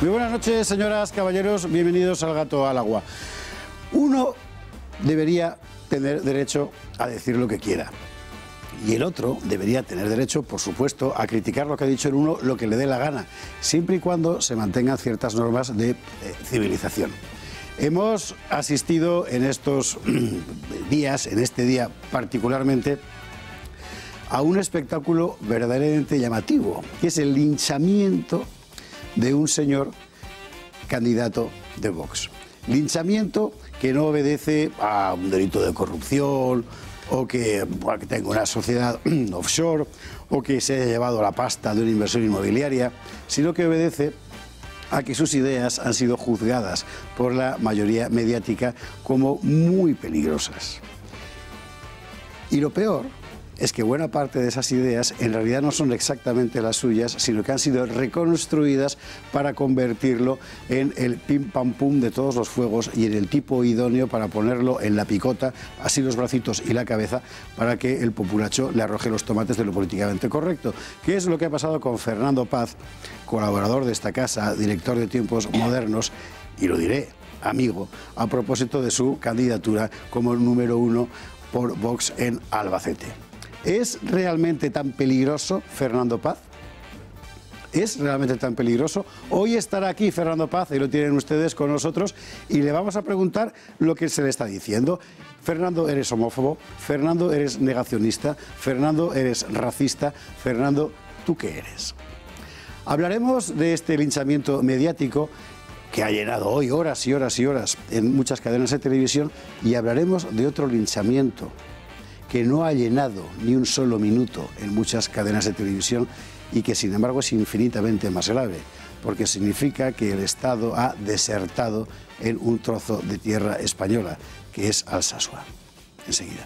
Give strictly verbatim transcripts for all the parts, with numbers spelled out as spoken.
Muy buenas noches, señoras, caballeros, bienvenidos al Gato al Agua. Uno debería tener derecho a decir lo que quiera. Y el otro debería tener derecho, por supuesto, a criticar lo que ha dicho el uno, lo que le dé la gana, siempre y cuando se mantengan ciertas normas de eh, civilización. Hemos asistido en estos días, en este día particularmente, a un espectáculo verdaderamente llamativo, que es el linchamiento de un señor candidato de Vox. Linchamiento que no obedece a un delito de corrupción, o que, o que tenga una sociedad offshore, o que se haya llevado la pasta de una inversión inmobiliaria, sino que obedece a que sus ideas han sido juzgadas por la mayoría mediática como muy peligrosas. Y lo peor es que buena parte de esas ideas en realidad no son exactamente las suyas, sino que han sido reconstruidas para convertirlo en el pim pam pum de todos los fuegos y en el tipo idóneo para ponerlo en la picota, así los bracitos y la cabeza, para que el populacho le arroje los tomates de lo políticamente correcto. ¿Qué es lo que ha pasado con Fernando Paz, colaborador de esta casa, director de Tiempos Modernos, y lo diré, amigo, a propósito de su candidatura como número uno por Vox en Albacete? ¿Es realmente tan peligroso Fernando Paz? ¿Es realmente tan peligroso? Hoy estará aquí Fernando Paz, y lo tienen ustedes con nosotros, y le vamos a preguntar lo que se le está diciendo. Fernando, ¿eres homófobo? Fernando, ¿eres negacionista? Fernando, ¿eres racista? Fernando, ¿tú qué eres? Hablaremos de este linchamiento mediático que ha llenado hoy horas y horas y horas en muchas cadenas de televisión, y hablaremos de otro linchamiento que no ha llenado ni un solo minuto en muchas cadenas de televisión y que sin embargo es infinitamente más grave, porque significa que el Estado ha desertado en un trozo de tierra española, que es Alsasua. Enseguida.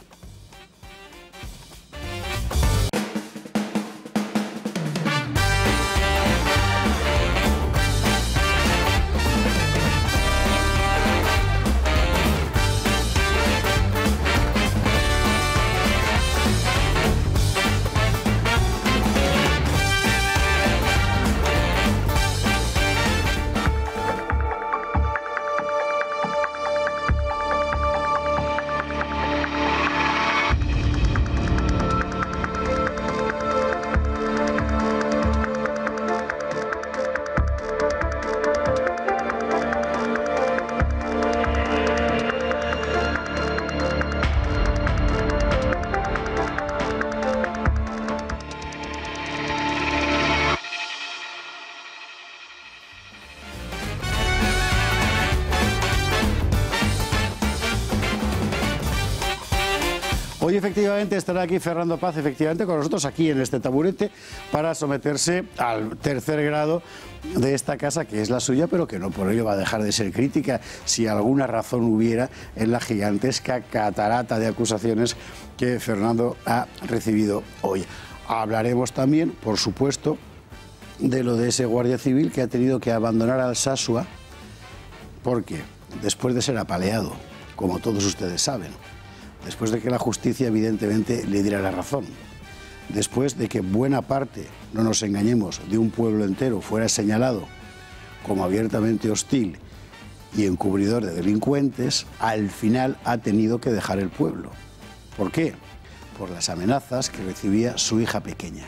Hoy efectivamente estará aquí Fernando Paz, efectivamente con nosotros aquí en este taburete, para someterse al tercer grado de esta casa, que es la suya, pero que no por ello va a dejar de ser crítica, si alguna razón hubiera, en la gigantesca catarata de acusaciones que Fernando ha recibido hoy. Hablaremos también, por supuesto, de lo de ese guardia civil que ha tenido que abandonar Alsasua, porque después de ser apaleado, como todos ustedes saben, después de que la justicia evidentemente le diera la razón, después de que buena parte, no nos engañemos, de un pueblo entero fuera señalado como abiertamente hostil y encubridor de delincuentes, al final ha tenido que dejar el pueblo. ¿Por qué? Por las amenazas que recibía su hija pequeña.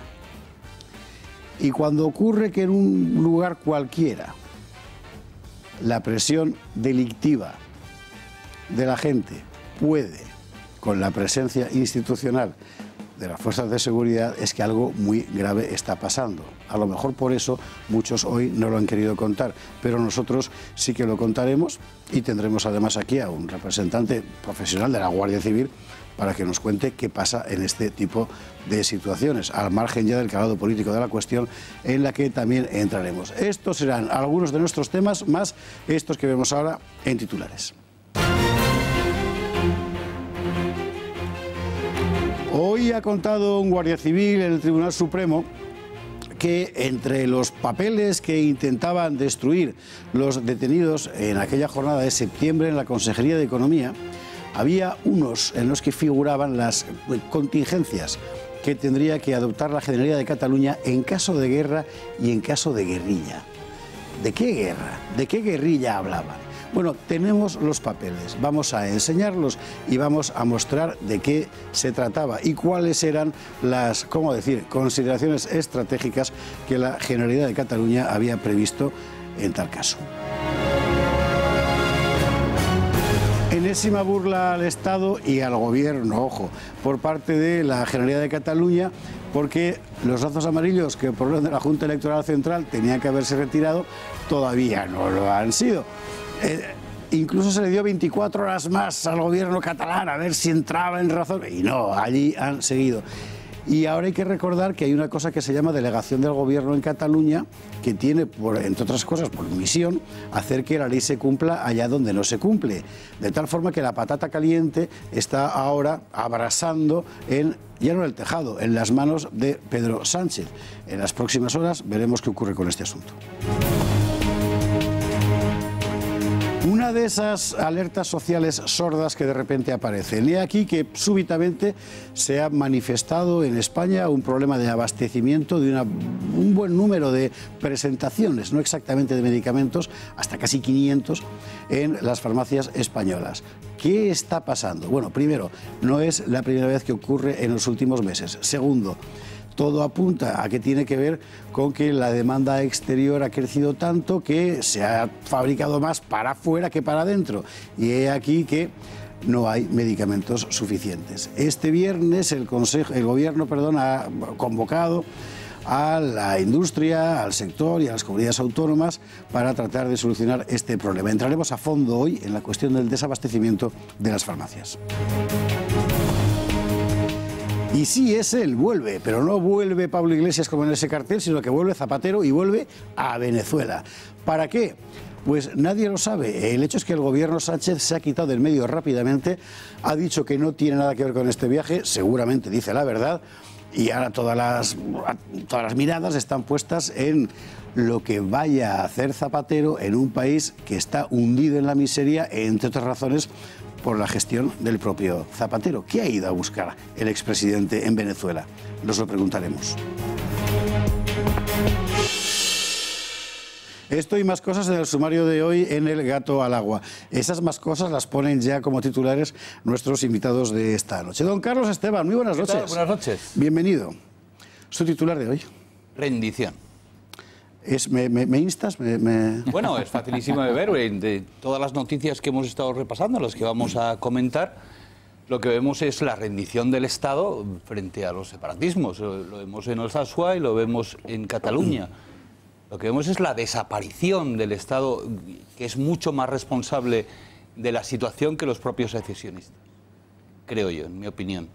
Y cuando ocurre que en un lugar cualquiera la presión delictiva de la gente puede, con la presencia institucional de las fuerzas de seguridad, es que algo muy grave está pasando. A lo mejor por eso muchos hoy no lo han querido contar, pero nosotros sí que lo contaremos, y tendremos además aquí a un representante profesional de la Guardia Civil para que nos cuente qué pasa en este tipo de situaciones, al margen ya del calado político de la cuestión, en la que también entraremos. Estos serán algunos de nuestros temas, más estos que vemos ahora en titulares. Hoy ha contado un guardia civil en el Tribunal Supremo que entre los papeles que intentaban destruir los detenidos en aquella jornada de septiembre en la Consejería de Economía, había unos en los que figuraban las contingencias que tendría que adoptar la Generalidad de Cataluña en caso de guerra y en caso de guerrilla. ¿De qué guerra? ¿De qué guerrilla hablaban? Bueno, tenemos los papeles, vamos a enseñarlos y vamos a mostrar de qué se trataba y cuáles eran las, ¿cómo decir?, consideraciones estratégicas que la Generalidad de Cataluña había previsto en tal caso. Enésima burla al Estado y al Gobierno, ojo, por parte de la Generalidad de Cataluña, porque los lazos amarillos que por orden de la Junta Electoral Central tenían que haberse retirado, todavía no lo han sido. Eh, incluso se le dio veinticuatro horas más al Gobierno catalán a ver si entraba en razón, y no, allí han seguido. Y ahora hay que recordar que hay una cosa que se llama delegación del Gobierno en Cataluña, que tiene, por, entre otras cosas, por misión, hacer que la ley se cumpla allá donde no se cumple. De tal forma que la patata caliente está ahora abrasando en, ya no en el tejado, en las manos de Pedro Sánchez. En las próximas horas veremos qué ocurre con este asunto. Una de esas alertas sociales sordas que de repente aparecen. Y aquí que súbitamente se ha manifestado en España un problema de abastecimiento de una, un buen número de presentaciones, no exactamente de medicamentos, hasta casi quinientos en las farmacias españolas. ¿Qué está pasando? Bueno, primero, no es la primera vez que ocurre en los últimos meses. Segundo, todo apunta a que tiene que ver con que la demanda exterior ha crecido tanto que se ha fabricado más para afuera que para adentro. Y he aquí que no hay medicamentos suficientes. Este viernes el, Consejo, el Gobierno perdón, ha convocado a la industria, al sector y a las comunidades autónomas para tratar de solucionar este problema. Entraremos a fondo hoy en la cuestión del desabastecimiento de las farmacias. Y sí, es él, vuelve, pero no vuelve Pablo Iglesias como en ese cartel, sino que vuelve Zapatero y vuelve a Venezuela. ¿Para qué? Pues nadie lo sabe. El hecho es que el Gobierno Sánchez se ha quitado del medio rápidamente, ha dicho que no tiene nada que ver con este viaje, seguramente dice la verdad, y ahora todas las, todas las miradas están puestas en lo que vaya a hacer Zapatero en un país que está hundido en la miseria, entre otras razones, por la gestión del propio Zapatero. ¿Qué ha ido a buscar el expresidente en Venezuela? Nos lo preguntaremos. Esto y más cosas en el sumario de hoy en El Gato al Agua. Esas más cosas las ponen ya como titulares nuestros invitados de esta noche. Don Carlos Esteban, muy buenas noches. Buenas noches. Bienvenido. ¿Su titular de hoy? Rendición. Es, me, me, ¿Me instas? Me, me... Bueno, es facilísimo de ver. De todas las noticias que hemos estado repasando, las que vamos a comentar, lo que vemos es la rendición del Estado frente a los separatismos. Lo vemos en Alsasua y lo vemos en Cataluña. Lo que vemos es la desaparición del Estado, que es mucho más responsable de la situación que los propios secesionistas, creo yo, en mi opinión.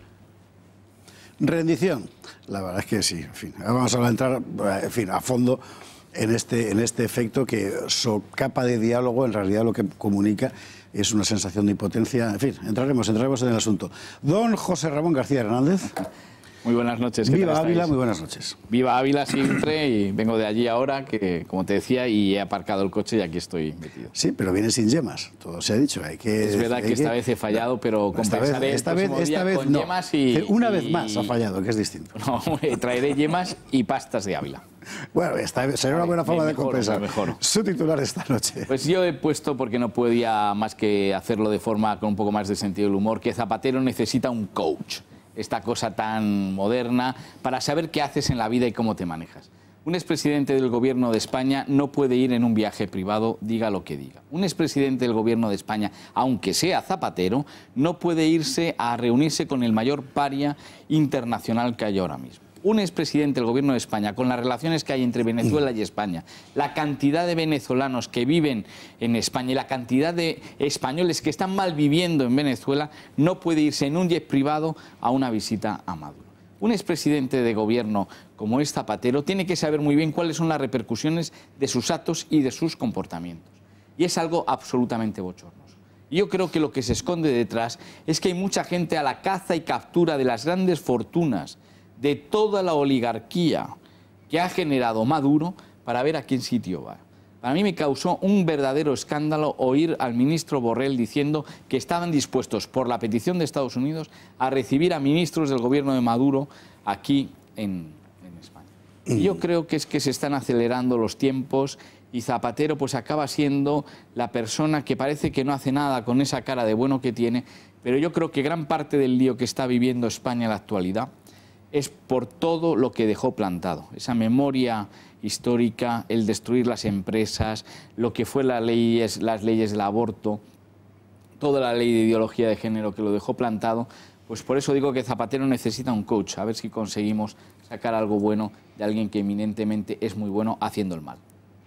Rendición. La verdad es que sí. En fin, vamos a entrar en fin, a fondo en este, en este efecto que socapa de diálogo, en realidad lo que comunica es una sensación de impotencia. En fin, entraremos, entraremos en el asunto. Don José Ramón García Hernández. Muy buenas noches. Viva Ávila, muy buenas noches. Viva Ávila siempre, y vengo de allí ahora, que como te decía, y he aparcado el coche y aquí estoy metido. Sí, pero viene sin yemas, todo se ha dicho. Hay que, es verdad hay que, que esta vez he fallado, pero esta compensaré vez, esta vez, esta vez con no. yemas y... Una y, vez más ha fallado, que es distinto. No, traeré yemas y pastas de Ávila. Bueno, esta vez será una buena forma mejoro, de compensar. Mejor. Su titular esta noche. Pues yo he puesto, porque no podía más que hacerlo de forma con un poco más de sentido del humor, que Zapatero necesita un coach. Esta cosa tan moderna, para saber qué haces en la vida y cómo te manejas. Un expresidente del Gobierno de España no puede ir en un viaje privado, diga lo que diga. Un expresidente del Gobierno de España, aunque sea Zapatero, no puede irse a reunirse con el mayor paria internacional que hay ahora mismo. Un expresidente del Gobierno de España, con las relaciones que hay entre Venezuela y España, la cantidad de venezolanos que viven en España y la cantidad de españoles que están mal viviendo en Venezuela, no puede irse en un jet privado a una visita a Maduro. Un expresidente de Gobierno como es Zapatero tiene que saber muy bien cuáles son las repercusiones de sus actos y de sus comportamientos. Y es algo absolutamente bochornoso. Y yo creo que lo que se esconde detrás es que hay mucha gente a la caza y captura de las grandes fortunas de toda la oligarquía que ha generado Maduro para ver a quién sitio va. Para mí me causó un verdadero escándalo oír al ministro Borrell diciendo que estaban dispuestos, por la petición de Estados Unidos, a recibir a ministros del gobierno de Maduro aquí en, en España. Y yo creo que es que se están acelerando los tiempos y Zapatero pues acaba siendo la persona que parece que no hace nada con esa cara de bueno que tiene, pero yo creo que gran parte del lío que está viviendo España en la actualidad es por todo lo que dejó plantado, esa memoria histórica, el destruir las empresas, lo que fue las leyes, las leyes del aborto, toda la ley de ideología de género que lo dejó plantado. Pues por eso digo que Zapatero necesita un coach, a ver si conseguimos sacar algo bueno de alguien que eminentemente es muy bueno haciendo el mal.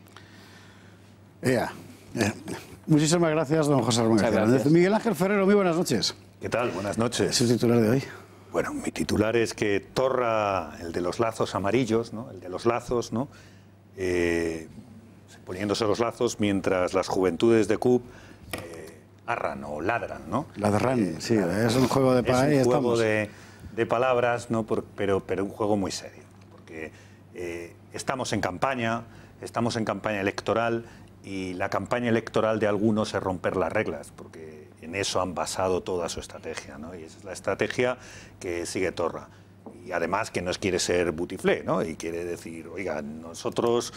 Ea. Eh. Muchísimas gracias, don José Ramón García Hernández. Miguel Ángel Ferrero, muy buenas noches. ¿Qué tal? Buenas noches. ¿Es el titular de hoy? Bueno, mi titular es que Torra, el de los lazos amarillos, ¿no? El de los lazos, ¿no? Eh, poniéndose los lazos mientras las juventudes de C U P eh, arran o ladran, ¿no? Ladran, eh, sí, ladran. Es un juego de palabras. Es un juego de, de palabras, ¿no? Por, pero, pero un juego muy serio, porque eh, estamos en campaña, estamos en campaña electoral y la campaña electoral de algunos es romper las reglas, porque en eso han basado toda su estrategia, ¿no? Y esa es la estrategia que sigue Torra. Y además que no quiere ser butiflé, ¿no? Y quiere decir, oiga, nosotros,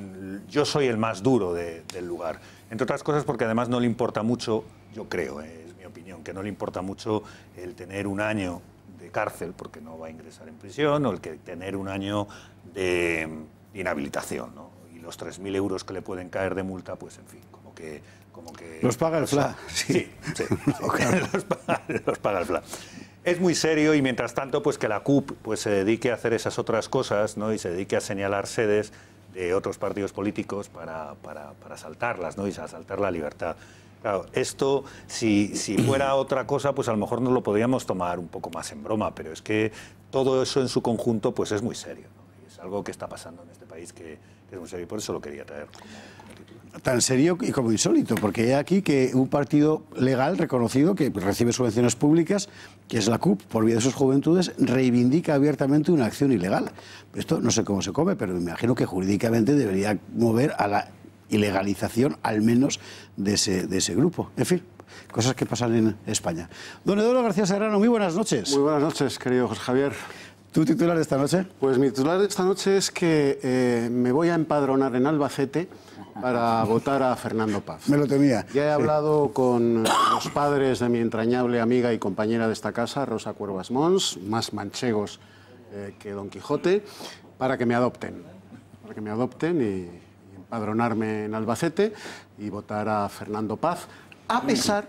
yo soy el más duro de, del lugar. Entre otras cosas porque además no le importa mucho, yo creo, eh, es mi opinión, que no le importa mucho el tener un año de cárcel, porque no va a ingresar en prisión, o el que tener un año de, de inhabilitación, ¿no? Y los tres mil euros que le pueden caer de multa, pues en fin, como que... Como que los paga el F L A. Sí, sí, sí, sí. los, paga, los paga el F L A. Es muy serio y mientras tanto pues que la C U P pues, se dedique a hacer esas otras cosas, ¿no? Y se dedique a señalar sedes de otros partidos políticos para, para, para asaltarlas, ¿no? Y asaltar la libertad. Claro, esto, si, si fuera otra cosa, pues a lo mejor nos lo podríamos tomar un poco más en broma, pero es que todo eso en su conjunto pues es muy serio, ¿no? Y es algo que está pasando en este país que, que es muy serio y por eso lo quería traer como, como título. Tan serio y como insólito, porque hay aquí que un partido legal reconocido que recibe subvenciones públicas, que es la C U P, por vía de sus juventudes, reivindica abiertamente una acción ilegal. Esto no sé cómo se come, pero me imagino que jurídicamente debería mover a la ilegalización, al menos, de ese, de ese grupo. En fin, cosas que pasan en España. Don Eduardo García Serrano, muy buenas noches. Muy buenas noches, querido José Javier. ¿Tu titular de esta noche? Pues mi titular de esta noche es que eh, me voy a empadronar en Albacete para votar a Fernando Paz. Me lo temía. Ya he hablado sí. con los padres de mi entrañable amiga y compañera de esta casa, Rosa Cuervas Mons, más manchegos eh, que Don Quijote, para que me adopten. Para que me adopten y, y empadronarme en Albacete y votar a Fernando Paz, a pesar,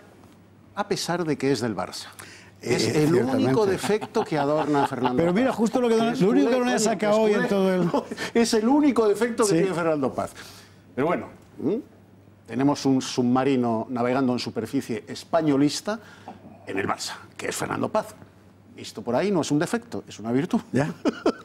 a pesar de que es del Barça. Es eh, el único defecto que adorna a Fernando Pero mira, Paz. justo lo, que don, lo único que no le saca hoy en todo el... Es el único defecto que sí. tiene Fernando Paz. Pero bueno, ¿eh? tenemos un submarino navegando en superficie españolista en el Barça, que es Fernando Paz. Visto por ahí no es un defecto, es una virtud. ¿Ya?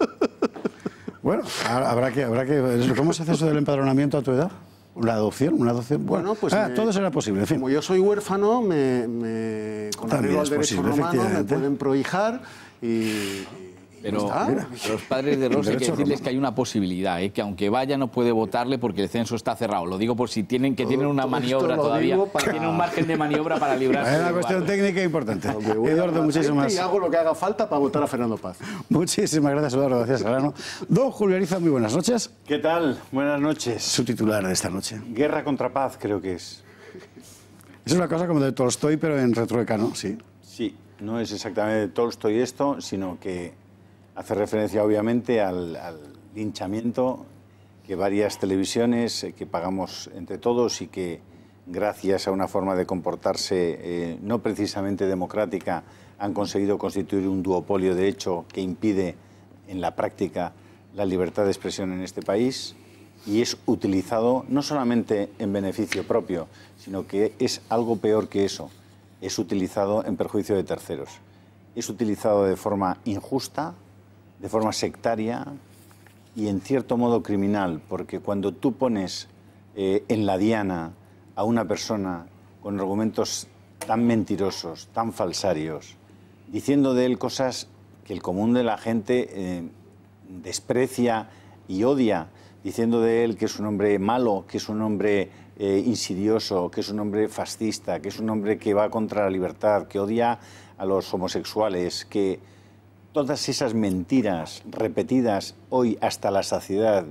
Bueno, habrá que, habrá que... ¿Cómo se hace eso del empadronamiento a tu edad? ¿Una adopción? ¿Una adopción? Bueno, bueno pues ah, me, todo será posible, en fin. Como yo soy huérfano, me, me, con arreglo al derecho posible, romano me pueden prohijar y... y Pero los padres de Rosa hay que decirles que hay una posibilidad, ¿eh? Que aunque vaya no puede votarle porque el censo está cerrado. Lo digo por si tienen que todo, tienen una maniobra todavía, para... tienen un margen de maniobra para librarse. Es una cuestión técnica importante. Eduardo, muchísimas y hago lo que haga falta para votar a Fernando Paz. Muchísimas gracias, Eduardo. Gracias, Serrano. Don Julio Ariza, muy buenas noches. ¿Qué tal? Buenas noches. Su titular de esta noche. Guerra contra paz, creo que es. Es una cosa como de Tolstoy, pero en retrueca, ¿no? Sí. Sí, no es exactamente de Tolstoy esto, sino que hace referencia, obviamente, al, al linchamiento que varias televisiones eh, que pagamos entre todos y que, gracias a una forma de comportarse eh, no precisamente democrática, han conseguido constituir un duopolio de hecho que impide en la práctica la libertad de expresión en este país y es utilizado no solamente en beneficio propio, sino que es algo peor que eso, es utilizado en perjuicio de terceros. Es utilizado de forma injusta, de forma sectaria y en cierto modo criminal, porque cuando tú pones eh, en la diana a una persona con argumentos tan mentirosos, tan falsarios, diciendo de él cosas que el común de la gente eh, desprecia y odia, diciendo de él que es un hombre malo, que es un hombre eh, insidioso, que es un hombre fascista, que es un hombre que va contra la libertad, que odia a los homosexuales, que... Todas esas mentiras repetidas hoy hasta la saciedad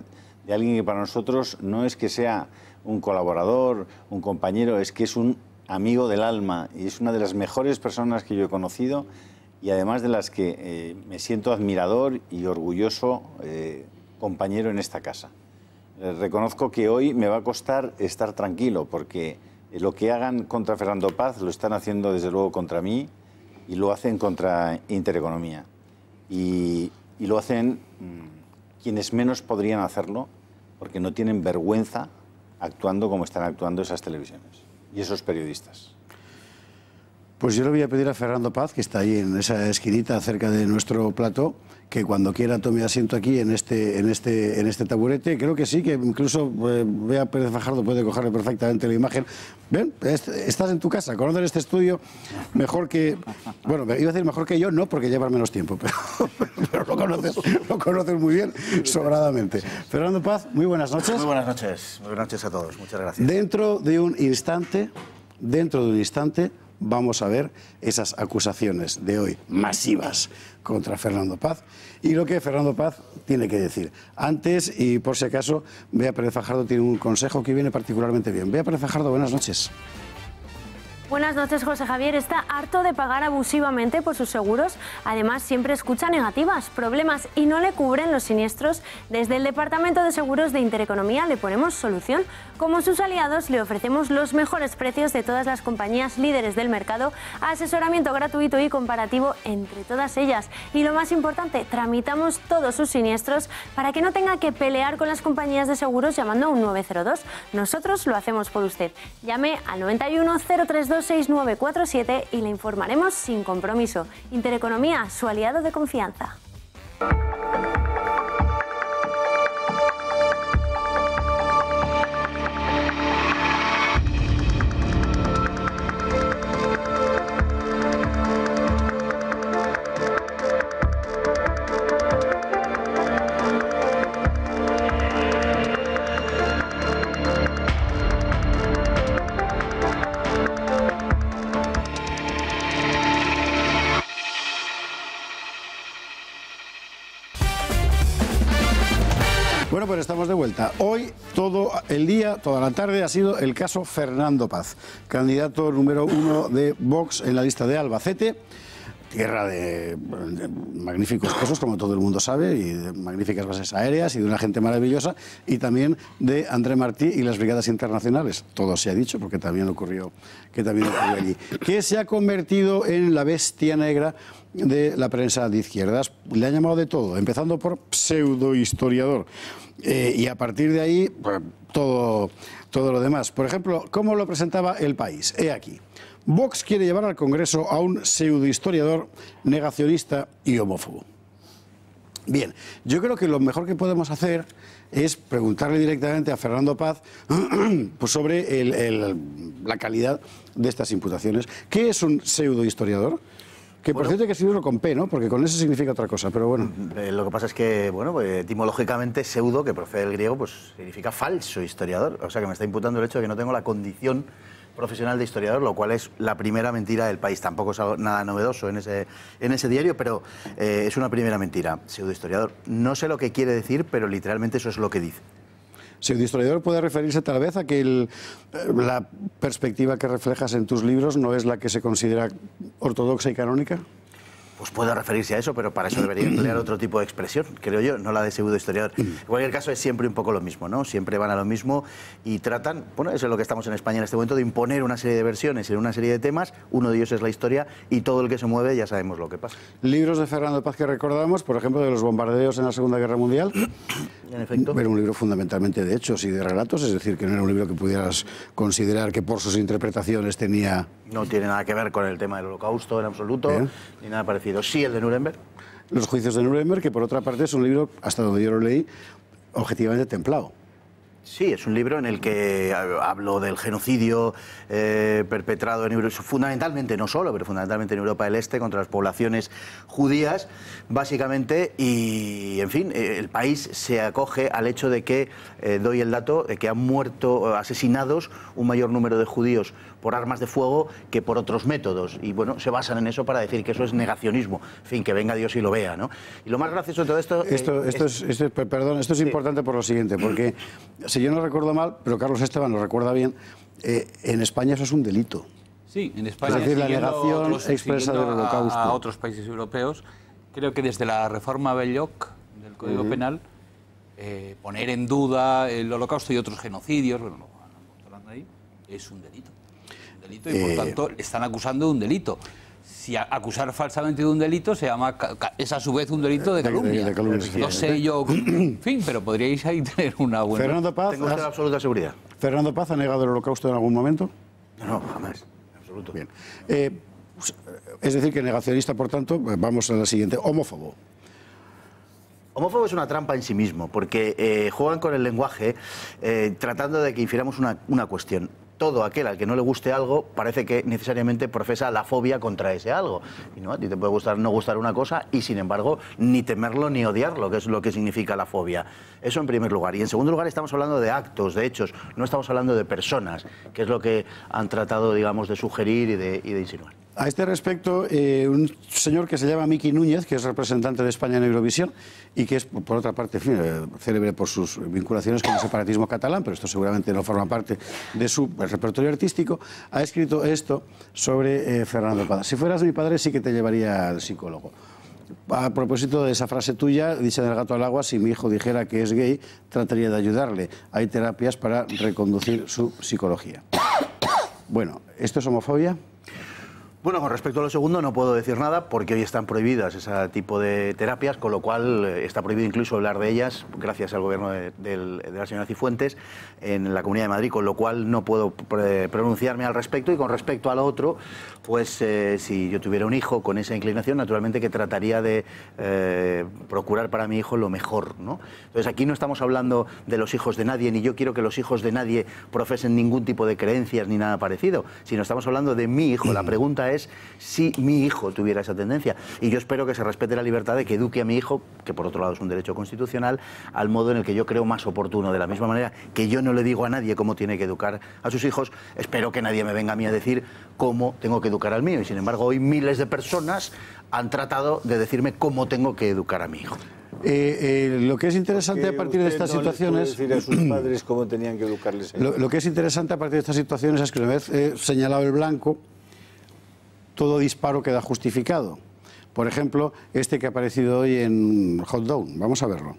de alguien que para nosotros no es que sea un colaborador, un compañero, es que es un amigo del alma y es una de las mejores personas que yo he conocido y además de las que eh, me siento admirador y orgulloso eh, compañero en esta casa. Eh, reconozco que hoy me va a costar estar tranquilo porque lo que hagan contra Fernando Paz lo están haciendo desde luego contra mí y lo hacen contra Intereconomía. Y, y lo hacen mmm, quienes menos podrían hacerlo porque no tienen vergüenza actuando como están actuando esas televisiones y esos periodistas. Pues yo le voy a pedir a Fernando Paz, que está ahí en esa esquinita cerca de nuestro plató, que cuando quiera tome asiento aquí en este, en este, en este taburete. Creo que sí, que incluso eh, Bea Pérez Fajardo puede cogerle perfectamente la imagen. Ven, estás en tu casa, conoces este estudio mejor que... Bueno, iba a decir mejor que yo, no, porque llevas menos tiempo, pero, pero lo, conoces, lo conoces muy bien, sobradamente. Fernando Paz, muy buenas noches. Muy buenas noches, muy buenas noches a todos, muchas gracias. Dentro de un instante, dentro de un instante... vamos a ver esas acusaciones de hoy masivas contra Fernando Paz y lo que Fernando Paz tiene que decir. Antes, y por si acaso, Bea Pérez Fajardo tiene un consejo que viene particularmente bien. Bea Pérez Fajardo, buenas noches. Buenas noches, José Javier. Está harto de pagar abusivamente por sus seguros. Además, siempre escucha negativas, problemas y no le cubren los siniestros. Desde el Departamento de Seguros de Intereconomía le ponemos solución. Como sus aliados, le ofrecemos los mejores precios de todas las compañías líderes del mercado, asesoramiento gratuito y comparativo entre todas ellas. Y lo más importante, tramitamos todos sus siniestros para que no tenga que pelear con las compañías de seguros llamando a un nueve cero dos. Nosotros lo hacemos por usted. Llame al noventa y uno, cero treinta y dos, sesenta y nueve cuarenta y siete y le informaremos sin compromiso. Intereconomía, su aliado de confianza. Bueno, pues estamos de vuelta. Hoy, todo el día, toda la tarde, ha sido el caso Fernando Paz, candidato número uno de Vox en la lista de Albacete, tierra de, de magníficos quesos, como todo el mundo sabe, y de magníficas bases aéreas y de una gente maravillosa, y también de André Martí y las brigadas internacionales. Todo se ha dicho, porque también ocurrió, que también ocurrió allí. Que se ha convertido en la bestia negra de la prensa de izquierdas. Le han llamado de todo, empezando por pseudohistoriador. Eh, y a partir de ahí, pues, todo, todo lo demás. Por ejemplo, ¿cómo lo presentaba El País? He aquí. Vox quiere llevar al Congreso a un pseudohistoriador negacionista y homófobo. Bien, yo creo que lo mejor que podemos hacer es preguntarle directamente a Fernando Paz pues sobre el, el, la calidad de estas imputaciones. ¿Qué es un pseudohistoriador? Que por bueno, cierto hay que escribirlo con P, ¿no? Porque con eso significa otra cosa, pero bueno. Eh, lo que pasa es que, bueno, pues, etimológicamente pseudo, que procede del griego, pues significa falso historiador. O sea que me está imputando el hecho de que no tengo la condición profesional de historiador, lo cual es la primera mentira del País. Tampoco es algo, nada novedoso en ese, en ese diario, pero eh, es una primera mentira. Pseudohistoriador. No sé lo que quiere decir, pero literalmente eso es lo que dice. Pseudohistoriador puede referirse tal vez a que el, la perspectiva que reflejas en tus libros no es la que se considera ortodoxa y canónica. Pues puede referirse a eso, pero para eso debería emplear otro tipo de expresión, creo yo, no la de pseudohistoriador. En cualquier caso es siempre un poco lo mismo, ¿no? Siempre van a lo mismo y tratan, bueno, eso es lo que estamos en España en este momento, de imponer una serie de versiones en una serie de temas, uno de ellos es la historia y todo el que se mueve ya sabemos lo que pasa. Libros de Fernando Paz que recordamos, por ejemplo, de los bombardeos en la Segunda Guerra Mundial. En efecto. Era un libro fundamentalmente de hechos y de relatos, es decir, que no era un libro que pudieras considerar que por sus interpretaciones tenía... No tiene nada que ver con el tema del Holocausto en absoluto, ¿Eh? ni nada parecido. Sí, el de Nuremberg. Los juicios de Nuremberg, que por otra parte es un libro, hasta donde yo lo leí, objetivamente templado. Sí, es un libro en el que hablo del genocidio eh, perpetrado en Europa, fundamentalmente, no solo, pero fundamentalmente en Europa del Este, contra las poblaciones judías, básicamente, y, en fin, eh, el país se acoge al hecho de que, eh, doy el dato, de que han muerto, asesinados, un mayor número de judíos por armas de fuego que por otros métodos, y bueno, se basan en eso para decir que eso es negacionismo, en fin, que venga Dios y lo vea, ¿no? Y lo más gracioso de todo esto... Esto, eh, esto es, esto es, perdón, esto es sí. importante por lo siguiente, porque si yo no recuerdo mal, pero Carlos Esteban lo recuerda bien, eh, en España eso es un delito. Sí, en España. Es decir, la siguiendo negación otros- expresa del siguiendo a- Holocausto. A otros países europeos, creo que desde la reforma Belloc del Código Ujú. Penal, eh, poner en duda el Holocausto y otros genocidios, bueno, lo estamos hablando ahí, es un delito. Un delito y por Eh, tanto están acusando de un delito. Si a- acusar falsamente de un delito se llama, ca- ca- es a su vez un delito de De- de- calumnia. de calumnia, No sé yo, en fin, pero podríais ahí tener una buena... Fernando Paz, Tengo usted has- absoluta seguridad. ¿Fernando Paz ha negado el Holocausto en algún momento? No, no, jamás, en absoluto. Bien. Eh, pues, es decir, que negacionista, por tanto, vamos a la siguiente. Homófobo. Homófobo es una trampa en sí mismo, porque eh, juegan con el lenguaje eh, tratando de que infiramos una, una cuestión. Todo aquel al que no le guste algo parece que necesariamente profesa la fobia contra ese algo. Y no, a ti te puede gustar no gustar una cosa y, sin embargo, ni temerlo ni odiarlo, que es lo que significa la fobia. Eso en primer lugar. Y en segundo lugar estamos hablando de actos, de hechos, no estamos hablando de personas, que es lo que han tratado, digamos, de sugerir y de, y de insinuar. A este respecto, eh, un señor que se llama Miki Núñez, que es representante de España en Eurovisión y que es, por otra parte, en fin, eh, célebre por sus vinculaciones con el separatismo catalán, pero esto seguramente no forma parte de su repertorio artístico, ha escrito esto sobre eh, Fernando Paz. Si fueras mi padre, sí que te llevaría al psicólogo. A propósito de esa frase tuya, dicha del gato al agua, si mi hijo dijera que es gay, trataría de ayudarle. Hay terapias para reconducir su psicología. Bueno, ¿esto es homofobia? Bueno, con respecto a lo segundo no puedo decir nada porque hoy están prohibidas ese tipo de terapias, con lo cual eh, está prohibido incluso hablar de ellas gracias al gobierno de, del- de la señora Cifuentes en la Comunidad de Madrid, con lo cual no puedo pre- pronunciarme al respecto. Y con respecto a lo otro, pues eh, si yo tuviera un hijo con esa inclinación, naturalmente que trataría de eh, procurar para mi hijo lo mejor, ¿no? Entonces aquí no estamos hablando de los hijos de nadie, ni yo quiero que los hijos de nadie profesen ningún tipo de creencias ni nada parecido, sino estamos hablando de mi hijo. La pregunta es si mi hijo tuviera esa tendencia. Y yo espero que se respete la libertad de que eduque a mi hijo, que por otro lado es un derecho constitucional, al modo en el que yo creo más oportuno. De la misma manera que yo no le digo a nadie cómo tiene que educar a sus hijos, espero que nadie me venga a mí a decir cómo tengo que educar al mío. Y sin embargo, hoy miles de personas han tratado de decirme cómo tengo que educar a mi hijo. Eh, eh, lo que es interesante a partir de estas ¿Usted no les puede situaciones... decir a sus padres cómo tenían que educarles a ellos? Lo, lo que es interesante a partir de estas situaciones es que una vez eh, señalado el blanco, todo disparo queda justificado. Por ejemplo, este que ha aparecido hoy en Hot Down. Vamos a verlo.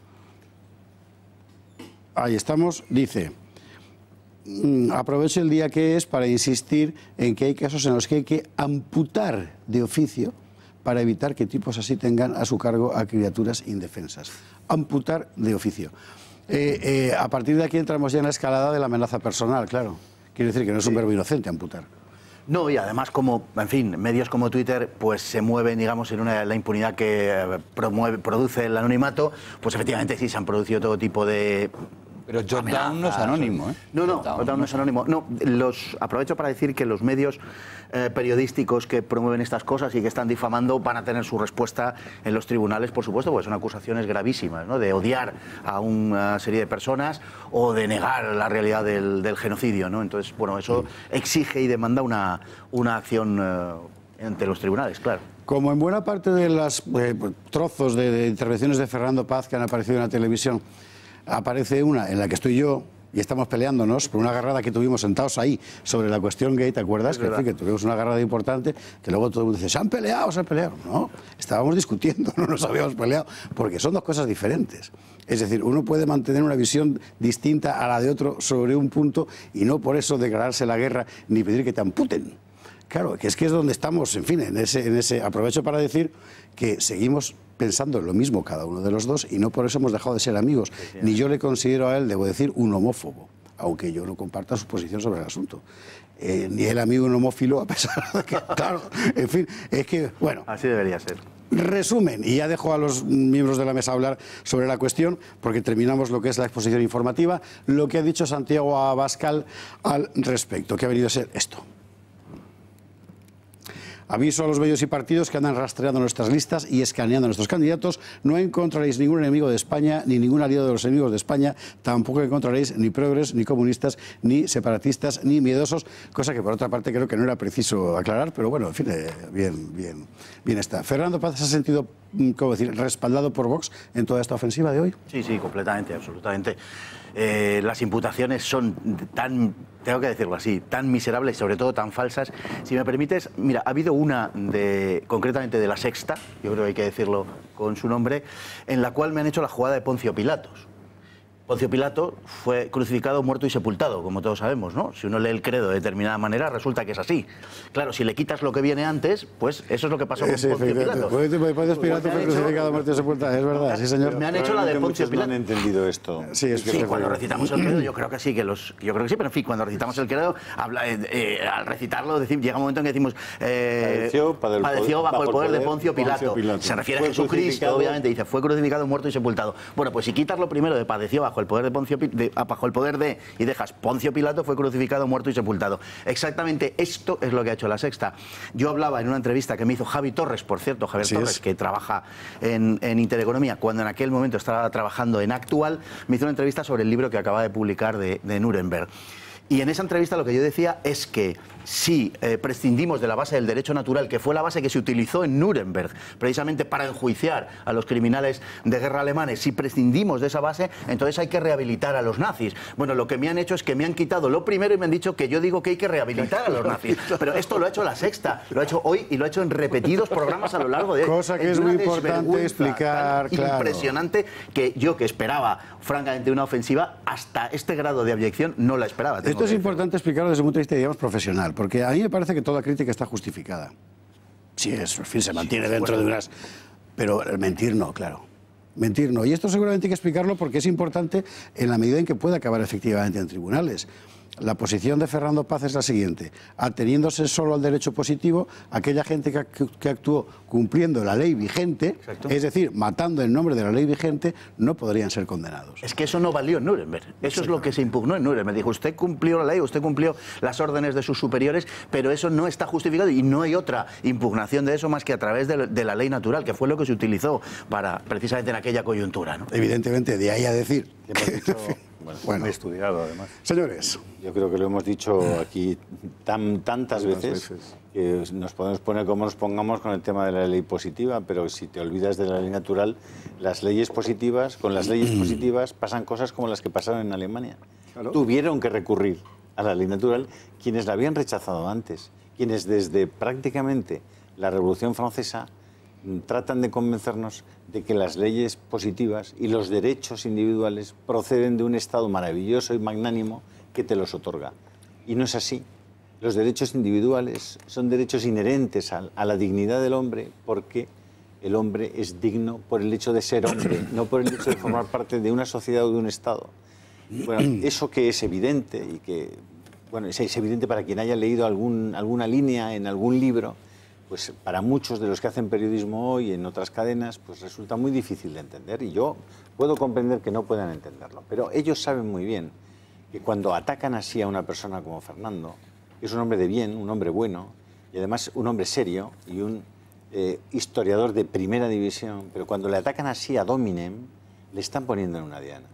Ahí estamos. Dice, mm, aprovecho el día que es para insistir en que hay casos en los que hay que amputar de oficio para evitar que tipos así tengan a su cargo a criaturas indefensas. Amputar de oficio. Eh, eh, a partir de aquí entramos ya en la escalada de la amenaza personal, claro. Quiere decir que no es un verbo inocente, amputar. No, y además como, en fin, medios como Twitter pues se mueven, digamos, en una, la impunidad que eh, promueve, produce el anonimato, pues efectivamente sí se han producido todo tipo de... Pero Jotdown no es anónimo, ¿eh? No, no, Jotdown Jotdown no es anónimo. No, los, aprovecho para decir que los medios eh, periodísticos que promueven estas cosas y que están difamando van a tener su respuesta en los tribunales, por supuesto, porque son acusaciones gravísimas, ¿no? De odiar a una serie de personas o de negar la realidad del, del genocidio, ¿no? Entonces, bueno, eso exige y demanda una, una acción eh, ante los tribunales, claro. Como en buena parte de los eh, trozos de, de intervenciones de Fernando Paz que han aparecido en la televisión, aparece una en la que estoy yo y estamos peleándonos por una agarrada que tuvimos sentados ahí sobre la cuestión gay, ¿te acuerdas? Que, en fin, que tuvimos una agarrada importante, que luego todo el mundo dice, se han peleado, se han peleado. No, estábamos discutiendo, no nos habíamos peleado, porque son dos cosas diferentes. Es decir, uno puede mantener una visión distinta a la de otro sobre un punto y no por eso declararse la guerra ni pedir que te amputen. Claro, que es que es donde estamos, en fin, en ese, en ese... Aprovecho para decir que seguimos pensando lo mismo cada uno de los dos y no por eso hemos dejado de ser amigos. Sí, sí. Ni yo le considero a él, debo decir, un homófobo, aunque yo no comparta su posición sobre el asunto. Eh, ni él a mí un homófilo, a pesar de que, claro, en fin, es que, bueno... Así debería ser. Resumen, y ya dejo a los miembros de la mesa hablar sobre la cuestión, porque terminamos lo que es la exposición informativa, lo que ha dicho Santiago Abascal al respecto, que ha venido a ser esto. Aviso a los medios y partidos que andan rastreando nuestras listas y escaneando a nuestros candidatos. No encontraréis ningún enemigo de España, ni ningún aliado de los enemigos de España. Tampoco encontraréis ni progres, ni comunistas, ni separatistas, ni miedosos. Cosa que, por otra parte, creo que no era preciso aclarar. Pero bueno, en fin, eh, bien, bien, bien está. Fernando Paz se ha sentido, ¿cómo decir?, respaldado por Vox en toda esta ofensiva de hoy. Sí, sí, completamente, absolutamente. Eh, las imputaciones son tan, tengo que decirlo así, tan miserables y sobre todo tan falsas. Si me permites, mira, ha habido una, de, concretamente de La Sexta, yo creo que hay que decirlo con su nombre, en la cual me han hecho la jugada de Poncio Pilatos. Poncio Pilato fue crucificado, muerto y sepultado, como todos sabemos, ¿no? Si uno lee el credo de determinada manera, resulta que es así. Claro, si le quitas lo que viene antes, pues eso es lo que pasó con sí, Poncio Pilato. Poncio Pilato fue crucificado, muerto y sepultado, es verdad, sí, señor. Me han hecho la de Poncio Pilato. No han entendido esto. Sí, es que sí, cuando recitamos el credo, yo creo que sí, que los, yo creo que sí, pero en fin, cuando recitamos el credo, habla, eh, eh, al recitarlo, decir, llega un momento en que decimos, eh, padeció, padeció bajo, bajo el poder, poder de Poncio Pilato. Poncio Pilato. Se refiere fue a Jesucristo, obviamente, dice, fue crucificado, muerto y sepultado. Bueno, pues si quitas lo primero de padeció bajo el poder de Poncio Pilato, bajo el poder de, y dejas Poncio Pilato, fue crucificado, muerto y sepultado. Exactamente esto es lo que ha hecho La Sexta. Yo hablaba en una entrevista que me hizo Javi Torres, por cierto, Javier Así Torres, es. que trabaja en, en Intereconomía, cuando en aquel momento estaba trabajando en Actual, me hizo una entrevista sobre el libro que acaba de publicar de, de Nuremberg. Y en esa entrevista lo que yo decía es que si eh, prescindimos de la base del derecho natural, que fue la base que se utilizó en Nuremberg, precisamente para enjuiciar a los criminales de guerra alemanes, si prescindimos de esa base, entonces hay que rehabilitar a los nazis. Bueno, lo que me han hecho es que me han quitado lo primero y me han dicho que yo digo que hay que rehabilitar a los nazis. Pero esto lo ha hecho La Sexta, lo ha hecho hoy y lo ha hecho en repetidos programas a lo largo de... Cosa que es, es muy importante explicar, claro. Impresionante, que yo que esperaba, francamente, una ofensiva, hasta este grado de abyección no la esperaba. Esto es importante explicarlo desde un punto de vista, digamos, profesional, porque a mí me parece que toda crítica está justificada. Sí, es, en fin, se mantiene sí, dentro bueno. de unas... Pero mentir no, claro. Mentir no. Y esto seguramente hay que explicarlo porque es importante en la medida en que pueda acabar efectivamente en tribunales. La posición de Fernando Paz es la siguiente: ateniéndose solo al derecho positivo, aquella gente que, que actuó cumpliendo la ley vigente, Exacto. es decir, matando en nombre de la ley vigente, no podrían ser condenados. Es que eso no valió en Nuremberg. Eso es lo que se impugnó en Nuremberg. Dijo, usted cumplió la ley, usted cumplió las órdenes de sus superiores, pero eso no está justificado y no hay otra impugnación de eso más que a través de, de la ley natural, que fue lo que se utilizó para precisamente en aquella coyuntura, ¿no? Evidentemente, de ahí a decir... Que... Bueno, bueno, muy estudiado, además. Señores. Yo creo que lo hemos dicho aquí tan, tantas veces, veces que nos podemos poner como nos pongamos con el tema de la ley positiva, pero si te olvidas de la ley natural, las leyes positivas, con las leyes positivas pasan cosas como las que pasaron en Alemania. Claro. Tuvieron que recurrir a la ley natural quienes la habían rechazado antes, quienes desde prácticamente la Revolución Francesa tratan de convencernos de que las leyes positivas y los derechos individuales proceden de un Estado maravilloso y magnánimo que te los otorga. Y no es así. Los derechos individuales son derechos inherentes a, a la dignidad del hombre, porque el hombre es digno por el hecho de ser hombre, no por el hecho de formar parte de una sociedad o de un Estado. Bueno, eso que es evidente, y que bueno, es, es evidente para quien haya leído algún, alguna línea en algún libro, pues para muchos de los que hacen periodismo hoy en otras cadenas, pues resulta muy difícil de entender, y yo puedo comprender que no puedan entenderlo, pero ellos saben muy bien que cuando atacan así a una persona como Fernando, que es un hombre de bien, un hombre bueno, y además un hombre serio y un eh, historiador de primera división, pero cuando le atacan así a Dominem, le están poniendo en una diana.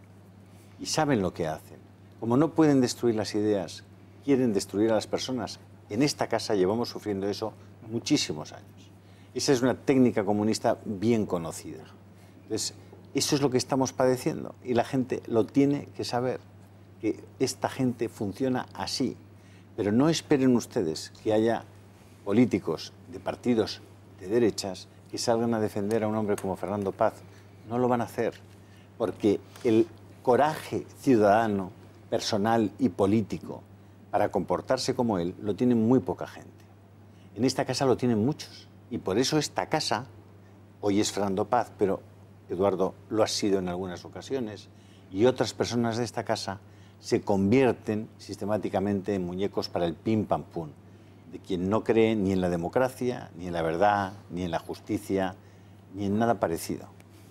Y saben lo que hacen. Como no pueden destruir las ideas, quieren destruir a las personas. En esta casa llevamos sufriendo eso muchísimos años. Esa es una técnica comunista bien conocida. Entonces, eso es lo que estamos padeciendo y la gente lo tiene que saber, que esta gente funciona así. Pero no esperen ustedes que haya políticos de partidos de derechas que salgan a defender a un hombre como Fernando Paz. No lo van a hacer, porque el coraje ciudadano, personal y político para comportarse como él lo tiene muy poca gente. En esta casa lo tienen muchos, y por eso esta casa, hoy es Fernando Paz, pero Eduardo lo ha sido en algunas ocasiones, y otras personas de esta casa se convierten sistemáticamente en muñecos para el pim pam pum, de quien no cree ni en la democracia, ni en la verdad, ni en la justicia, ni en nada parecido.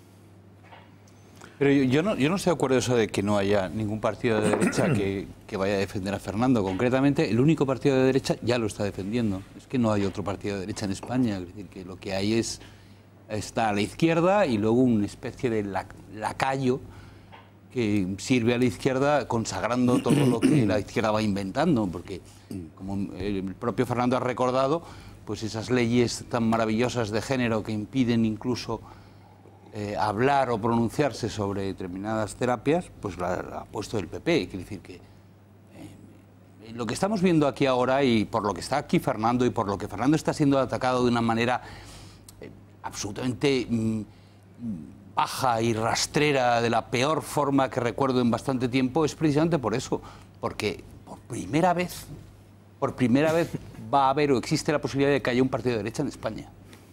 Pero yo, yo, no, yo no estoy de acuerdo en eso de que no haya ningún partido de derecha que, que vaya a defender a Fernando. Concretamente, el único partido de derecha ya lo está defendiendo. Es que no hay otro partido de derecha en España. Es decir, que lo que hay es, está a la izquierda y luego una especie de lacayo que sirve a la izquierda consagrando todo lo que la izquierda va inventando. Porque, como el propio Fernando ha recordado, pues esas leyes tan maravillosas de género que impiden incluso Eh, hablar o pronunciarse sobre determinadas terapias, pues la, la ha puesto el P P. Quiere decir que eh, lo que estamos viendo aquí ahora, y por lo que está aquí Fernando, y por lo que Fernando está siendo atacado de una manera eh, absolutamente mm, baja y rastrera, de la peor forma que recuerdo en bastante tiempo, es precisamente por eso, porque por primera vez, por primera vez va a haber o existe la posibilidad de que haya un partido de derecha en España.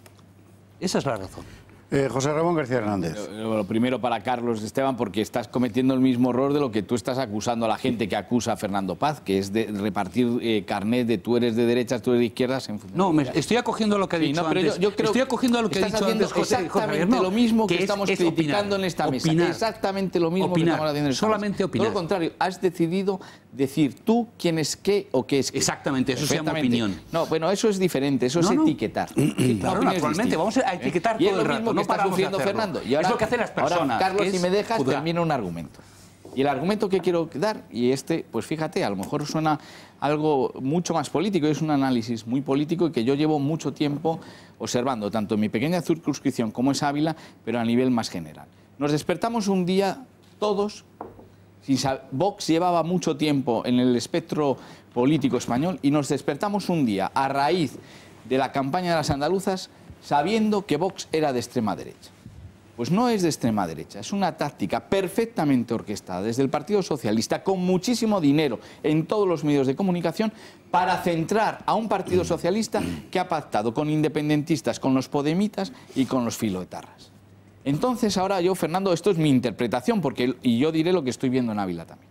Esa es la razón. Eh, José Ramón García Hernández. Lo, lo primero para Carlos Esteban, porque estás cometiendo el mismo error de lo que tú estás acusando a la gente que acusa a Fernando Paz, que es de repartir eh, carnet de tú eres de derechas, tú eres de izquierdas en función. No, me estoy acogiendo a lo que ha sí, dicho no, pero antes. Yo, yo creo estoy acogiendo a lo que ha dicho antes José. Exactamente José, no, lo mismo que, que es, estamos es criticando opinar, en esta mesa. opinar, exactamente lo mismo opinar, que estamos haciendo en esta solamente mesa. opinar. Todo lo contrario, has decidido decir tú quién es qué o qué es qué. Exactamente, eso se llama opinión. No, bueno, eso es diferente, eso no, es no. etiquetar. Claro, naturalmente, vamos a etiquetar y todo es lo el mismo rato, que no está paramos de sufriendo hacerlo. Fernando. Y ahora, es lo que hacen las personas. Ahora, Carlos, si me dejas, Judá. termino un argumento. Y el argumento que quiero dar, y este, pues fíjate, a lo mejor suena algo mucho más político, es un análisis muy político y que yo llevo mucho tiempo observando, tanto en mi pequeña circunscripción como es Ávila, pero a nivel más general. Nos despertamos un día todos, sin Vox llevaba mucho tiempo en el espectro político español, y nos despertamos un día a raíz de la campaña de las andaluzas sabiendo que Vox era de extrema derecha. Pues no es de extrema derecha, es una táctica perfectamente orquestada desde el Partido Socialista, con muchísimo dinero en todos los medios de comunicación, para centrar a un Partido Socialista que ha pactado con independentistas, con los podemitas y con los filoetarras. Entonces ahora yo, Fernando, esto es mi interpretación, porque, y yo diré lo que estoy viendo en Ávila también.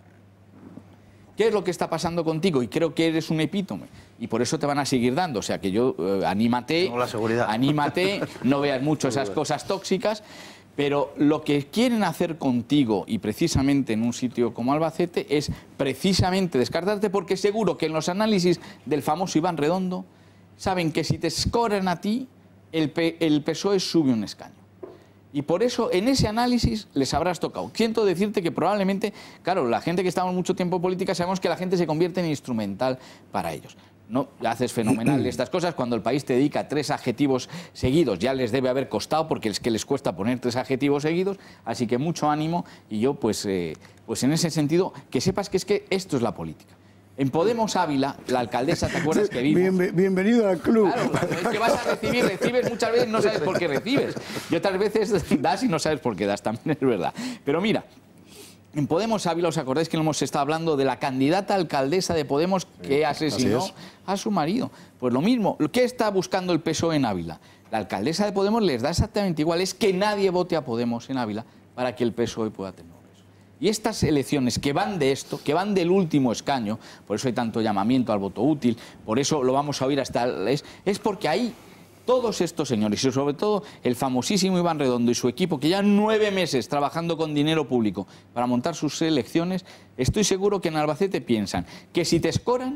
¿Qué es lo que está pasando contigo? Y creo que eres un epítome. Y por eso te van a seguir dando. O sea, que yo, eh, anímate, Tengo la seguridad. anímate, no veas mucho esas cosas tóxicas. Pero lo que quieren hacer contigo, y precisamente en un sitio como Albacete, es precisamente descartarte, porque seguro que en los análisis del famoso Iván Redondo saben que si te escoran a ti, el, P el P S O E sube un escaño. Y por eso, en ese análisis, les habrás tocado. Siento decirte que probablemente, claro, la gente que estamos mucho tiempo en política, sabemos que la gente se convierte en instrumental para ellos. No, haces fenomenal estas cosas. Cuando el país te dedica tres adjetivos seguidos, ya les debe haber costado, porque es que les cuesta poner tres adjetivos seguidos. Así que mucho ánimo. Y yo, pues, eh, pues en ese sentido, que sepas que es que esto es la política. En Podemos Ávila, la alcaldesa, ¿te acuerdas que vimos? Bien, bienvenido al club. Claro, es que vas a recibir, recibes muchas veces, no sabes por qué recibes. Y otras veces das y no sabes por qué das, también es verdad. Pero mira, en Podemos Ávila, ¿os acordáis que hemos estado hablando de la candidata alcaldesa de Podemos que asesinó a su marido? Pues lo mismo, ¿qué está buscando el P S O E en Ávila? La alcaldesa de Podemos les da exactamente igual, es que nadie vote a Podemos en Ávila para que el P S O E pueda tener. Y estas elecciones que van de esto, que van del último escaño, por eso hay tanto llamamiento al voto útil, por eso lo vamos a oír hasta... Es, es porque ahí todos estos señores, y sobre todo el famosísimo Iván Redondo y su equipo, que ya nueve meses trabajando con dinero público para montar sus elecciones, estoy seguro que en Albacete piensan que si te escoran,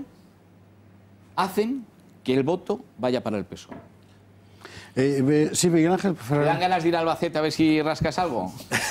hacen que el voto vaya para el P S O E. Eh, sí, Miguel Ángel. ¿Te dan ganas de ir a Albacete a ver si rascas algo?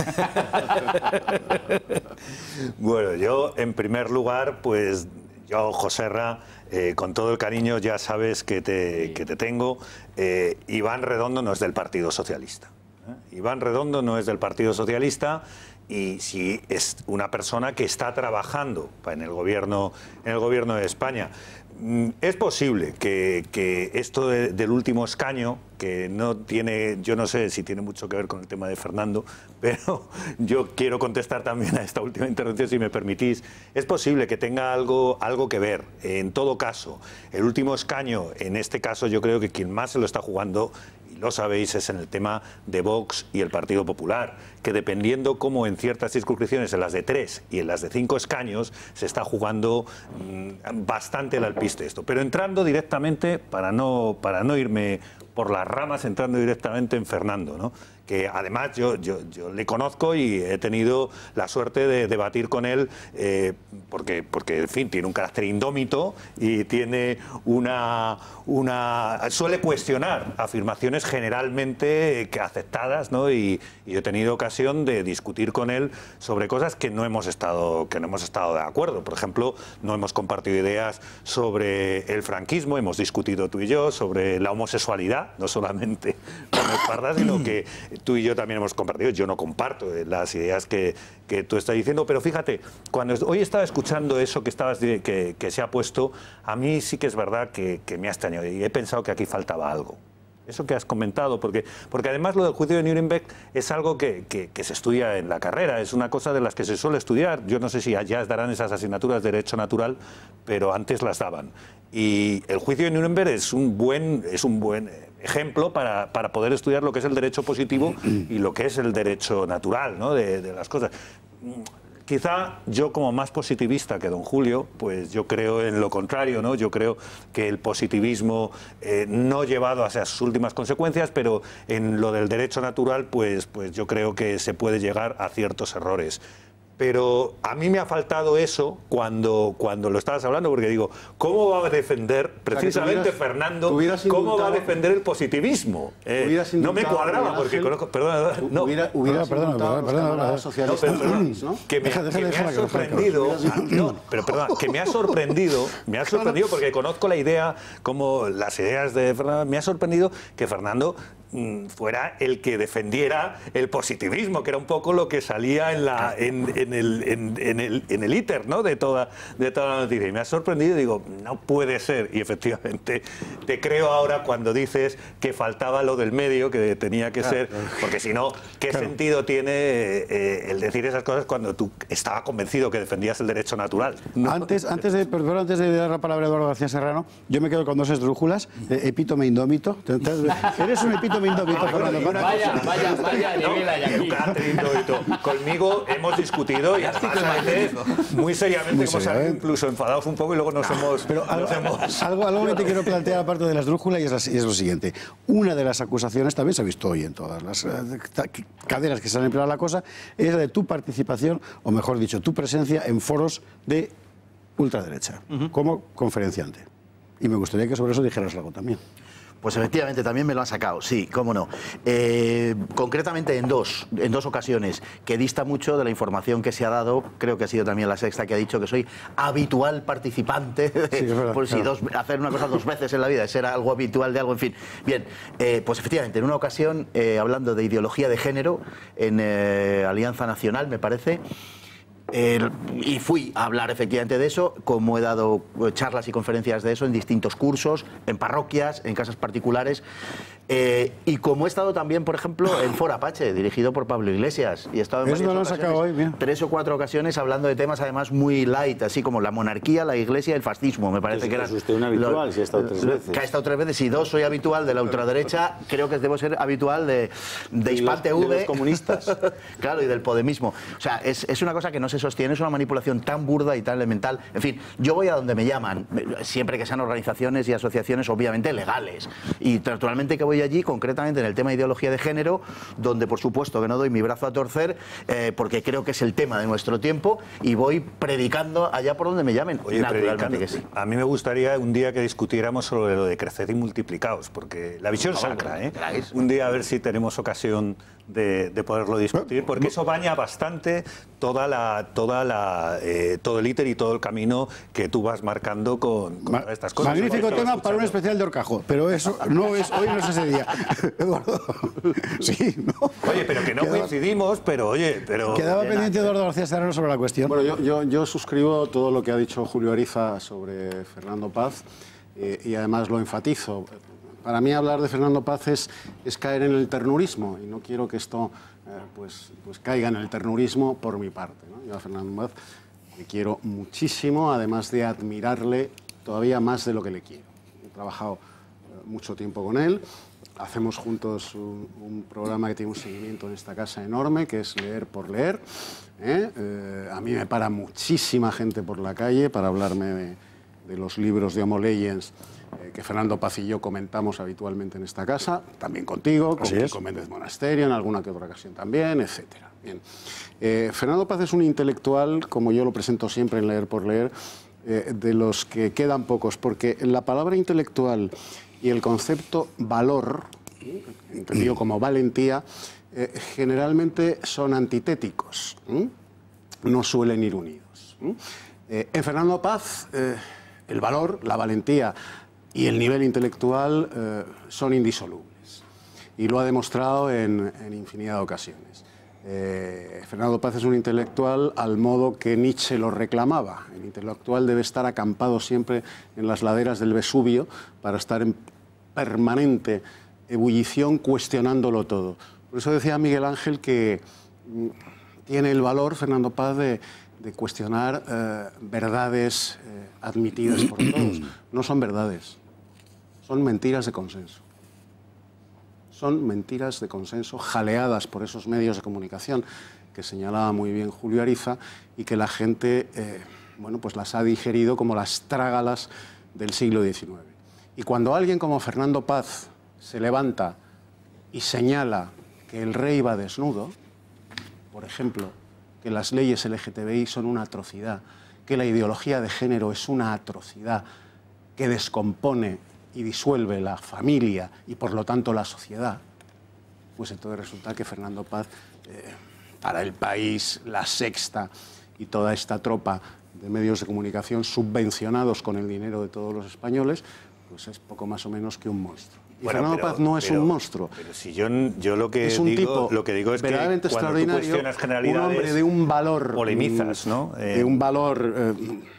Bueno, yo en primer lugar, pues yo, Joserra, eh, con todo el cariño ya sabes que te, que te tengo. Eh, Iván Redondo no es del Partido Socialista. ¿eh? Iván Redondo no es del Partido Socialista. Y si es una persona que está trabajando en el gobierno, en el gobierno de España. Es posible que, que esto de, del último escaño, que no tiene, yo no sé si tiene mucho que ver con el tema de Fernando, pero yo quiero contestar también a esta última intervención, si me permitís. Es posible que tenga algo, algo que ver. En todo caso, el último escaño, en este caso yo creo que quien más se lo está jugando, y lo sabéis, es en el tema de Vox y el Partido Popular, que dependiendo cómo en ciertas circunscripciones, en las de tres y en las de cinco escaños, se está jugando mmm, bastante el alpiste esto. Pero entrando directamente, para no, para no irme por las ramas entrando directamente en Fernando, ¿no? Que además yo, yo, yo le conozco y he tenido la suerte de debatir con él eh, porque, porque, en fin, tiene un carácter indómito y tiene una, una suele cuestionar afirmaciones generalmente que aceptadas, ¿no? Y, y yo he tenido ocasión de discutir con él sobre cosas que no hemos estado, que no hemos estado de acuerdo. Por ejemplo, no hemos compartido ideas sobre el franquismo, hemos discutido tú y yo sobre la homosexualidad, no solamente con Esparza, sino que tú y yo también hemos compartido. Yo no comparto las ideas que, que tú estás diciendo, pero fíjate, cuando hoy estaba escuchando eso que, estabas, que, que se ha puesto, a mí sí que es verdad que, que me ha extrañado y he pensado que aquí faltaba algo. Eso que has comentado, porque, porque además lo del juicio de Nuremberg es algo que, que, que se estudia en la carrera, es una cosa de las que se suele estudiar. Yo no sé si ya darán esas asignaturas de Derecho Natural, pero antes las daban. Y el juicio de Nuremberg es un buen, es un buen ejemplo para, para poder estudiar lo que es el derecho positivo y lo que es el derecho natural, ¿no? de, de las cosas. Quizá yo, como más positivista que don Julio, pues yo creo en lo contrario, ¿no? Yo creo que el positivismo eh, no llevado hacia sus últimas consecuencias, pero en lo del derecho natural, pues, pues yo creo que se puede llegar a ciertos errores. Pero a mí me ha faltado eso cuando, cuando lo estabas hablando, porque digo, ¿cómo va a defender precisamente, o sea, tuvieras, Fernando, cómo va a defender el positivismo? Eh, no me cuadraba, porque conozco, perdona, no, hubiera, hubiera perdona, perdona, perdona, no, socialista, no, pero, ¿no? que me, deja, deja, que me ha sorprendido, no, pero perdona, que me ha sorprendido, me ha sorprendido porque conozco la idea, como las ideas de Fernando, me ha sorprendido que Fernando fuera el que defendiera el positivismo, que era un poco lo que salía en la en, en el en, en el en el íter, ¿no? de toda de toda la noticia. Y me ha sorprendido y digo, no puede ser. Y efectivamente te creo ahora cuando dices que faltaba lo del medio, que tenía que claro, ser, porque si no, ¿qué claro. sentido tiene eh, el decir esas cosas cuando tú estabas convencido que defendías el derecho natural? ¿No? Antes antes de perdón, antes de dar la palabra a Eduardo García Serrano, yo me quedo con dos esdrújulas, eh, epítome indómito. Eres un epítome indómito, Fernando. Vaya, vaya, vaya, nivel hay aquí. Conmigo hemos discutido y además a veces muy seriamente muy hemos salido incluso enfadados un poco y luego nos no, hemos... Pero algo, nos hemos... algo, algo que te quiero plantear aparte de la esdrújula y es, la, y es lo siguiente. Una de las acusaciones, también se ha visto hoy en todas las uh, cadenas que se han empleado la cosa, es la de tu participación, o mejor dicho, tu presencia en foros de ultraderecha, uh-huh. como conferenciante. Y me gustaría que sobre eso dijeras algo también. Pues efectivamente, también me lo han sacado, sí, cómo no. Eh, concretamente en dos, en dos ocasiones, que dista mucho de la información que se ha dado, creo que ha sido también La Sexta que ha dicho que soy habitual participante, de, sí, verdad, por si claro. dos, hacer una cosa dos veces en la vida, ser algo habitual de algo, en fin. Bien, eh, pues efectivamente, en una ocasión, eh, hablando de ideología de género, en eh, Alianza Nacional, me parece, Eh, y fui a hablar efectivamente de eso, como he dado charlas y conferencias de eso en distintos cursos, en parroquias, en casas particulares, eh, y como he estado también, por ejemplo, en Foro Apache, dirigido por Pablo Iglesias, y he estado en varias no ocasiones, hoy, bien. tres o cuatro ocasiones hablando de temas además muy light, así como la monarquía, la iglesia y el fascismo, me parece Entonces, que era... ¿es usted un habitual? Lo, si ha estado tres veces. Que ha estado tres veces, y dos, soy habitual de la ultraderecha, creo que debo ser habitual de, de Hispan T V. De los comunistas. Claro, y del podemismo. O sea, es, es una cosa que no se sostiene, es una manipulación tan burda y tan elemental. En fin, yo voy a donde me llaman, siempre que sean organizaciones y asociaciones obviamente legales. Y naturalmente que voy allí, concretamente en el tema de ideología de género, donde por supuesto que no doy mi brazo a torcer, eh, porque creo que es el tema de nuestro tiempo, y voy predicando allá por donde me llamen. Oye, naturalmente que sí. A mí me gustaría un día que discutiéramos sobre lo de creced y multiplicaos, porque la visión sacra, ¿eh? Un día a ver si tenemos ocasión de, de poderlo discutir, porque eso baña bastante toda la, toda la, eh, todo el íter y todo el camino que tú vas marcando con, con Ma estas cosas. Magnífico tema para un especial de Horcajo, pero eso no es, hoy no es ese día. Eduardo, sí, ¿no? Oye, pero que no quedaba, coincidimos, pero oye, pero... Quedaba pendiente Eduardo García Serrano sobre la cuestión. Bueno, yo, yo, yo suscribo todo lo que ha dicho Julio Ariza sobre Fernando Paz, eh, y además lo enfatizo. Para mí hablar de Fernando Paz es, es caer en el ternurismo, y no quiero que esto eh, pues, pues caiga en el ternurismo por mi parte, ¿no? Yo a Fernando Paz le quiero muchísimo, además de admirarle todavía más de lo que le quiero. He trabajado eh, mucho tiempo con él, hacemos juntos un, un programa que tiene un seguimiento en esta casa enorme, que es Leer por Leer. ¿eh? Eh, a mí me para muchísima gente por la calle para hablarme de, de los libros de Homo Leyens eh, que Fernando Paz y yo comentamos habitualmente en esta casa, también contigo, con Kiko Méndez Monasterio, en alguna que otra ocasión también, etcétera. Bien. Eh, Fernando Paz es un intelectual, como yo lo presento siempre en Leer por Leer, eh, de los que quedan pocos, porque la palabra intelectual y el concepto valor, entendido como valentía, eh, generalmente son antitéticos, ¿eh? No suelen ir unidos. ¿eh? Eh, en Fernando Paz, eh, el valor, la valentía y el nivel intelectual eh, son indisolubles, y lo ha demostrado en, en infinidad de ocasiones. Eh, Fernando Paz es un intelectual al modo que Nietzsche lo reclamaba. El intelectual debe estar acampado siempre en las laderas del Vesubio para estar en permanente ebullición, cuestionándolo todo. Por eso decía Miguel Ángel que mm, tiene el valor, Fernando Paz, de, de cuestionar eh, verdades eh, admitidas por todos. No son verdades, son mentiras de consenso. Son mentiras de consenso jaleadas por esos medios de comunicación que señalaba muy bien Julio Ariza y que la gente eh, bueno, pues las ha digerido como las trágalas del siglo diecinueve. Y cuando alguien como Fernando Paz se levanta y señala que el rey va desnudo, por ejemplo, que las leyes L G T B I son una atrocidad, que la ideología de género es una atrocidad, que descompone y disuelve la familia y por lo tanto la sociedad, pues entonces resulta que Fernando Paz, eh, para El País, La Sexta y toda esta tropa de medios de comunicación subvencionados con el dinero de todos los españoles, pues es poco más o menos que un monstruo. Y bueno, Fernando pero, Paz no es pero, un monstruo. Pero si yo, yo lo que es un digo, tipo lo que digo es que verdaderamente cuando tú extraordinario, cuestionas generalidades, un hombre de un valor, polemizas, ¿no? Eh, de un valor eh,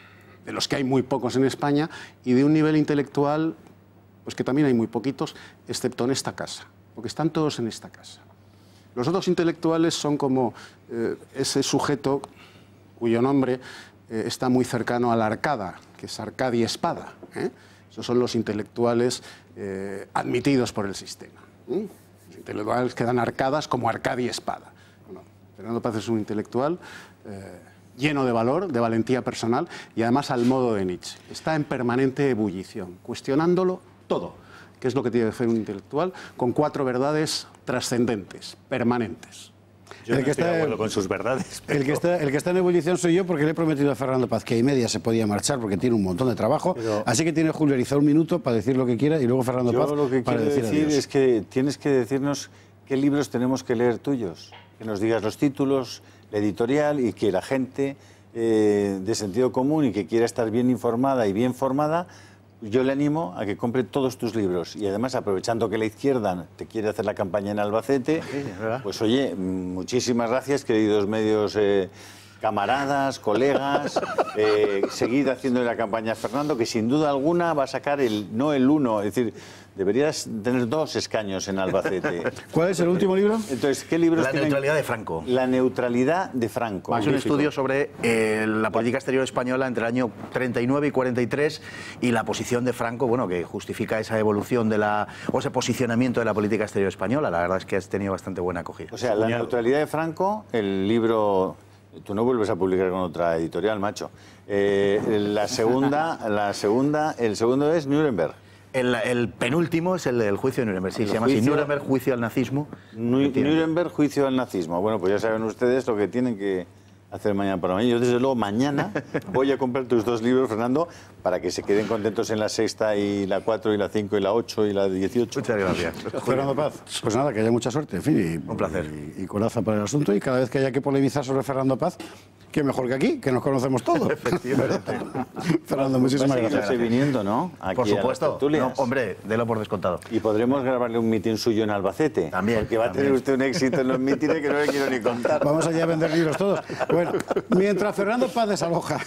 de los que hay muy pocos en España y de un nivel intelectual, pues que también hay muy poquitos, excepto en esta casa, porque están todos en esta casa. Los otros intelectuales son como eh, ese sujeto cuyo nombre eh, está muy cercano a la Arcada, que es Arcadia Espada. ¿eh? Esos son los intelectuales eh, admitidos por el sistema. ¿eh? Los intelectuales que dan arcadas como Arcadia Espada. Bueno, Fernando Paz es un intelectual eh, lleno de valor, de valentía personal y además al modo de Nietzsche. Está en permanente ebullición, cuestionándolo todo, que es lo que tiene que hacer un intelectual, con cuatro verdades trascendentes, permanentes. Yo el no que estoy está, de acuerdo con sus verdades. Pero... El, que está, el que está en ebullición soy yo, porque le he prometido a Fernando Paz que a y media se podía marchar porque tiene un montón de trabajo. Pero... Así que tiene Julio Ariza un minuto para decir lo que quiera y luego Fernando yo Paz lo que para quiero decir, decir adiós. es que tienes que decirnos qué libros tenemos que leer tuyos. Que nos digas los títulos, la editorial y que la gente eh, de sentido común y que quiera estar bien informada y bien formada, yo le animo a que compre todos tus libros y además aprovechando que la izquierda te quiere hacer la campaña en Albacete, sí, pues oye, muchísimas gracias queridos medios, eh, camaradas, colegas, eh, seguid haciendo la campaña a Fernando, que sin duda alguna va a sacar el no el uno, es decir, deberías tener dos escaños en Albacete. ¿Cuál es el último libro? Entonces, ¿qué libros La tienen? neutralidad de Franco. La neutralidad de Franco. Es un estudio sobre eh, la política exterior española entre el año treinta y nueve y cuarenta y tres y la posición de Franco, bueno, que justifica esa evolución de la, o ese posicionamiento de la política exterior española. La verdad es que has tenido bastante buena acogida. O sea, la neutralidad de Franco, el libro... Tú no vuelves a publicar con otra editorial, macho. Eh, la segunda, la segunda, el segundo es Nuremberg. El, el penúltimo es el del juicio de Nuremberg, sí, el se llama juicio, así, Nuremberg, juicio al nazismo. Nuremberg, juicio al nazismo. Bueno, pues ya saben ustedes lo que tienen que hacer mañana para mañana. Yo, desde luego, mañana voy a comprar tus dos libros, Fernando, para que se queden contentos en la sexta y la cuatro y la cinco y la ocho y la dieciocho. Muchas gracias. Fernando Paz, pues nada, que haya mucha suerte, en fin, y, un placer. Y, y coraza para el asunto, y cada vez que haya que polemizar sobre Fernando Paz, que mejor que aquí, que nos conocemos todos. Efectivamente. Fernando, muchísimas gracias. Seguirse viniendo, ¿no? Aquí por supuesto. No, hombre, délo por descontado. Y podremos grabarle un mitin suyo en Albacete. También. Porque va a tener usted un éxito en los mítines que no le quiero ni contar. Vamos allá a vender libros todos. Bueno, mientras Fernando Paz desaloja,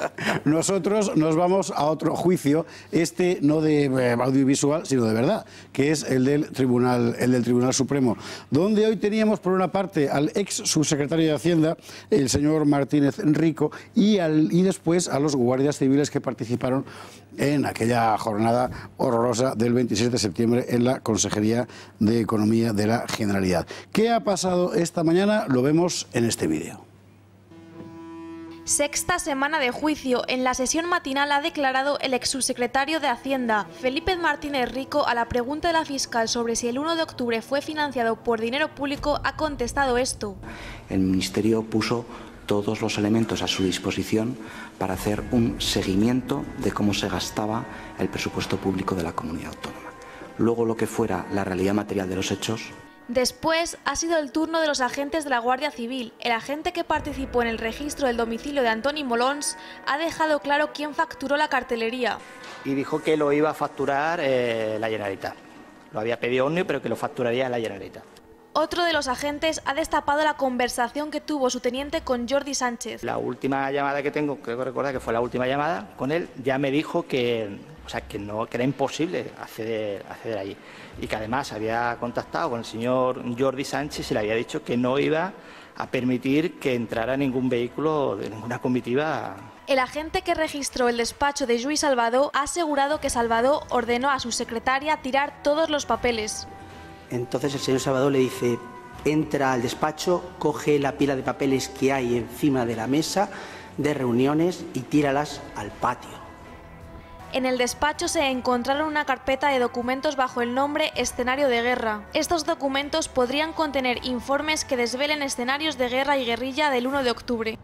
nosotros nos vamos a otro juicio, este no de eh, audiovisual, sino de verdad, que es el del Tribunal, el del Tribunal Supremo, donde hoy teníamos por una parte al ex subsecretario de Hacienda, el señor Martínez Rico, y, al, y después a los guardias civiles que participaron en aquella jornada horrorosa del veintisiete de septiembre en la Consejería de Economía de la Generalidad. ¿Qué ha pasado esta mañana? Lo vemos en este vídeo. Sexta semana de juicio. En la sesión matinal ha declarado el ex subsecretario de Hacienda, Felipe Martínez Rico, a la pregunta de la fiscal sobre si el uno de octubre fue financiado por dinero público, ha contestado esto. El Ministerio puso todos los elementos a su disposición para hacer un seguimiento de cómo se gastaba el presupuesto público de la comunidad autónoma. Luego, lo que fuera la realidad material de los hechos. Después ha sido el turno de los agentes de la Guardia Civil. El agente que participó en el registro del domicilio de Antoni Molons ha dejado claro quién facturó la cartelería. Y dijo que lo iba a facturar eh, la Generalitat. Lo había pedido Omnio, pero que lo facturaría la Generalitat. Otro de los agentes ha destapado la conversación que tuvo su teniente con Jordi Sánchez. La última llamada que tengo, creo que recordar que fue la última llamada con él, ya me dijo que, o sea, que, no, que era imposible acceder, acceder allí. Y que además había contactado con el señor Jordi Sánchez y le había dicho que no iba a permitir que entrara ningún vehículo de ninguna comitiva. El agente que registró el despacho de Lluís Salvador ha asegurado que Salvador ordenó a su secretaria tirar todos los papeles. Entonces el señor Salvador le dice, entra al despacho, coge la pila de papeles que hay encima de la mesa de reuniones y tíralas al patio. En el despacho se encontraron una carpeta de documentos bajo el nombre Escenario de Guerra. Estos documentos podrían contener informes que desvelen escenarios de guerra y guerrilla del uno de octubre.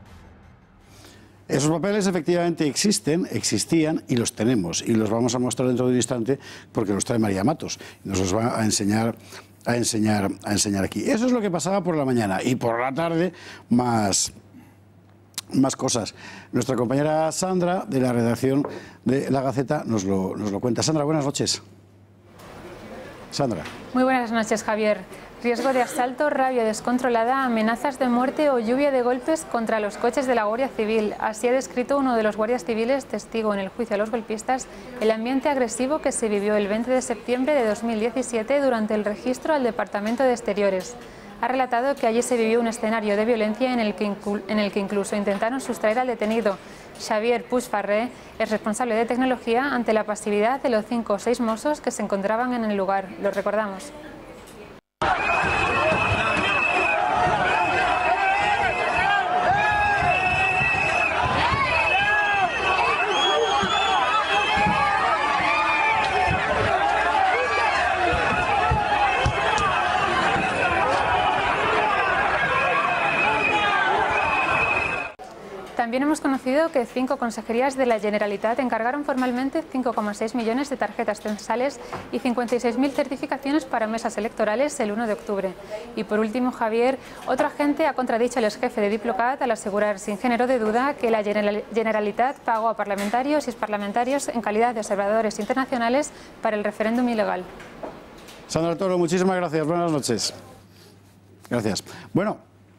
Esos papeles efectivamente existen, existían y los tenemos. Y los vamos a mostrar dentro de un instante porque los trae María Matos. Nos los va a enseñar, a enseñar, a enseñar aquí. Eso es lo que pasaba por la mañana. Y por la tarde, más... Más cosas. Nuestra compañera Sandra, de la redacción de La Gaceta, nos lo, nos lo cuenta. Sandra, buenas noches. Sandra. Muy buenas noches, Javier. Riesgo de asalto, rabia descontrolada, amenazas de muerte o lluvia de golpes contra los coches de la Guardia Civil. Así ha descrito uno de los guardias civiles, testigo en el juicio a los golpistas, el ambiente agresivo que se vivió el veinte de septiembre de dos mil diecisiete durante el registro al Departamento de Exteriores. Ha relatado que allí se vivió un escenario de violencia en el que, en el que incluso intentaron sustraer al detenido. Xavier Puigferrer es responsable de tecnología ante la pasividad de los cinco o seis mozos que se encontraban en el lugar. Lo recordamos. También hemos conocido que cinco consejerías de la Generalitat encargaron formalmente cinco coma seis millones de tarjetas censales y cincuenta y seis mil certificaciones para mesas electorales el uno de octubre. Y por último, Javier, otro agente ha contradicho al exjefe de Diplocat al asegurar sin género de duda que la Generalitat pagó a parlamentarios y exparlamentarios en calidad de observadores internacionales para el referéndum ilegal. Sandra Toro, muchísimas gracias. Buenas noches. Gracias. Bueno,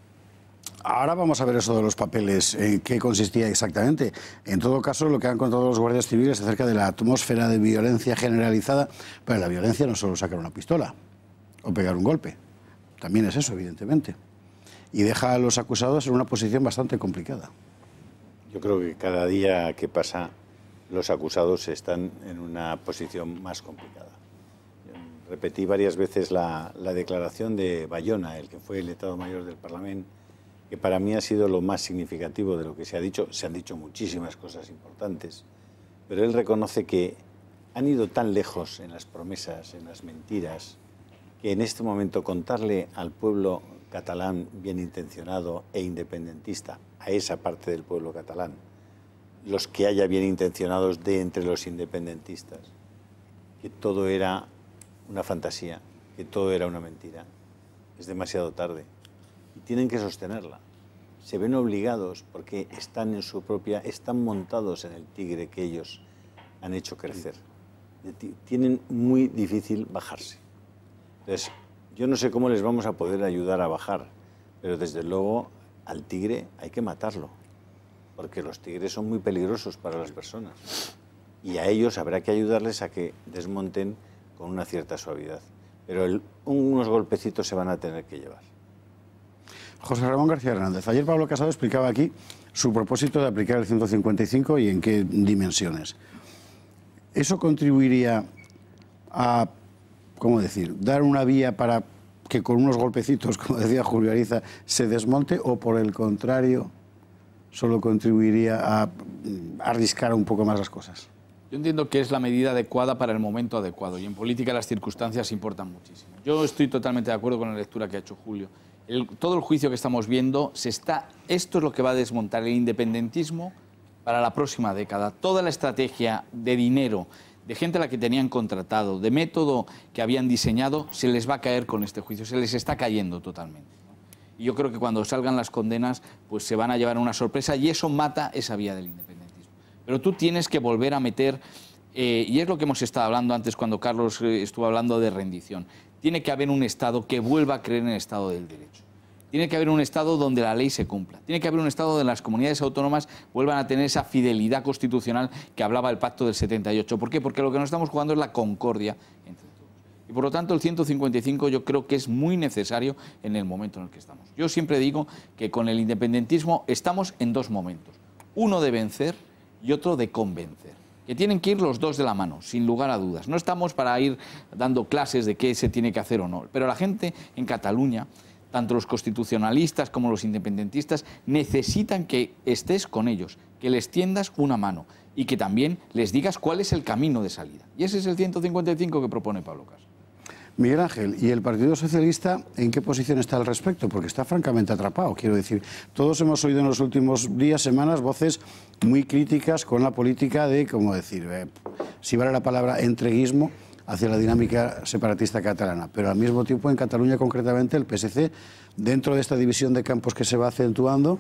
ahora vamos a ver eso de los papeles, en qué consistía exactamente. En todo caso, lo que han contado los guardias civiles acerca de la atmósfera de violencia generalizada, pero la violencia no es solo sacar una pistola o pegar un golpe, también es eso, evidentemente. Y deja a los acusados en una posición bastante complicada. Yo creo que cada día que pasa, los acusados están en una posición más complicada. Repetí varias veces la, la declaración de Bayona, el que fue el letrado mayor del Parlamento, que para mí ha sido lo más significativo de lo que se ha dicho. Se han dicho muchísimas cosas importantes, pero él reconoce que han ido tan lejos en las promesas, en las mentiras, que en este momento contarle al pueblo catalán bien intencionado e independentista, a esa parte del pueblo catalán, los que haya bien intencionados de entre los independentistas, que todo era una fantasía, que todo era una mentira, es demasiado tarde. Y tienen que sostenerla. Se ven obligados porque están en su propia, están montados en el tigre que ellos han hecho crecer. Tienen muy difícil bajarse. Entonces, yo no sé cómo les vamos a poder ayudar a bajar, pero desde luego al tigre hay que matarlo, porque los tigres son muy peligrosos para las personas. Y a ellos habrá que ayudarles a que desmonten con una cierta suavidad. Pero el, unos golpecitos se van a tener que llevar. José Ramón García Hernández, ayer Pablo Casado explicaba aquí su propósito de aplicar el ciento cincuenta y cinco y en qué dimensiones. ¿Eso contribuiría a, cómo decir, dar una vía para que con unos golpecitos, como decía Julio Ariza, se desmonte, o por el contrario, solo contribuiría a arriscar un poco más las cosas. Yo entiendo que es la medida adecuada para el momento adecuado y en política las circunstancias importan muchísimo. Yo estoy totalmente de acuerdo con la lectura que ha hecho Julio. El, todo el juicio que estamos viendo, se está, esto es lo que va a desmontar el independentismo para la próxima década. Toda la estrategia de dinero, de gente a la que tenían contratado, de método que habían diseñado, se les va a caer con este juicio, se les está cayendo totalmente. Y yo creo que cuando salgan las condenas, pues se van a llevar una sorpresa y eso mata esa vía del independentismo. Pero tú tienes que volver a meter, eh, y es lo que hemos estado hablando antes cuando Carlos eh, estuvo hablando de rendición, tiene que haber un Estado que vuelva a creer en el Estado del Derecho. Tiene que haber un Estado donde la ley se cumpla. Tiene que haber un Estado donde las comunidades autónomas vuelvan a tener esa fidelidad constitucional que hablaba el Pacto del setenta y ocho. ¿Por qué? Porque lo que nos estamos jugando es la concordia entre todos. Y por lo tanto el ciento cincuenta y cinco yo creo que es muy necesario en el momento en el que estamos. Yo siempre digo que con el independentismo estamos en dos momentos. Uno de vencer y otro de convencer, que tienen que ir los dos de la mano, sin lugar a dudas. No estamos para ir dando clases de qué se tiene que hacer o no, pero la gente en Cataluña, tanto los constitucionalistas como los independentistas, necesitan que estés con ellos, que les tiendas una mano y que también les digas cuál es el camino de salida. Y ese es el ciento cincuenta y cinco que propone Pablo Casado. Miguel Ángel, ¿y el Partido Socialista en qué posición está al respecto? Porque está francamente atrapado, quiero decir. Todos hemos oído en los últimos días, semanas, voces muy críticas con la política de, ¿cómo decir?, eh, si vale la palabra, entreguismo hacia la dinámica separatista catalana. Pero al mismo tiempo, en Cataluña concretamente, el P S C, dentro de esta división de campos que se va acentuando,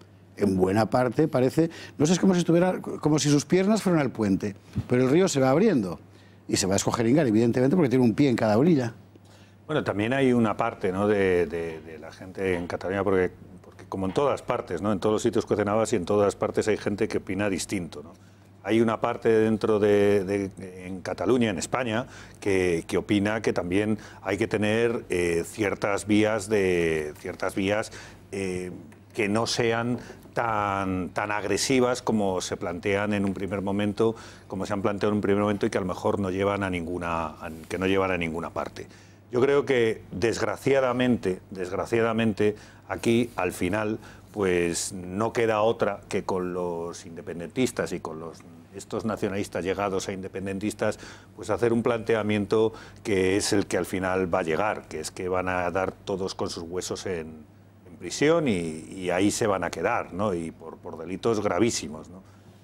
en buena parte parece, no sé, es como si estuviera, como si sus piernas fueran el puente, pero el río se va abriendo. Y se va a escogeringar, evidentemente, porque tiene un pie en cada orilla. Bueno, también hay una parte, ¿no?, de, de, de la gente en Cataluña, porque, porque como en todas partes, ¿no?, en todos los sitios cocinabas y en todas partes hay gente que opina distinto, ¿no? Hay una parte dentro de, de en Cataluña, en España, que, que opina que también hay que tener eh, ciertas vías de ciertas vías eh, que no sean tan, tan agresivas como se plantean en un primer momento, como se han planteado en un primer momento y que a lo mejor no llevan a ninguna, a, que no llevan a ninguna parte. Yo creo que desgraciadamente, desgraciadamente, aquí al final, pues no queda otra que con los independentistas y con los estos nacionalistas llegados a independentistas, pues hacer un planteamiento que es el que al final va a llegar, que es que van a dar todos con sus huesos en prisión y, y ahí se van a quedar, ¿no?, y por, por delitos gravísimos, ¿no?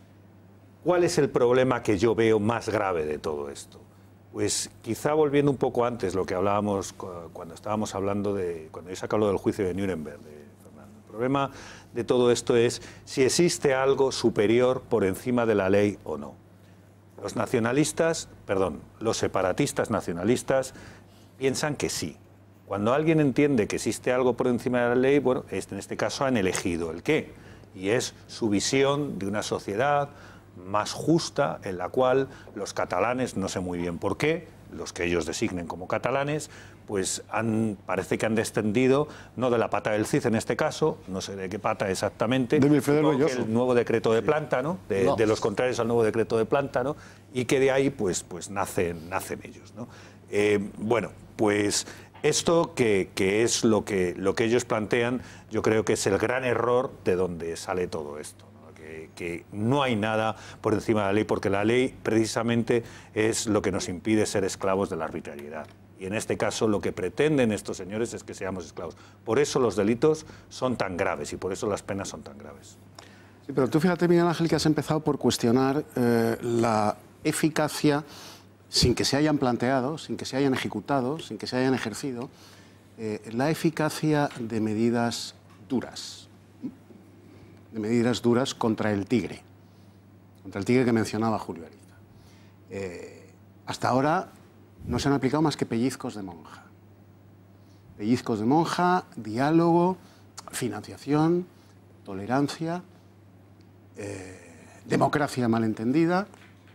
¿Cuál es el problema que yo veo más grave de todo esto? Pues quizá volviendo un poco antes, lo que hablábamos cuando estábamos hablando de, cuando yo sacaba lo del juicio de Nuremberg, de Fernando. El problema de todo esto es si existe algo superior por encima de la ley o no. Los nacionalistas, perdón, los separatistas nacionalistas piensan que sí. Cuando alguien entiende que existe algo por encima de la ley, bueno, en este caso han elegido el qué, y es su visión de una sociedad más justa en la cual los catalanes, no sé muy bien por qué, los que ellos designen como catalanes, pues han, parece que han descendido, no de la pata del Cid en este caso, no sé de qué pata exactamente, de el nuevo decreto de planta, ¿no? De, no. de los contrarios al nuevo decreto de planta, ¿no? Y que de ahí pues, pues nacen, nacen ellos, ¿no? Eh, bueno, pues esto que, que es lo que, lo que ellos plantean, yo creo que es el gran error de donde sale todo esto, ¿no? Que, que no hay nada por encima de la ley, porque la ley precisamente es lo que nos impide ser esclavos de la arbitrariedad. Y en este caso lo que pretenden estos señores es que seamos esclavos. Por eso los delitos son tan graves y por eso las penas son tan graves. Sí, pero tú fíjate, Miguel Ángel, que has empezado por cuestionar eh, la eficacia, sin que se hayan planteado, sin que se hayan ejecutado, sin que se hayan ejercido, eh, la eficacia de medidas duras, de medidas duras contra el tigre, contra el tigre que mencionaba Julio Ariza. Eh, hasta ahora no se han aplicado más que pellizcos de monja. Pellizcos de monja, diálogo, financiación, tolerancia, eh, democracia malentendida.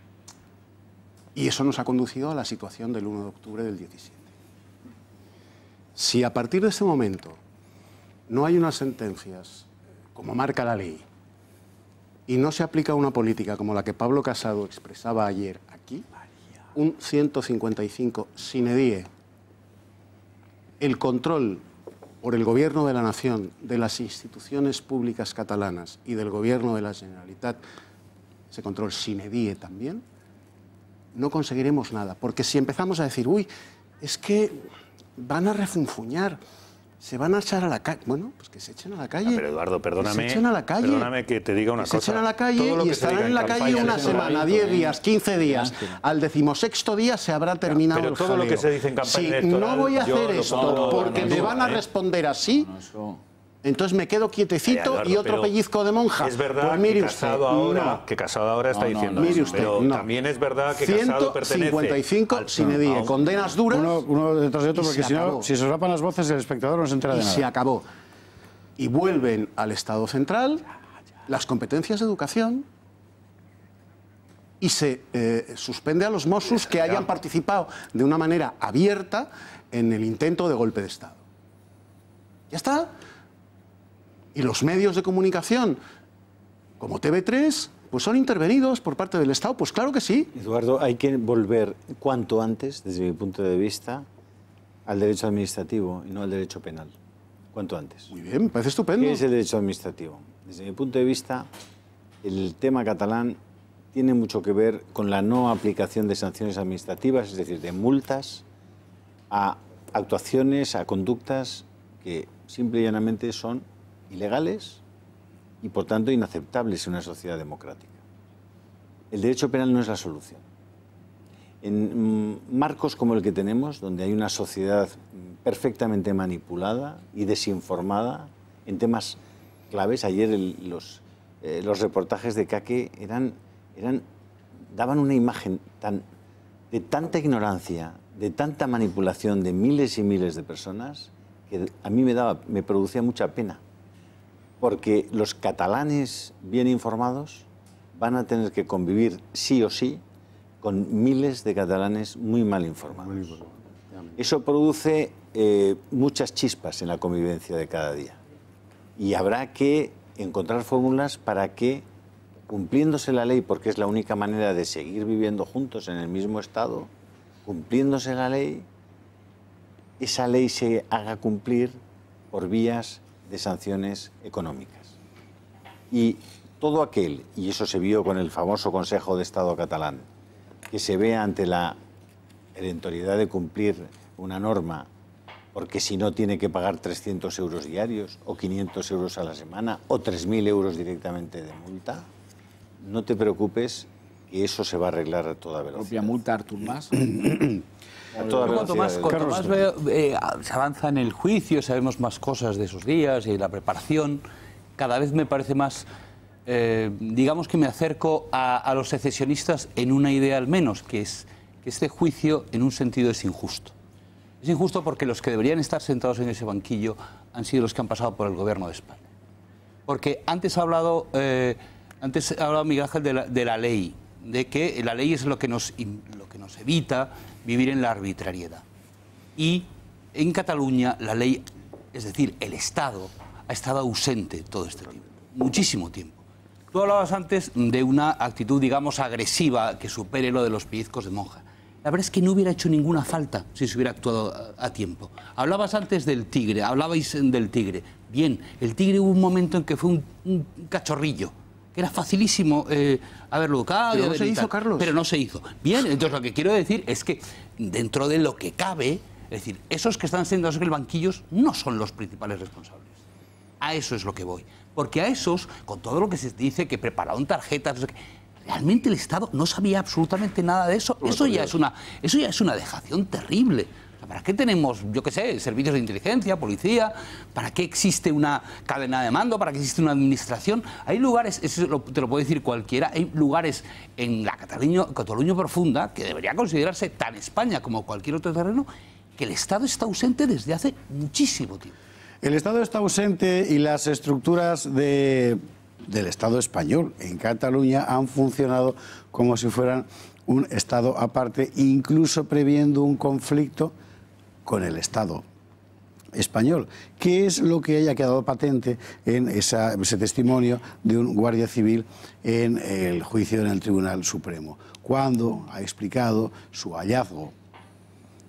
Y eso nos ha conducido a la situación del uno de octubre del diecisiete. Si a partir de ese momento no hay unas sentencias como marca la ley y no se aplica una política como la que Pablo Casado expresaba ayer aquí, un ciento cincuenta y cinco sine die, el control por el Gobierno de la Nación, de las instituciones públicas catalanas y del Gobierno de la Generalitat, ese control sine die también, no conseguiremos nada. Porque si empezamos a decir, uy, es que van a refunfuñar, se van a echar a la calle. Bueno, pues que se echen a la calle. Ah, pero Eduardo, perdóname, que se echen a la calle. perdóname que te diga una que cosa. Se echen a la calle y estarán en la calle una semana, diez días, quince días. Al decimosexto día se habrá terminado pero el todo jaleo. lo que se dice en campaña Si electoral, no voy a yo hacer lo esto pongo- porque no, no, me no, van a ¿eh? responder así, entonces me quedo quietecito Eduardo, y otro pero pellizco de monja. Es verdad Pues mire que usted, Casado ahora, no. que Casado ahora está No, no, diciendo no. eso, Mire usted, pero no. también es verdad que Casado pertenece ciento cincuenta y cinco al- sine die, a un- condenas duras. Uno, uno detrás de otro, y porque se si no, acabó. si se solapan las voces, el espectador no se entera de Y nada. se acabó. Y vuelven al Estado central las competencias de educación y se eh, suspende a los Mossos que hayan participado de una manera abierta en el intento de golpe de Estado. Ya está. Y los medios de comunicación, como T V tres, pues son intervenidos por parte del Estado. Pues claro que sí. Eduardo, hay que volver cuanto antes, desde mi punto de vista, al derecho administrativo y no al derecho penal. Cuanto antes. Muy bien, me parece estupendo. ¿Qué es el derecho administrativo? Desde mi punto de vista, el tema catalán tiene mucho que ver con la no aplicación de sanciones administrativas, es decir, de multas a actuaciones, a conductas que simple y llanamente son ilegales y, por tanto, inaceptables en una sociedad democrática. El derecho penal no es la solución. En mm, marcos como el que tenemos, donde hay una sociedad perfectamente manipulada y desinformada en temas claves, ayer el, los, eh, los reportajes de Caque eran, eran, daban una imagen tan, de tanta ignorancia, de tanta manipulación de miles y miles de personas, que a mí me, daba, me producía mucha pena. Porque los catalanes bien informados van a tener que convivir sí o sí con miles de catalanes muy mal informados. Eso produce eh, muchas chispas en la convivencia de cada día. Y habrá que encontrar fórmulas para que, cumpliéndose la ley, porque es la única manera de seguir viviendo juntos en el mismo Estado, cumpliéndose la ley, esa ley se haga cumplir por vías de sanciones económicas. Y todo aquel, y eso se vio con el famoso Consejo de Estado catalán, que se vea ante la eventualidad de cumplir una norma, porque si no tiene que pagar trescientos euros diarios, o quinientos euros a la semana, o tres mil euros directamente de multa, no te preocupes, que eso se va a arreglar a toda velocidad. Propia multa, Artur Mas. A toda Cuanto más, velocidad. cuanto más veo, eh, se avanza en el juicio, sabemos más cosas de esos días y la preparación, cada vez me parece más, eh, digamos que me acerco a, a los secesionistas en una idea al menos, que es que este juicio en un sentido es injusto. Es injusto porque los que deberían estar sentados en ese banquillo han sido los que han pasado por el gobierno de España. Porque antes ha hablado, eh, antes ha hablado Miguel Ángel de la, de la ley, de que la ley es lo que nos, lo que nos evita vivir en la arbitrariedad. Y en Cataluña la ley, es decir, el Estado, ha estado ausente todo este tiempo, muchísimo tiempo. Tú hablabas antes de una actitud, digamos, agresiva que supere lo de los pellizcos de monja. La verdad es que no hubiera hecho ninguna falta si se hubiera actuado a, a tiempo. Hablabas antes del tigre, hablabais del tigre. Bien, el tigre hubo un momento en que fue un, un cachorrillo, que era facilísimo eh, haberlo educado. Pero y no haber se y hizo, tal. Carlos. Pero no se hizo. Bien, entonces lo que quiero decir es que dentro de lo que cabe, es decir, esos que están sentados en el banquillo no son los principales responsables. A eso es lo que voy. Porque a esos, con todo lo que se dice, que prepararon tarjetas, no sé qué, realmente el Estado no sabía absolutamente nada de eso. Eso ya es una, eso ya es una dejación terrible. O sea, ¿para qué tenemos, yo qué sé, servicios de inteligencia, policía? ¿Para qué existe una cadena de mando? ¿Para qué existe una administración? Hay lugares, eso lo- te lo puede decir cualquiera, hay lugares en la Cataluña, Cataluña profunda, que debería considerarse tan España como cualquier otro terreno, que el Estado está ausente desde hace muchísimo tiempo. El Estado está ausente y las estructuras de, del Estado español en Cataluña han funcionado como si fueran un Estado aparte, incluso previendo un conflicto con el Estado español, que es lo que haya quedado patente en esa, ese testimonio de un guardia civil en el juicio en el Tribunal Supremo, cuando ha explicado su hallazgo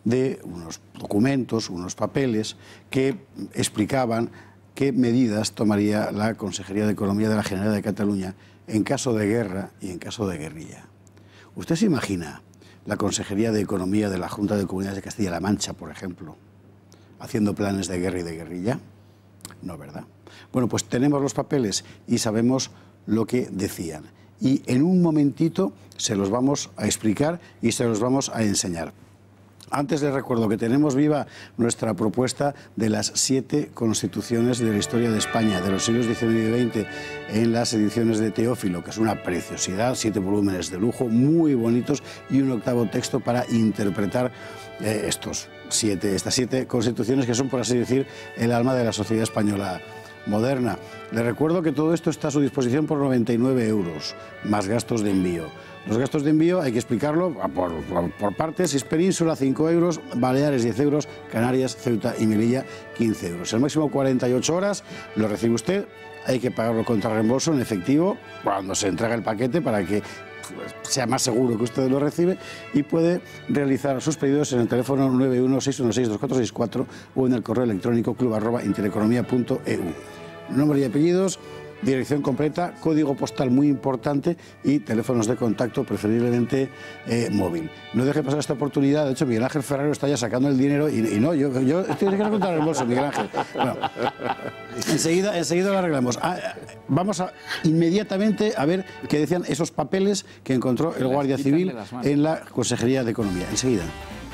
de unos documentos, unos papeles que explicaban qué medidas tomaría la Consejería de Economía de la Generalitat de Cataluña en caso de guerra y en caso de guerrilla. ¿Usted se imagina la Consejería de Economía de la Junta de Comunidades de Castilla-La Mancha, por ejemplo, haciendo planes de guerra y de guerrilla? No, ¿verdad? Bueno, pues tenemos los papeles y sabemos lo que decían. Y en un momentito se los vamos a explicar y se los vamos a enseñar. Antes les recuerdo que tenemos viva nuestra propuesta de las siete constituciones de la historia de España, de los siglos diecinueve y veinte, en las ediciones de Teófilo, que es una preciosidad, siete volúmenes de lujo, muy bonitos, y un octavo texto para interpretar eh, estos siete, estas siete constituciones que son, por así decir, el alma de la sociedad española moderna. Les recuerdo que todo esto está a su disposición por noventa y nueve euros, más gastos de envío. Los gastos de envío hay que explicarlo por, por, por partes. Si es Península, cinco euros, Baleares, diez euros, Canarias, Ceuta y Melilla, quince euros. El máximo cuarenta y ocho horas lo recibe usted. Hay que pagarlo contra reembolso en efectivo cuando se entrega el paquete para que sea más seguro que usted lo recibe, y puede realizar sus pedidos en el teléfono nueve uno seis uno seis dos cuatro seis cuatro o en el correo electrónico club arroba intereconomía punto e u. Nombre y apellidos, dirección completa, código postal muy importante y teléfonos de contacto, preferiblemente eh, móvil. No deje pasar esta oportunidad. De hecho, Miguel Ángel Ferrero está ya sacando el dinero y, y no, yo, yo estoy que contar el bolso, Miguel Ángel. Bueno, enseguida, enseguida lo arreglamos. Ah, vamos a, inmediatamente a ver qué decían esos papeles que encontró el Guardia Civil en la Consejería de Economía. Enseguida.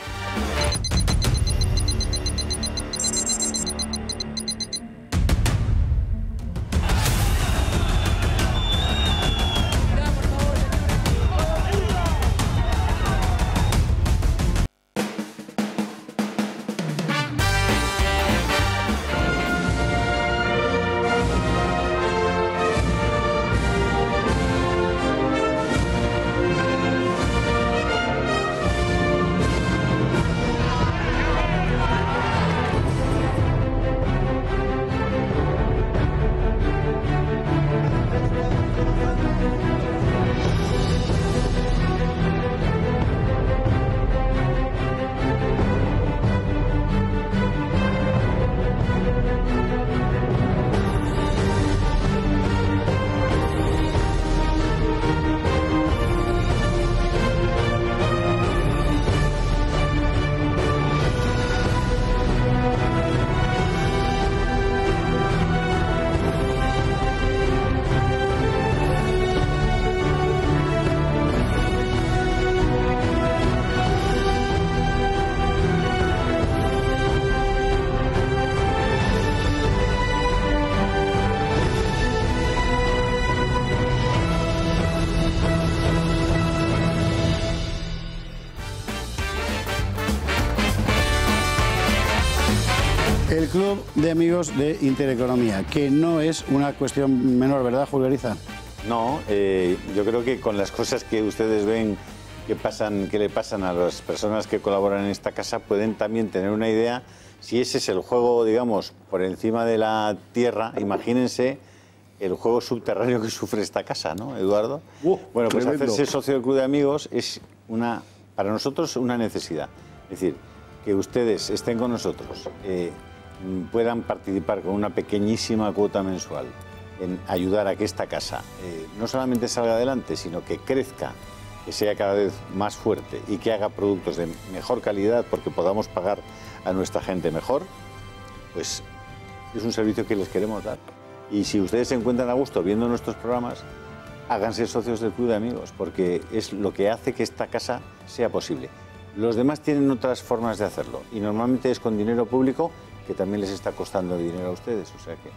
El Club de Amigos de Intereconomía, que no es una cuestión menor, ¿verdad, Julio Ariza? No, eh, yo creo que con las cosas que ustedes ven que, pasan, que le pasan a las personas que colaboran en esta casa, pueden también tener una idea. Si ese es el juego, digamos, por encima de la tierra, imagínense el juego subterráneo que sufre esta casa, ¿no, Eduardo? Uh, bueno, pues tremendo. Hacerse socio del Club de Amigos es una, para nosotros una necesidad. Es decir, que ustedes estén con nosotros, eh, puedan participar con una pequeñísima cuota mensual en ayudar a que esta casa eh, no solamente salga adelante, sino que crezca, que sea cada vez más fuerte y que haga productos de mejor calidad porque podamos pagar a nuestra gente mejor, pues es un servicio que les queremos dar. Y si ustedes se encuentran a gusto viendo nuestros programas, háganse socios del Club de Amigos, porque es lo que hace que esta casa sea posible. Los demás tienen otras formas de hacerlo y normalmente es con dinero público, que también les está costando dinero a ustedes, o sea que...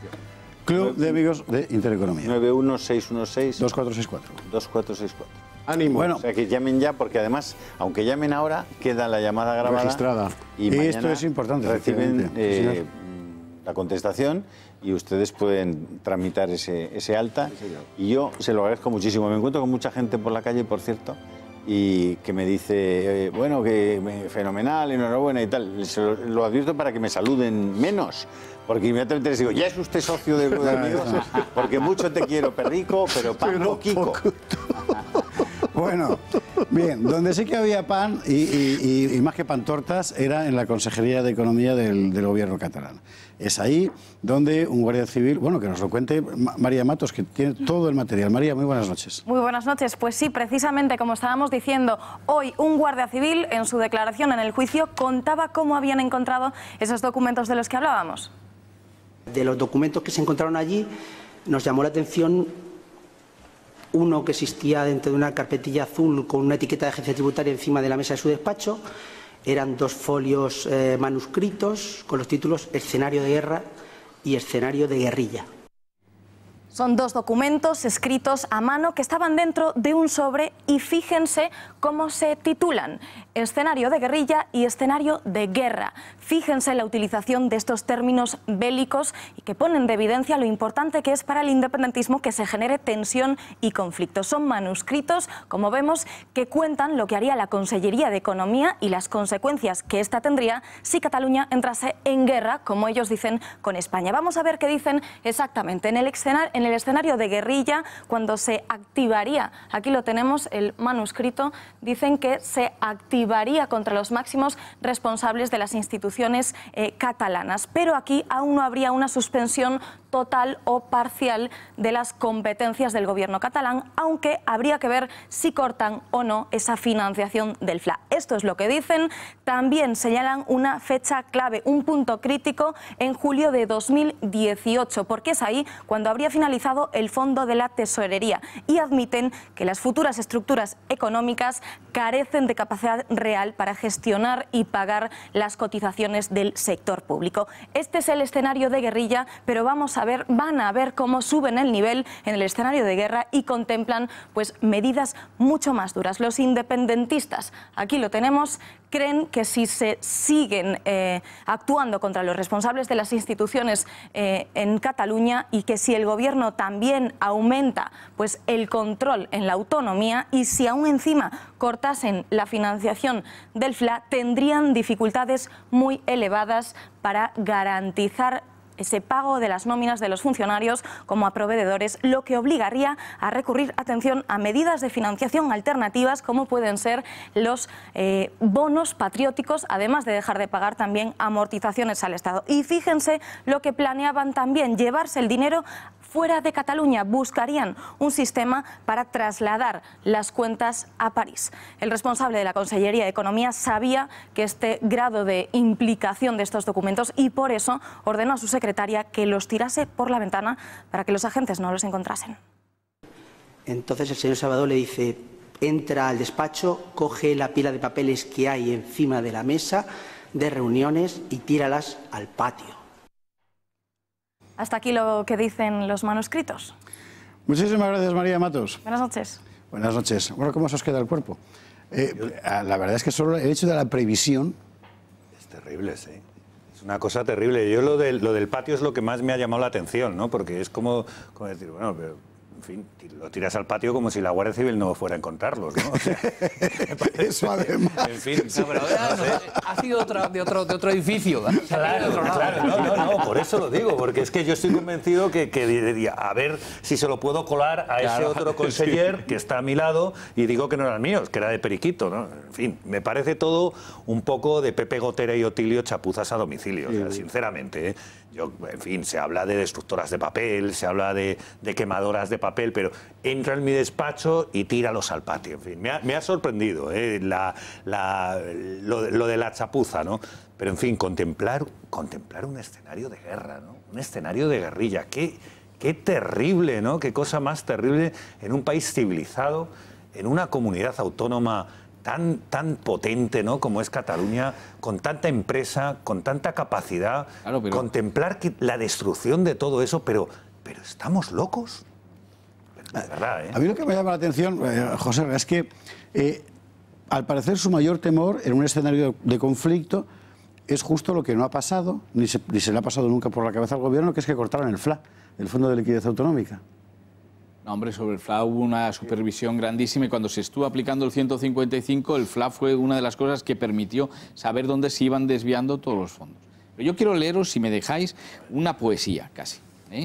Club de Amigos de Intereconomía. nueve uno seis uno seis dos cuatro seis cuatro. dos cuatro seis cuatro. Ánimo. Bueno, o sea que llamen ya, porque además, aunque llamen ahora, queda la llamada grabada. Registrada. Y, y esto es importante. Reciben eh, la contestación y ustedes pueden tramitar ese, ese alta. Sí, y yo se lo agradezco muchísimo. Me encuentro con mucha gente por la calle, por cierto, y que me dice, eh, bueno, que fenomenal, enhorabuena y tal. Se lo, lo advierto para que me saluden menos, porque inmediatamente les digo, ya es usted socio de Club de Amigos, porque mucho te quiero, perrico, pero pan poquito. Bueno, bien, donde sí que había pan y, y, y, y más que pan tortas era en la Consejería de Economía del, del Gobierno catalán. Es ahí donde un guardia civil, bueno, que nos lo cuente María Matos, que tiene todo el material. María, muy buenas noches. Muy buenas noches. Pues sí, precisamente como estábamos diciendo, hoy un guardia civil en su declaración en el juicio contaba cómo habían encontrado esos documentos de los que hablábamos. De los documentos que se encontraron allí, nos llamó la atención uno que existía dentro de una carpetilla azul con una etiqueta de agencia tributaria encima de la mesa de su despacho. Eran dos folios eh, manuscritos con los títulos Escenario de guerra y Escenario de guerrilla. Son dos documentos escritos a mano que estaban dentro de un sobre y fíjense cómo se titulan: escenario de guerrilla y escenario de guerra. Fíjense la utilización de estos términos bélicos y que ponen de evidencia lo importante que es para el independentismo que se genere tensión y conflicto. Son manuscritos, como vemos, que cuentan lo que haría la Consellería de Economía y las consecuencias que ésta tendría si Cataluña entrase en guerra, como ellos dicen, con España. Vamos a ver qué dicen exactamente. En el escenario, en el escenario de guerrilla, cuando se activaría, aquí lo tenemos, el manuscrito, dicen que se activaría contra los máximos responsables de las instituciones eh, catalanas, pero aquí aún no habría una suspensión total o parcial de las competencias del gobierno catalán, aunque habría que ver si cortan o no esa financiación del F L A. Esto es lo que dicen. También señalan una fecha clave, un punto crítico en julio de dos mil dieciocho, porque es ahí cuando habría finalizado el fondo de la tesorería, y admiten que las futuras estructuras económicas carecen de capacidad real para gestionar y pagar las cotizaciones del sector público. Este es el escenario de guerrilla, pero vamos a ver, van a ver cómo suben el nivel en el escenario de guerra y contemplan pues medidas mucho más duras. Los independentistas, aquí lo tenemos, creen que si se siguen eh, actuando contra los responsables de las instituciones eh, en Cataluña, y que si el gobierno también aumenta pues el control en la autonomía, y si aún encima cortasen la financiación del F L A, tendrían dificultades muy elevadas para garantizar ese pago de las nóminas de los funcionarios como a proveedores, lo que obligaría a recurrir, atención, a medidas de financiación alternativas como pueden ser los eh, bonos patrióticos, además de dejar de pagar también amortizaciones al Estado. Y fíjense lo que planeaban también: llevarse el dinero fuera de Cataluña. Buscarían un sistema para trasladar las cuentas a París. El responsable de la Consellería de Economía sabía que este grado de implicación de estos documentos, y por eso ordenó a su secretaria que los tirase por la ventana para que los agentes no los encontrasen. Entonces el señor Salvador le dice: entra al despacho, coge la pila de papeles que hay encima de la mesa de reuniones y tíralas al patio. Hasta aquí lo que dicen los manuscritos. Muchísimas gracias, María Matos. Buenas noches. Buenas noches. Bueno, ¿cómo se os queda el cuerpo? Eh, la verdad es que solo el hecho de la previsión... Es terrible, sí. Es una cosa terrible. Yo lo del, lo del patio es lo que más me ha llamado la atención, ¿no? Porque es como, como decir, bueno, pero, en fin, lo tiras al patio como si la Guardia Civil no fuera a encontrarlos, ¿no? O sea, eso además. En fin, no, pero ahora, no sé, ha sido otra, de, otro, de otro edificio. Claro, claro, no, no, no, por eso lo digo, porque es que yo estoy convencido que, que diría, a ver si se lo puedo colar a claro, ese otro conseller que está a mi lado, y digo que no eran míos, que era de Periquito, ¿no? En fin, me parece todo un poco de Pepe Gotera y Otilio chapuzas a domicilio, o sea, sinceramente, ¿eh? Yo, en fin, se habla de destructoras de papel, se habla de, de quemadoras de papel, pero entra en mi despacho y tíralos al patio. En fin, me ha, me ha sorprendido ¿eh? la, la, lo, lo de la chapuza, ¿no? Pero, en fin, contemplar, contemplar un escenario de guerra, ¿no? Un escenario de guerrilla. Qué, qué terrible, ¿no? Qué cosa más terrible en un país civilizado, en una comunidad autónoma tan, tan potente, ¿no? Como es Cataluña, con tanta empresa, con tanta capacidad, claro, pero... contemplar que la destrucción de todo eso, pero, pero ¿estamos locos? De verdad, ¿eh? A mí lo que me llama la atención, eh, José, es que eh, al parecer su mayor temor en un escenario de conflicto es justo lo que no ha pasado, ni se, ni se le ha pasado nunca por la cabeza al gobierno, que es que cortaron el F L A, el Fondo de Liquidez Autonómica. No, hombre, sobre el F L A hubo una supervisión grandísima, y cuando se estuvo aplicando el ciento cincuenta y cinco, el F L A fue una de las cosas que permitió saber dónde se iban desviando todos los fondos. Pero yo quiero leeros, si me dejáis, una poesía casi, ¿eh?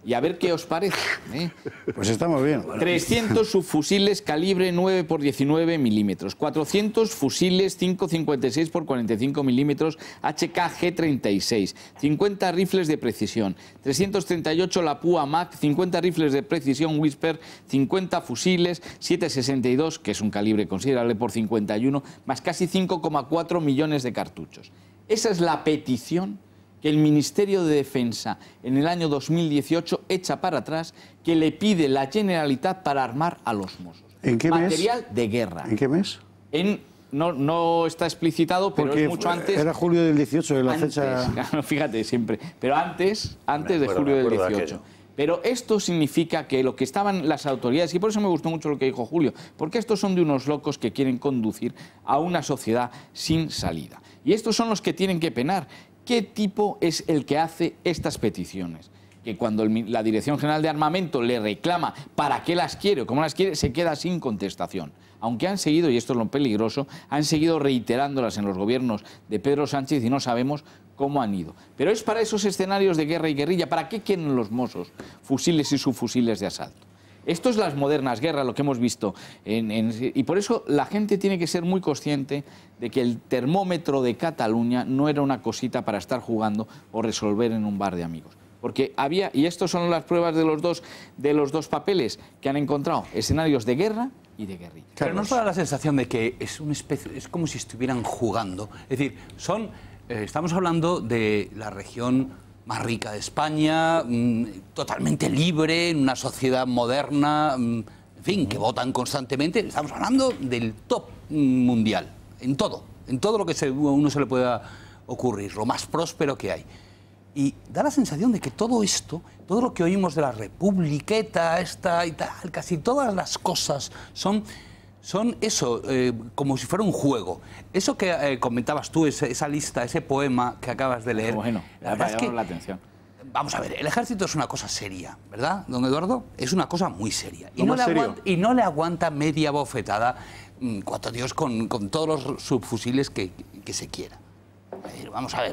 Y a ver qué os parece. ¿eh? Pues estamos bien. trescientos subfusiles calibre nueve por diecinueve milímetros, cuatrocientos fusiles cinco cincuenta y seis por cuarenta y cinco milímetros H K G treinta y seis, cincuenta rifles de precisión, trescientos treinta y ocho la Púa Mac, cincuenta rifles de precisión Whisper, cincuenta fusiles siete sesenta y dos, que es un calibre considerable, por cincuenta y uno, más casi cinco coma cuatro millones de cartuchos. Esa es la petición que el Ministerio de Defensa en el año dos mil dieciocho echa para atrás, que le pide la Generalitat para armar a los Mossos. ¿En qué Material mes? de guerra. ¿En qué mes? En, no, no está explicitado, pero Porque es mucho antes. Era julio del dieciocho, de la antes, fecha... Fíjate, siempre. Pero antes, antes de acuerdo, julio me del acuerdo de dieciocho. Pero esto significa que lo que estaban las autoridades, y por eso me gustó mucho lo que dijo Julio, porque estos son de unos locos que quieren conducir a una sociedad sin salida. Y estos son los que tienen que penar. ¿Qué tipo es el que hace estas peticiones? Que cuando el, la Dirección General de Armamento le reclama para qué las quiere o cómo las quiere, se queda sin contestación. Aunque han seguido, y esto es lo peligroso, han seguido reiterándolas en los gobiernos de Pedro Sánchez y no sabemos cómo han ido. Pero es para esos escenarios de guerra y guerrilla. ¿Para qué quieren los Mossos fusiles y subfusiles de asalto? Esto es las modernas guerras, lo que hemos visto. En, en, y por eso la gente tiene que ser muy consciente de que el termómetro de Cataluña no era una cosita para estar jugando o resolver en un bar de amigos. Porque había, y estas son las pruebas de los dos, de los dos papeles que han encontrado, escenarios de guerra y de guerrilla. Pero ¿no os da la sensación de que es una especie, es como si estuvieran jugando? Es decir, son, eh, estamos hablando de la región más rica de España, mmm, totalmente libre, en una sociedad moderna, mmm, en fin, que votan constantemente. Estamos hablando del top mundial, en todo, en todo lo que se, uno se le pueda ocurrir, lo más próspero que hay. Y da la sensación de que todo esto, todo lo que oímos de la republiqueta esta y tal, casi todas las cosas son... Son eso, eh, como si fuera un juego. Eso que eh, comentabas tú, esa, esa lista, ese poema que acabas de leer. Bueno, la verdad es que, la atención. Vamos a ver, el ejército es una cosa seria, ¿verdad, don Eduardo? Es una cosa muy seria. Y ¿Cómo no, le serio? aguanta, y no le aguanta media bofetada, mmm, cuatro Dios, con, con todos los subfusiles que, que se quiera. Pero vamos a ver,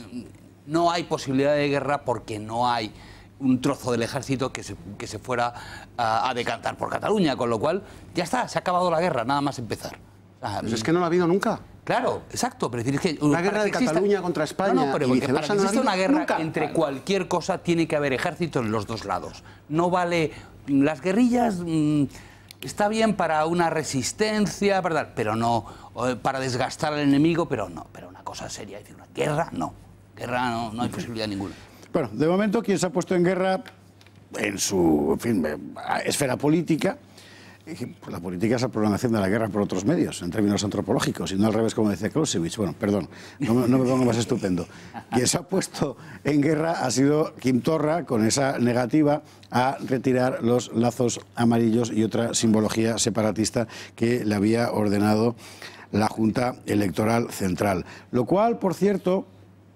no hay posibilidad de guerra porque no hay un trozo del ejército que se, que se fuera a, a decantar por Cataluña, con lo cual ya está, se ha acabado la guerra, nada más empezar. O sea, Pues es que no la ha habido nunca. Claro, exacto, pero es decir, es que una guerra de exista... Cataluña contra España no, no, pero y porque para viceversa que no la exista ha una habido guerra nunca. entre cualquier cosa tiene que haber ejército en los dos lados. No vale las guerrillas. Mmm, está bien para una resistencia, ¿verdad? Pero no para desgastar al enemigo, pero no, pero una cosa seria, es decir, una guerra no, guerra no, no hay posibilidad ninguna. Bueno, de momento quien se ha puesto en guerra en su en fin, esfera política, pues la política es la prolongación de la guerra por otros medios, en términos antropológicos, y no al revés, como decía Clausewitz. Bueno, perdón, no me, no me pongo más estupendo. Quien se ha puesto en guerra ha sido Quim Torra, con esa negativa a retirar los lazos amarillos y otra simbología separatista que le había ordenado la Junta Electoral Central. Lo cual, por cierto,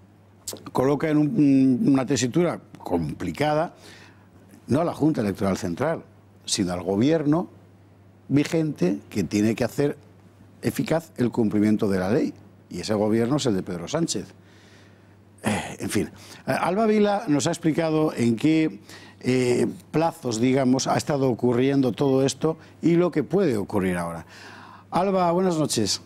coloca en un, una tesitura complicada no a la Junta Electoral Central, sino al gobierno vigente, que tiene que hacer eficaz el cumplimiento de la ley. Y ese gobierno es el de Pedro Sánchez. Eh, en fin, Alba Vila nos ha explicado en qué eh, plazos, digamos, ha estado ocurriendo todo esto y lo que puede ocurrir ahora. Alba, buenas noches.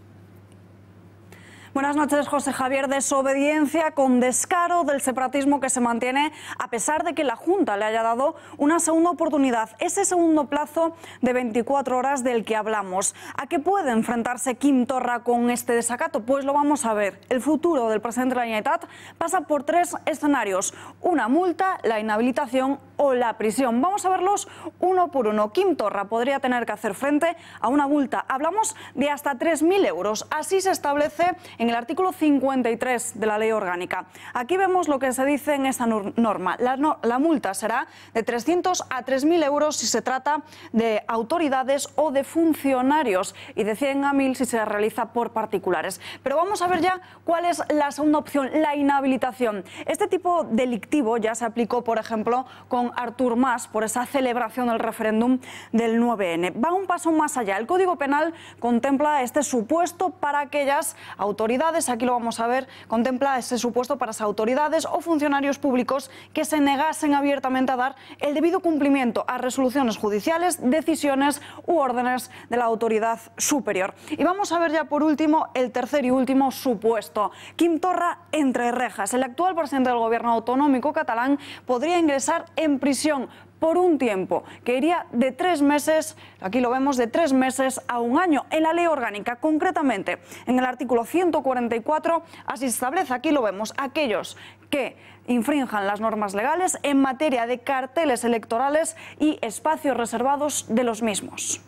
Buenas noches, José Javier. Desobediencia con descaro del separatismo que se mantiene a pesar de que la Junta le haya dado una segunda oportunidad. Ese segundo plazo de veinticuatro horas del que hablamos. ¿A qué puede enfrentarse Quim Torra con este desacato? Pues lo vamos a ver. El futuro del presidente de la Generalitat pasa por tres escenarios. Una multa, la inhabilitación o la prisión. Vamos a verlos uno por uno. Quim Torra podría tener que hacer frente a una multa. Hablamos de hasta tres mil euros. Así se establece en el artículo cincuenta y tres de la Ley Orgánica. Aquí vemos lo que se dice en esta norma. La, no, la multa será de trescientos a tres mil euros si se trata de autoridades o de funcionarios y de cien a mil si se realiza por particulares. Pero vamos a ver ya cuál es la segunda opción, la inhabilitación. Este tipo delictivo ya se aplicó, por ejemplo, con Artur Mas por esa celebración del referéndum del nueve ene. Va un paso más allá. El Código Penal contempla este supuesto para aquellas autoridades autoridades, aquí lo vamos a ver, contempla ese supuesto para las autoridades o funcionarios públicos que se negasen abiertamente a dar el debido cumplimiento a resoluciones judiciales, decisiones u órdenes de la autoridad superior. Y vamos a ver ya por último el tercer y último supuesto. Quim Torra entre rejas. El actual presidente del gobierno autonómico catalán podría ingresar en prisión por un tiempo que iría de tres meses, aquí lo vemos, de tres meses a un año. En la ley orgánica, concretamente en el artículo ciento cuarenta y cuatro, así se establece, aquí lo vemos, aquellos que infrinjan las normas legales en materia de carteles electorales y espacios reservados de los mismos.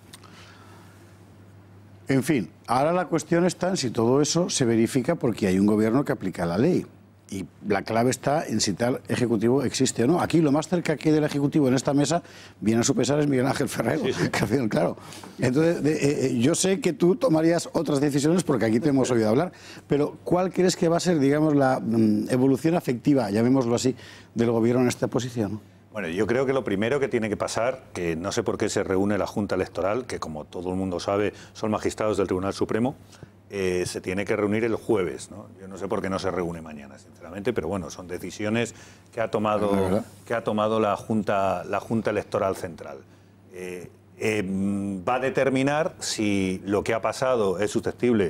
En fin, ahora la cuestión está en si todo eso se verifica porque hay un gobierno que aplica la ley. Y la clave está en si tal ejecutivo existe o no. Aquí lo más cerca que hay del ejecutivo en esta mesa, viene a su pesar, es Miguel Ángel Ferrero. Sí, sí. Claro. Entonces, de, eh, yo sé que tú tomarías otras decisiones porque aquí te hemos oído hablar, pero ¿cuál crees que va a ser, digamos, la mm, evolución afectiva, llamémoslo así, del gobierno en esta posición? Bueno, yo creo que lo primero que tiene que pasar, que no sé por qué se reúne la Junta Electoral, que como todo el mundo sabe son magistrados del Tribunal Supremo, eh, se tiene que reunir el jueves, ¿no? Yo no sé por qué no se reúne mañana, sinceramente, pero bueno, son decisiones que ha tomado, que ha tomado la Junta, la Junta Electoral Central. Eh, eh, va a determinar si lo que ha pasado es susceptible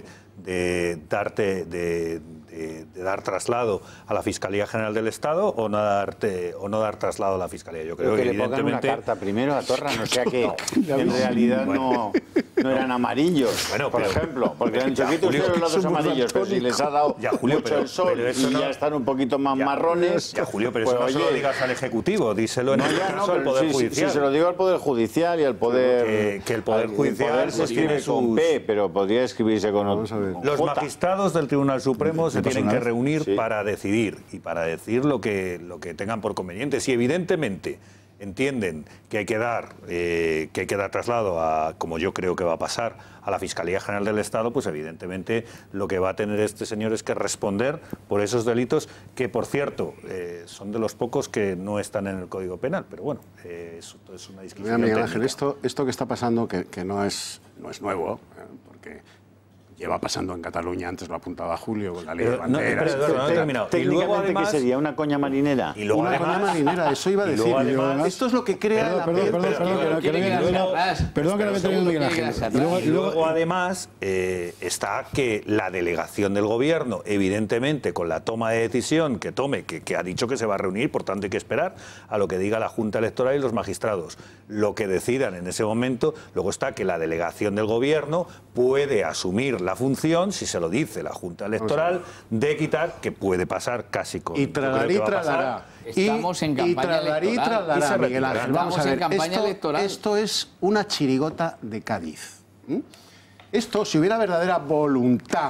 de darte... de, De, de dar traslado a la Fiscalía General del Estado o no darte, o no dar traslado a la Fiscalía. Yo creo, creo que, que evidentemente... le pongan una carta primero a Torra, no sea que en realidad no, no eran amarillos, bueno, por pero, ejemplo, porque han dicho que los lados amarillos, pero si les ha dado ya, Julio, mucho pero, el sol pero y no, ya están un poquito más ya, marrones... Ya, Julio, pero pues, eso no oye, se lo digas al Ejecutivo, díselo en no, este caso no, al Poder sí, Judicial. Sí, se lo digo al Poder Judicial y al Poder... Que, que el Poder Judicial... El poder se escribe sus... con P, pero podría escribirse con, con Los J. magistrados del Tribunal Supremo se tienen que reunir Sí. para decidir y para decir lo que, lo que tengan por conveniente. Si evidentemente entienden que hay que dar eh, que hay que dar traslado a, como yo creo que va a pasar, a la Fiscalía General del Estado, pues evidentemente lo que va a tener este señor es que responder por esos delitos que, por cierto, eh, son de los pocos que no están en el Código Penal. Pero bueno, eh, eso es una discusión. Mira, Miguel Ángel, esto, esto que está pasando, que, que no, es, no es nuevo, eh, porque... lleva pasando en Cataluña, antes lo apuntaba Julio, con la ley de banderas. No, no, no, no, técnicamente, ¿qué sería? ¿Una coña marinera? Y luego, una además, coña marinera, eso iba a decir. Además, esto es lo que crea perdón, la perdón, perdón, perdón, que no Perdón que no me termine Miguel Ángel. Y luego, y luego además, eh, está que la delegación del Gobierno, evidentemente, con la toma de decisión que tome, que, que ha dicho que se va a reunir, por tanto hay que esperar a lo que diga la Junta Electoral y los magistrados. Lo que decidan en ese momento, luego está que la delegación del Gobierno puede asumir la función, si se lo dice la Junta Electoral, de quitar, que puede pasar casi con... Y tralarí, tralará. Estamos en campaña y tralarí, electoral. Tralará, Miguel Ángel. Vamos a ver, en campaña esto, electoral. esto es una chirigota de Cádiz. ¿Mm? Esto, si hubiera verdadera voluntad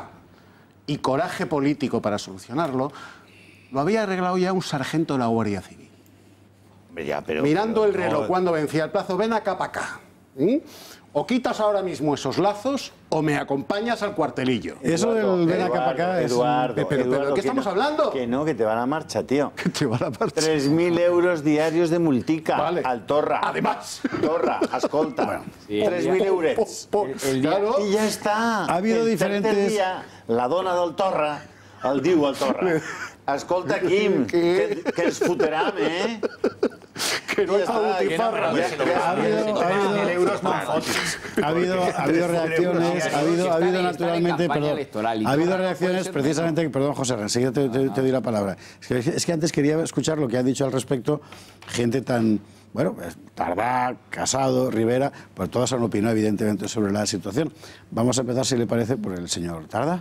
y coraje político para solucionarlo, lo había arreglado ya un sargento de la Guardia Civil. Ya, pero, Mirando pero, el reloj no, cuando vencía el plazo, ven acá para acá. ¿Mm? O quitas ahora mismo esos lazos o me acompañas al cuartelillo. Eso del ven acá para acá es... Eduardo, pero, pero, Eduardo, ¿de qué estamos no, hablando? Que no, que te van a marcha, tío. Que te van a marcha. tres mil euros diarios de multica vale. al Torra. Además. Torra, escolta. Bueno, sí, tres mil euros. Claro. I ja està. Ha habido el diferentes... Dia, la dona del Torra el diu al Torra. Escolta, Quim, que, que ens fotrem, eh? Que no es botifarra. Ha habido, ha habido, ha habido, ha habido reacciones, ha habido, ha habido naturalmente, perdón, ha habido reacciones precisamente, perdón, José, enseguida te, te, te doy la palabra. Es que, es que antes quería escuchar lo que ha dicho al respecto gente tan, bueno, Tardá, Casado, Rivera, pues todas han opinado evidentemente sobre la situación. Vamos a empezar, si le parece, por el señor Tardá.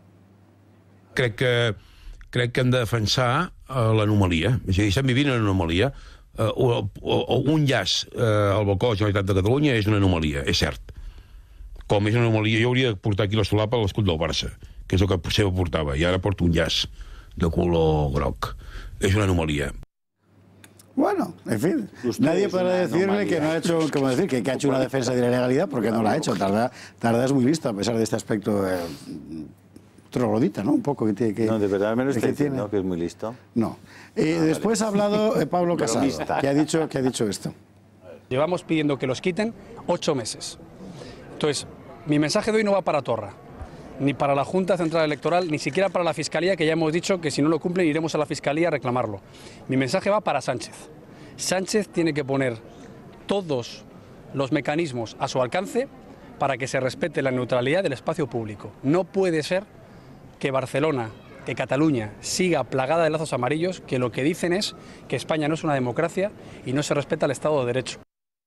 Crec que, crec que hem de defensar uh, l'anomalia. És a dir, estem vivint una anomalia. Uh, o, o, o un llaç uh, al balcó de la Generalitat de Catalunya és una anomalia, és cert. Com és una anomalia, jo hauria de portar aquí la solapa l'escut del Barça, que és el que potser portava, i ara porto un llaç de color groc. És una anomalia. Bueno, en fin, Usted nadie podrá decirle que no ha hecho, como decir, que, que ha hecho una defensa de la legalidad porque no la ha hecho. Tardá, Tardá es muy listo a pesar de este aspecto eh, troglodita, ¿no? Un poco que tiene que... No, de verdad me lo está que diciendo, tiene... que es muy listo. No. Eh, ah, después vale. ha hablado eh, Pablo Casado, que ha, dicho, que ha dicho esto. Llevamos pidiendo que los quiten ocho meses. Entonces, mi mensaje de hoy no va para Torra. ni para la Junta Central Electoral, ni siquiera para la Fiscalía, que ya hemos dicho que si no lo cumplen iremos a la Fiscalía a reclamarlo. Mi mensaje va para Sánchez. Sánchez tiene que poner todos los mecanismos a su alcance para que se respete la neutralidad del espacio público. No puede ser que Barcelona, que Cataluña siga plagada de lazos amarillos que lo que dicen es que España no es una democracia y no se respeta el Estado de Derecho.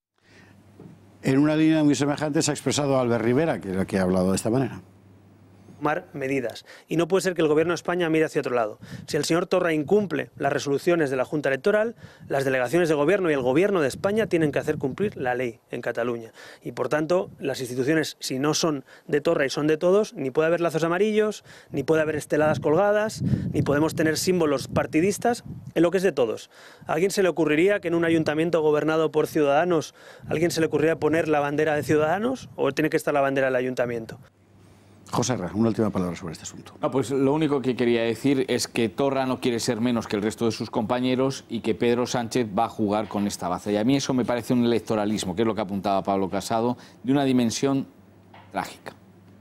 En una línea muy semejante se ha expresado Albert Rivera, que es el que ha hablado de esta manera. Tomar medidas. Y no puede ser que el Gobierno de España mire hacia otro lado. Si el señor Torra incumple las resoluciones de la Junta Electoral, las delegaciones de Gobierno y el Gobierno de España tienen que hacer cumplir la ley en Cataluña. Y por tanto, las instituciones, si no son de Torra y son de todos, ni puede haber lazos amarillos, ni puede haber esteladas colgadas, ni podemos tener símbolos partidistas en lo que es de todos. ¿A alguien se le ocurriría que en un ayuntamiento gobernado por Ciudadanos, a alguien se le ocurriría poner la bandera de Ciudadanos o tiene que estar la bandera del ayuntamiento? José Ra, una última palabra sobre este asunto. No, pues lo único que quería decir es que Torra no quiere ser menos que el resto de sus compañeros y que Pedro Sánchez va a jugar con esta baza. Y a mí eso me parece un electoralismo, que es lo que apuntaba Pablo Casado, de una dimensión trágica.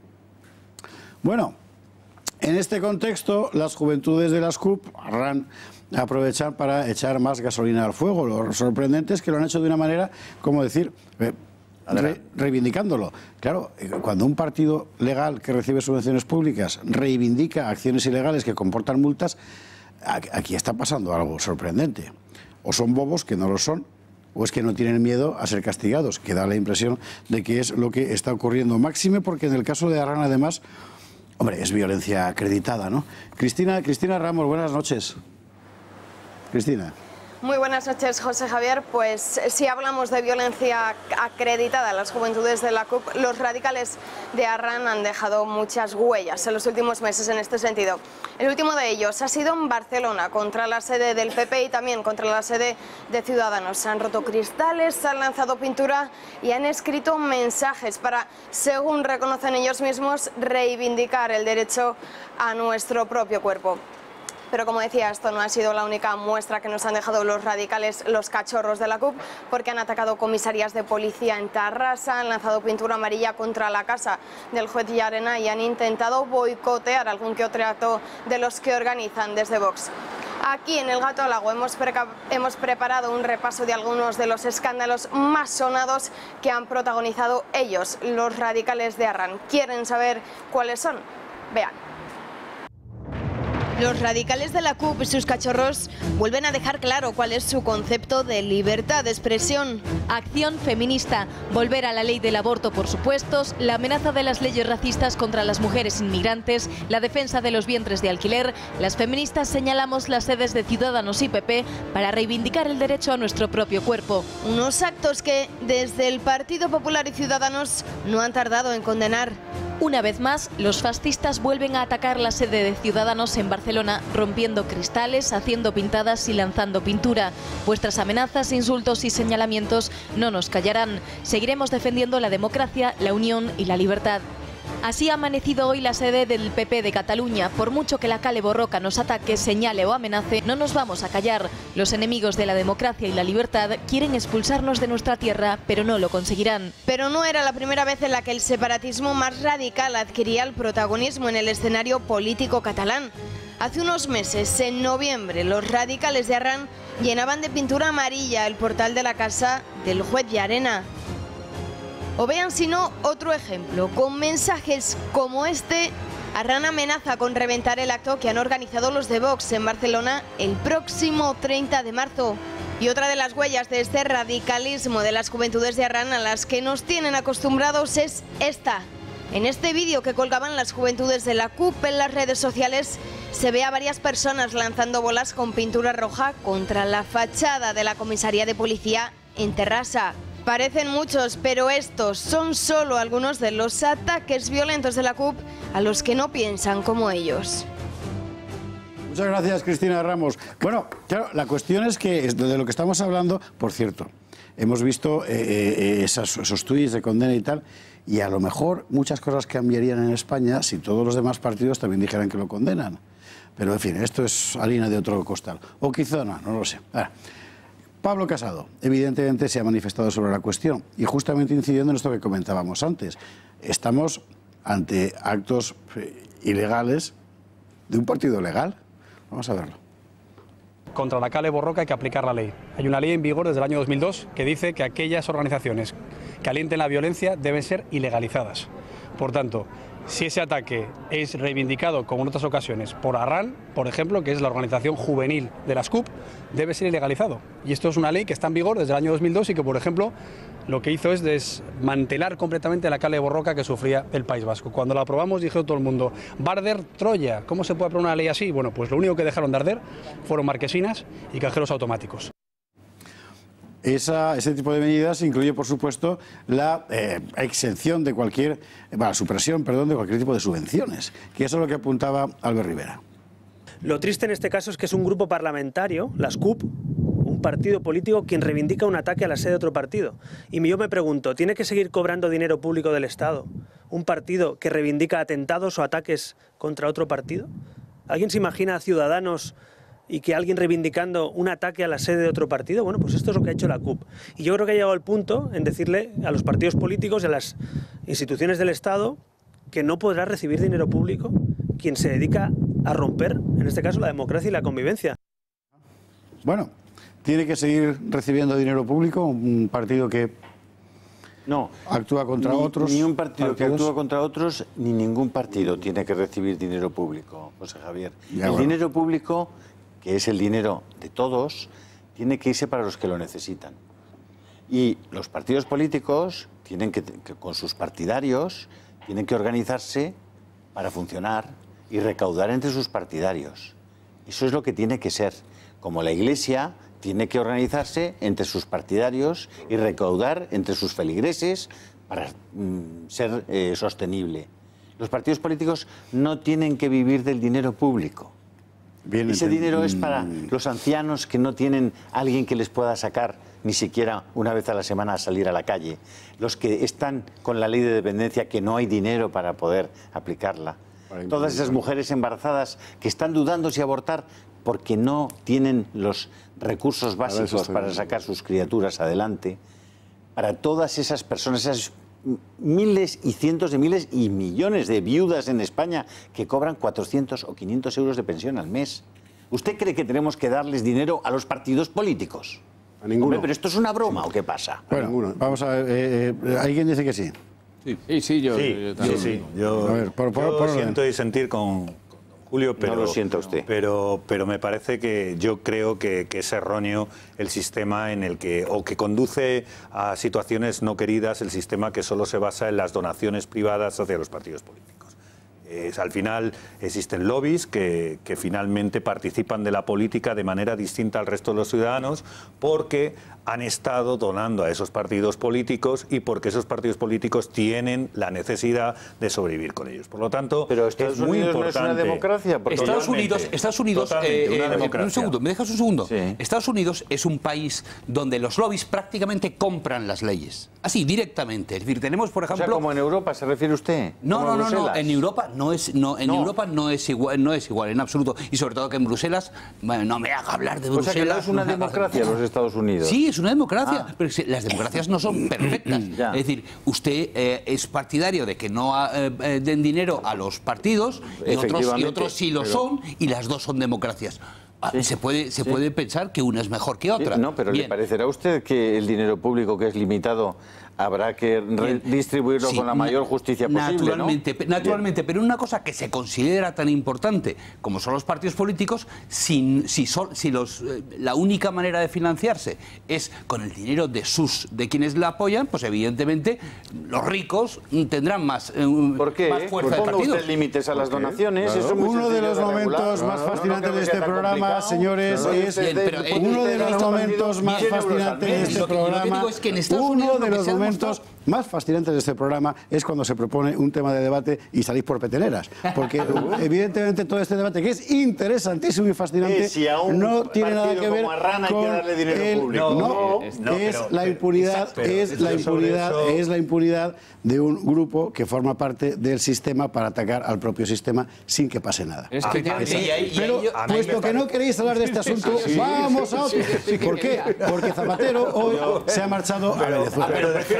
Bueno, en este contexto, las juventudes de las C U P harán aprovechar para echar más gasolina al fuego. Lo sorprendente es que lo han hecho de una manera, como decir... Eh, Re, reivindicándolo. Claro, cuando un partido legal que recibe subvenciones públicas reivindica acciones ilegales que comportan multas, aquí está pasando algo sorprendente. O son bobos, que no lo son, o es que no tienen miedo a ser castigados, que da la impresión de que es lo que está ocurriendo. Máxime porque en el caso de Arran, además, hombre, es violencia acreditada, ¿no? Cristina, Cristina Ramos, buenas noches. Cristina. Muy buenas noches, José Javier. Pues si hablamos de violencia acreditada en las juventudes de la C U P, los radicales de Arran han dejado muchas huellas en los últimos meses en este sentido. El último de ellos ha sido en Barcelona, contra la sede del P P y también contra la sede de Ciudadanos. Se han roto cristales, se han lanzado pintura y han escrito mensajes para, según reconocen ellos mismos, reivindicar el derecho a nuestro propio cuerpo. Pero como decía, esto no ha sido la única muestra que nos han dejado los radicales, los cachorros de la C U P, porque han atacado comisarías de policía en Tarrasa, han lanzado pintura amarilla contra la casa del juez Llarena y han intentado boicotear algún que otro acto de los que organizan desde Vox. Aquí en El Gato al Agua hemos, hemos preparado un repaso de algunos de los escándalos más sonados que han protagonizado ellos, los radicales de Arran. ¿Quieren saber cuáles son? Vean. Los radicales de la C U P y sus cachorros vuelven a dejar claro cuál es su concepto de libertad de expresión. Acción feminista, volver a la ley del aborto por supuestos, la amenaza de las leyes racistas contra las mujeres inmigrantes, la defensa de los vientres de alquiler. Las feministas señalamos las sedes de Ciudadanos y P P para reivindicar el derecho a nuestro propio cuerpo. Unos actos que desde el Partido Popular y Ciudadanos no han tardado en condenar. Una vez más, los fascistas vuelven a atacar la sede de Ciudadanos en Barcelona, rompiendo cristales, haciendo pintadas y lanzando pintura. Vuestras amenazas, insultos y señalamientos no nos callarán. Seguiremos defendiendo la democracia, la unión y la libertad. Así ha amanecido hoy la sede del P P de Cataluña. Por mucho que la Kale Borroka nos ataque, señale o amenace, no nos vamos a callar. Los enemigos de la democracia y la libertad quieren expulsarnos de nuestra tierra, pero no lo conseguirán. Pero no era la primera vez en la que el separatismo más radical adquiría el protagonismo en el escenario político catalán. Hace unos meses, en noviembre, los radicales de Arran llenaban de pintura amarilla el portal de la casa del juez Llarena. O vean si no otro ejemplo, con mensajes como este, Arran amenaza con reventar el acto que han organizado los de Vox en Barcelona el próximo treinta de marzo. Y otra de las huellas de este radicalismo de las juventudes de Arran a las que nos tienen acostumbrados es esta. En este vídeo que colgaban las juventudes de la C U P en las redes sociales se ve a varias personas lanzando bolas con pintura roja contra la fachada de la comisaría de policía en Terrassa. Parecen muchos, pero estos son solo algunos de los ataques violentos de la C U P a los que no piensan como ellos. Muchas gracias, Cristina Ramos. Bueno, claro, la cuestión es que de lo que estamos hablando, por cierto, hemos visto eh, eh, esos, esos tuits de condena y tal, y a lo mejor muchas cosas cambiarían en España si todos los demás partidos también dijeran que lo condenan. Pero, en fin, esto es harina de otro costal. O quizá no, no lo sé. Ahora, Pablo Casado, evidentemente, se ha manifestado sobre la cuestión y justamente incidiendo en esto que comentábamos antes. Estamos ante actos ilegales de un partido legal. Vamos a verlo. Contra la Kale Borroka hay que aplicar la ley. Hay una ley en vigor desde el año dos mil dos que dice que aquellas organizaciones que alienten la violencia deben ser ilegalizadas. Por tanto, si ese ataque es reivindicado, como en otras ocasiones, por Arran, por ejemplo, que es la organización juvenil de las C U P, debe ser ilegalizado. Y esto es una ley que está en vigor desde el año dos mil dos y que, por ejemplo, lo que hizo es desmantelar completamente la Kale Borroka que sufría el País Vasco. Cuando la aprobamos dijo todo el mundo, va a arder Troya, ¿cómo se puede aprobar una ley así? Bueno, pues lo único que dejaron de arder fueron marquesinas y cajeros automáticos. Esa, ese tipo de medidas incluye, por supuesto, la eh, exención de cualquier, bueno, la supresión, perdón, de cualquier tipo de subvenciones, que eso es lo que apuntaba Albert Rivera. Lo triste en este caso es que es un grupo parlamentario, las C U P, un partido político, quien reivindica un ataque a la sede de otro partido. Y yo me pregunto, ¿tiene que seguir cobrando dinero público del Estado un partido que reivindica atentados o ataques contra otro partido? ¿Alguien se imagina a Ciudadanos y que alguien reivindicando un ataque a la sede de otro partido? Bueno, pues esto es lo que ha hecho la C U P. Y yo creo que ha llegado el punto en decirle a los partidos políticos y a las instituciones del Estado que no podrá recibir dinero público quien se dedica a romper, en este caso, la democracia y la convivencia. Bueno, tiene que seguir recibiendo dinero público un partido que no actúa contra ni, otros. Ni un partido partidos. que actúa contra otros, ni ningún partido tiene que recibir dinero público, José Javier. Ya, el bueno. dinero público, que es el dinero de todos, tiene que irse para los que lo necesitan. Y los partidos políticos tienen que, que con sus partidarios, tienen que organizarse para funcionar y recaudar entre sus partidarios. Eso es lo que tiene que ser. Como la Iglesia tiene que organizarse entre sus partidarios y recaudar entre sus feligreses para mm, ser eh, sostenible. Los partidos políticos no tienen que vivir del dinero público. Bien, Ese entiendo. dinero es para los ancianos que no tienen alguien que les pueda sacar ni siquiera una vez a la semana a salir a la calle. Los que están con la ley de dependencia, que no hay dinero para poder aplicarla. Todas esas mujeres embarazadas que están dudando si abortar porque no tienen los recursos básicos para sacar sus criaturas adelante. Para todas esas personas, esas miles y cientos de miles y millones de viudas en España que cobran cuatrocientos o quinientos euros de pensión al mes. ¿Usted cree que tenemos que darles dinero a los partidos políticos? A ninguno. Hombre, ¿pero esto es una broma o qué pasa? Bueno, ninguno. Vamos a ver, eh, eh, ¿alguien dice que sí? Sí, sí, sí yo, sí, yo también. sí, sí. Yo, a ver, por, por, yo por siento y sentir con, con Julio, pero, no lo sienta usted. Pero, pero me parece que yo creo que, que es erróneo el sistema en el que, o que conduce a situaciones no queridas, el sistema que solo se basa en las donaciones privadas hacia los partidos políticos. Es, al final existen lobbies que, que finalmente participan de la política de manera distinta al resto de los ciudadanos porque han estado donando a esos partidos políticos y porque esos partidos políticos tienen la necesidad de sobrevivir con ellos. Por lo tanto, pero Estados es muy Unidos importante. no es una democracia. Porque Estados Unidos, Estados Unidos, eh, una eh, democracia. un segundo, ¿me dejas un segundo? Sí. Estados Unidos es un país donde los lobbies prácticamente compran las leyes, así directamente. Es decir, tenemos, por ejemplo, o sea, como en Europa, ¿se refiere usted? No, no, no, no, en Europa no es, no, en No. Europa no es igual, no es igual en absoluto, y sobre todo que en Bruselas, bueno, no me haga hablar de O Bruselas. sea, que no es una democracia los Estados Unidos. Sí, es una democracia, Ah. pero si- las democracias no son perfectas. Ya. Es decir, usted eh, es partidario de que no eh, eh, den dinero a los partidos y otros, y Efectivamente, otros sí lo pero- son, y las dos son democracias. Ah, Sí, se puede, se sí. puede pensar que una es mejor que otra. Sí, no, pero Bien. ¿le parecerá a usted que el dinero público, que es limitado, habrá que distribuirlo Sí, con la mayor justicia posible, naturalmente, ¿no? pe- naturalmente, pero una cosa que se considera tan importante como son los partidos políticos, si, si, son- si los, eh, la única manera de financiarse es con el dinero de sus de quienes la apoyan, pues evidentemente los ricos mm, tendrán más, eh, ¿Por qué? más fuerza Pues de ponga partidos. usted límites a las donaciones. Eso es muy Uno de sencillo los regular. momentos No, más no, no, fascinantes no creo de que este sea tan programa, complicado. señores, No, es Bien, pero, eh, uno de los momentos más cien euros al fascinantes de mes. este Lo que- lo que programa. digo es que en Estados Uno Unidos lo de que los se ha momentos demostrado- más fascinantes de este programa es cuando se propone un tema de debate y salís por peteleras. Porque evidentemente todo este debate, que es interesantísimo y fascinante, Eh, si a un no tiene nada partido que ver como Arran hay que con darle dinero el- público. No, No, es no, pero- la pero- impunidad, exacto, pero es la yo sobre impunidad, eso- es la impunidad de un grupo que forma parte del sistema para atacar al propio sistema sin que pase nada. Es que Esa- y ahí- y Pero ahí- a mí puesto me que no queréis hablar de este asunto, Sí, sí, vamos sí, a otro. sí, sí, sí, ¿Por qué? quería. Porque Zapatero hoy se ha marchado a Venezuela. pero prefiero a Zapatero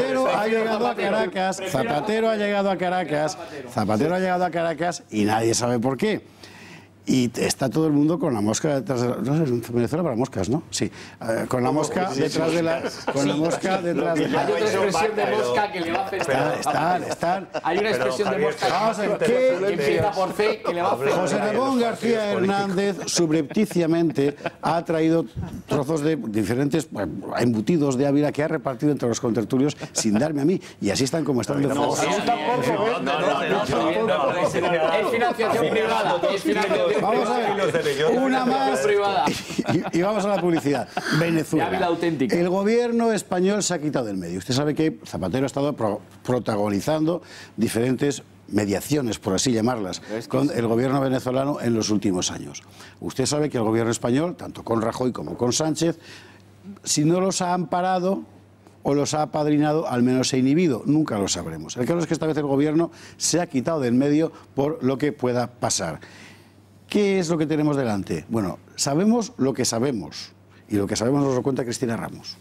Zapatero ha llegado a Caracas, Zapatero ha llegado a Caracas, Zapatero ha llegado a Caracas y nadie sabe por qué. Y está todo el mundo con la mosca detrás de la... No sé, en Venezuela para moscas, ¿no? Sí. Uh, con la mosca detrás de la... Con la mosca detrás de la... Hay una expresión de mosca que le va a afectar. Están, están. Hay una expresión de mosca Vamos a ver, que ¿qué? empieza por C que le va a afectar. José Ramón García Hernández subrepticiamente ha traído trozos de diferentes embutidos de Ávila que ha repartido entre los contertulios sin darme a mí. Y así están como están de No, no, no, es financiación privada. Es financiación Vamos a ver, una más y, y vamos a la publicidad. Venezuela. El gobierno español se ha quitado del medio. Usted sabe que Zapatero ha estado pro protagonizando diferentes mediaciones, por así llamarlas, con el gobierno venezolano en los últimos años. Usted sabe que el gobierno español, tanto con Rajoy como con Sánchez, si no los ha amparado o los ha apadrinado, al menos se ha inhibido. Nunca lo sabremos. El caso es que esta vez el gobierno se ha quitado del medio por lo que pueda pasar. ¿Qué es lo que tenemos delante? Bueno, sabemos lo que sabemos. Y lo que sabemos nos lo cuenta Cristina Ramos.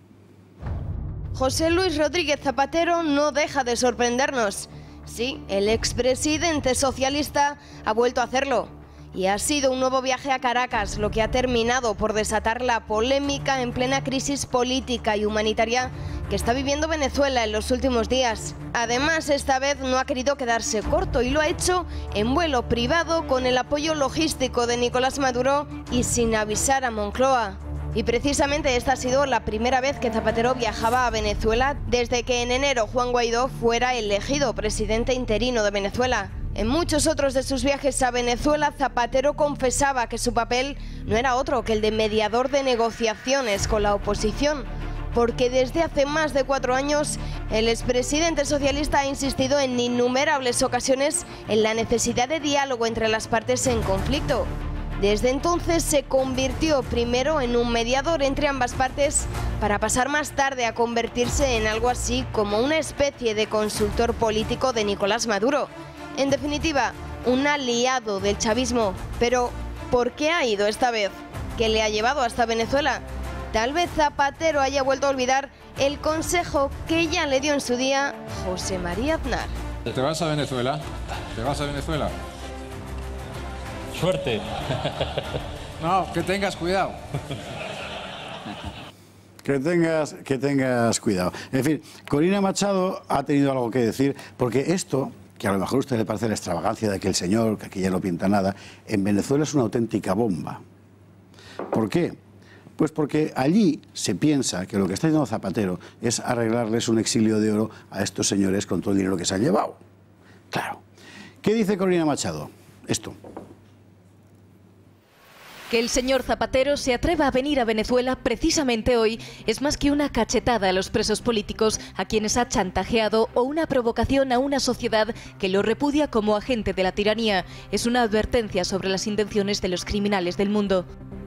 José Luis Rodríguez Zapatero no deja de sorprendernos. Sí, el expresidente socialista ha vuelto a hacerlo. Y ha sido un nuevo viaje a Caracas, lo que ha terminado por desatar la polémica en plena crisis política y humanitaria que está viviendo Venezuela en los últimos días. Además, esta vez no ha querido quedarse corto y lo ha hecho en vuelo privado con el apoyo logístico de Nicolás Maduro y sin avisar a Moncloa. Y precisamente esta ha sido la primera vez que Zapatero viajaba a Venezuela desde que en enero Juan Guaidó fuera elegido presidente interino de Venezuela. En muchos otros de sus viajes a Venezuela, Zapatero confesaba que su papel no era otro que el de mediador de negociaciones con la oposición, porque desde hace más de cuatro años el expresidente socialista ha insistido en innumerables ocasiones en la necesidad de diálogo entre las partes en conflicto. Desde entonces se convirtió primero en un mediador entre ambas partes para pasar más tarde a convertirse en algo así como una especie de consultor político de Nicolás Maduro. En definitiva, un aliado del chavismo. Pero, ¿por qué ha ido esta vez? ¿Qué le ha llevado hasta Venezuela? Tal vez Zapatero haya vuelto a olvidar el consejo que ya le dio en su día José María Aznar. ¿Te vas a Venezuela? ¿Te vas a Venezuela? Suerte. No, que tengas cuidado. Que tengas, que tengas cuidado. En fin, Corina Machado ha tenido algo que decir, porque esto, que a lo mejor a usted le parece la extravagancia de aquel señor, que aquí ya no pinta nada, en Venezuela es una auténtica bomba. ¿Por qué? Pues porque allí se piensa que lo que está haciendo Zapatero es arreglarles un exilio de oro a estos señores con todo el dinero que se han llevado. Claro. ¿Qué dice Corina Machado? Esto. Que el señor Zapatero se atreva a venir a Venezuela precisamente hoy es más que una cachetada a los presos políticos a quienes ha chantajeado o una provocación a una sociedad que lo repudia como agente de la tiranía. Es una advertencia sobre las intenciones de los criminales del mundo.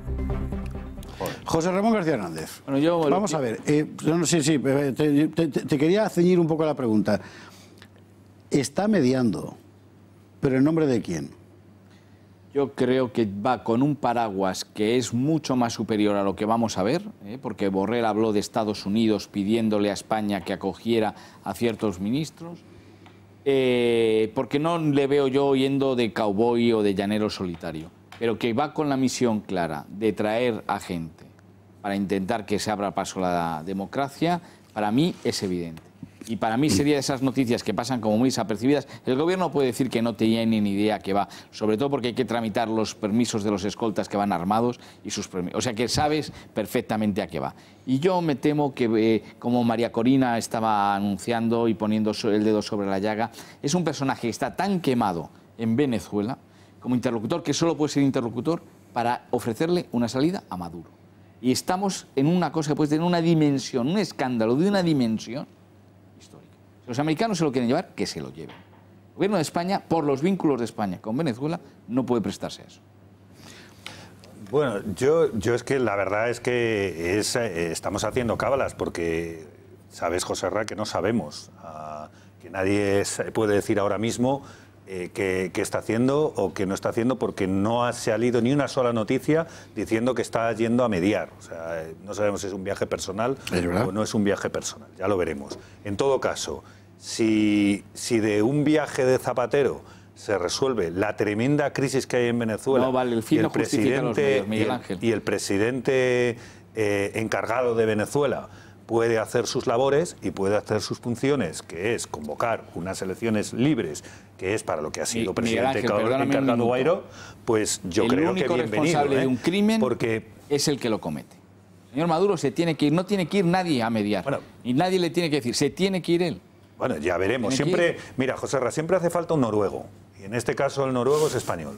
José Ramón García Hernández. Bueno, yo Vamos a ver. Eh, no, sí, sí, te, te, te quería ceñir un poco la pregunta. Está mediando, pero ¿en nombre de quién? Yo creo que va con un paraguas que es mucho más superior a lo que vamos a ver, ¿eh? porque Borrell habló de Estados Unidos pidiéndole a España que acogiera a ciertos ministros, eh, porque no le veo yo yendo de cowboy o de llanero solitario, pero que va con la misión clara de traer a gente para intentar que se abra paso la democracia, para mí es evidente. Y para mí sería de esas noticias que pasan como muy desapercibidas. El gobierno puede decir que no tiene ni idea que va, sobre todo porque hay que tramitar los permisos de los escoltas que van armados y sus permisos. O sea que sabes perfectamente a qué va. Y yo me temo que, eh, como María Corina estaba anunciando y poniendo el dedo sobre la llaga, es un personaje que está tan quemado en Venezuela como interlocutor que solo puede ser interlocutor para ofrecerle una salida a Maduro. Y estamos en una cosa que puede tener una dimensión, un escándalo de una dimensión. Si los americanos se lo quieren llevar, que se lo lleven. El gobierno de España, por los vínculos de España con Venezuela, no puede prestarse a eso. Bueno, yo, yo es que la verdad es que es, eh, estamos haciendo cábalas porque sabes, José Ra, que no sabemos, uh, que nadie es, puede decir ahora mismo eh, que, que está haciendo o que no está haciendo, porque no ha salido ni una sola noticia diciendo que está yendo a mediar. O sea, no sabemos si es un viaje personal o no es un viaje personal, ya lo veremos. En todo caso, si, si de un viaje de Zapatero se resuelve la tremenda crisis que hay en Venezuela, no, vale, el fin y, el no justifica los medios, presidente, Miguel y, el, Ángel. y el presidente eh, encargado de Venezuela puede hacer sus labores y puede hacer sus funciones, que es convocar unas elecciones libres, que es para lo que ha sido Mi, presidente Ángel, encargado Guaidó, pues yo el creo que único bienvenido. responsable ¿eh? de un crimen porque es el que lo comete. Señor Maduro se tiene que ir, no tiene que ir nadie a mediar. Bueno, y nadie le tiene que decir, se tiene que ir él. Bueno, ya veremos. Siempre, mira, José Ra, siempre hace falta un noruego. Y en este caso el noruego es español.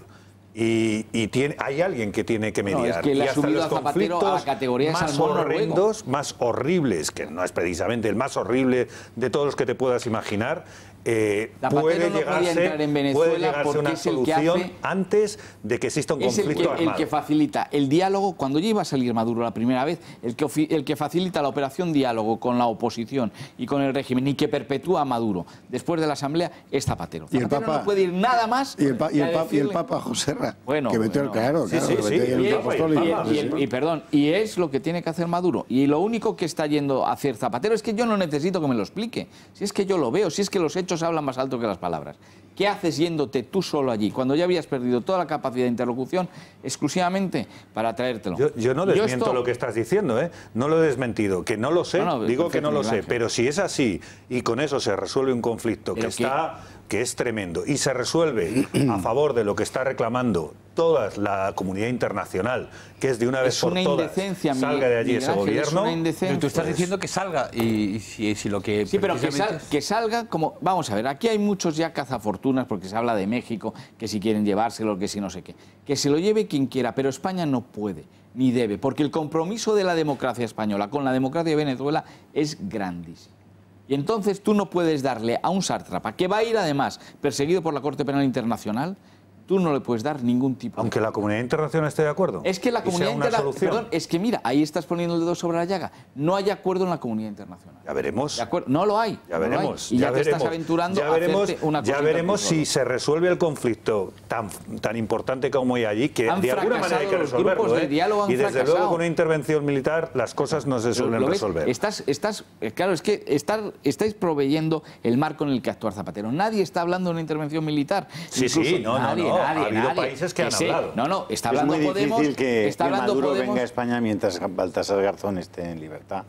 Y, y tiene, hay alguien que tiene que mediar. No, es que le y ha hasta subido los a Zapatero a la conflictos categoría de más salmón noruego. horrendos, más horribles, que no es precisamente el más horrible de todos los que te puedas imaginar, eh, Zapatero puede no podía llegarse, entrar en puede Venezuela llegarse a porque una es el que solución hace- antes de que exista un Es el conflicto que, el armado. que facilita el diálogo, cuando ya iba a salir Maduro la primera vez, el que, ofi- el que facilita la operación diálogo con la oposición y con el régimen y que perpetúa a Maduro después de la Asamblea es Zapatero. Y el Zapatero Papa- no puede ir nada más. Y el, pa- y el, que a pa- y el decirle- Papa José Ra, Bueno, que metió bueno. el claro, Sí, claro, sí, que sí. metió ahí el Y, el- apostólico. y el- y el- y perdón, y es lo que tiene que hacer Maduro. Y lo único que está yendo a hacer Zapatero es que yo no necesito que me lo explique. Si es que yo lo veo, si es que los hechos hablan más alto que las palabras. ¿Qué haces yéndote tú solo allí, cuando ya habías perdido toda la capacidad de interlocución exclusivamente para traértelo? Yo, yo no Yo desmiento esto- lo que estás diciendo, ¿eh? No lo he desmentido, que no lo sé, No, no, digo que no lo perfecto, sé, Miguel Ángel. pero si es así y con eso se resuelve un conflicto que Pero que- está que es tremendo y se resuelve a favor de lo que está reclamando toda la comunidad internacional, que es de una vez Es por una todas indecencia, salga Miguel- de allí Miguel ese Ángel, es gobierno. una indecencia. Tú estás pues, diciendo que salga y, y si, si lo que Sí, pero que, precisamente sal- que salga como... Vamos a ver, aquí hay muchos ya cazafortunas porque se habla de México, que si quieren llevárselo, que si no sé qué. Que se lo lleve quien quiera, pero España no puede ni debe, porque el compromiso de la democracia española con la democracia de Venezuela es grandísimo. Y entonces tú no puedes darle a un sátrapa, que va a ir además perseguido por la Corte Penal Internacional, tú no le puedes dar ningún tipo de... Aunque la comunidad internacional esté de acuerdo. Es que la y sea comunidad una internacional... solución. Perdón, es que mira, ahí estás poniendo el dedo sobre la llaga. No hay acuerdo en la comunidad internacional. Ya veremos. ¿De acuerdo? No lo hay. Ya no lo hay. veremos. Y ya, te veremos. estás aventurando ya a veremos, hacerte una ya cosita veremos tú solo. si se resuelve el conflicto tan, tan importante como hay allí, que Han de alguna manera hay que fracasado los resolverlo. grupos de ¿eh? diálogo, han y desde fracasado. luego con una intervención militar las cosas no se ¿Lo- suelen lo ves? resolver. Estás, estás, eh, claro, es que estar, estáis proveyendo el marco en el que actuar Zapatero. Nadie está hablando de una intervención militar. Sí, sí, Incluso no, no, nadie, no. nadie, Ha habido nadie. países que han sí. hablado. No, no, está Es hablando muy Podemos. difícil que, está que hablando Maduro Podemos. venga a España mientras Baltasar Garzón esté en libertad,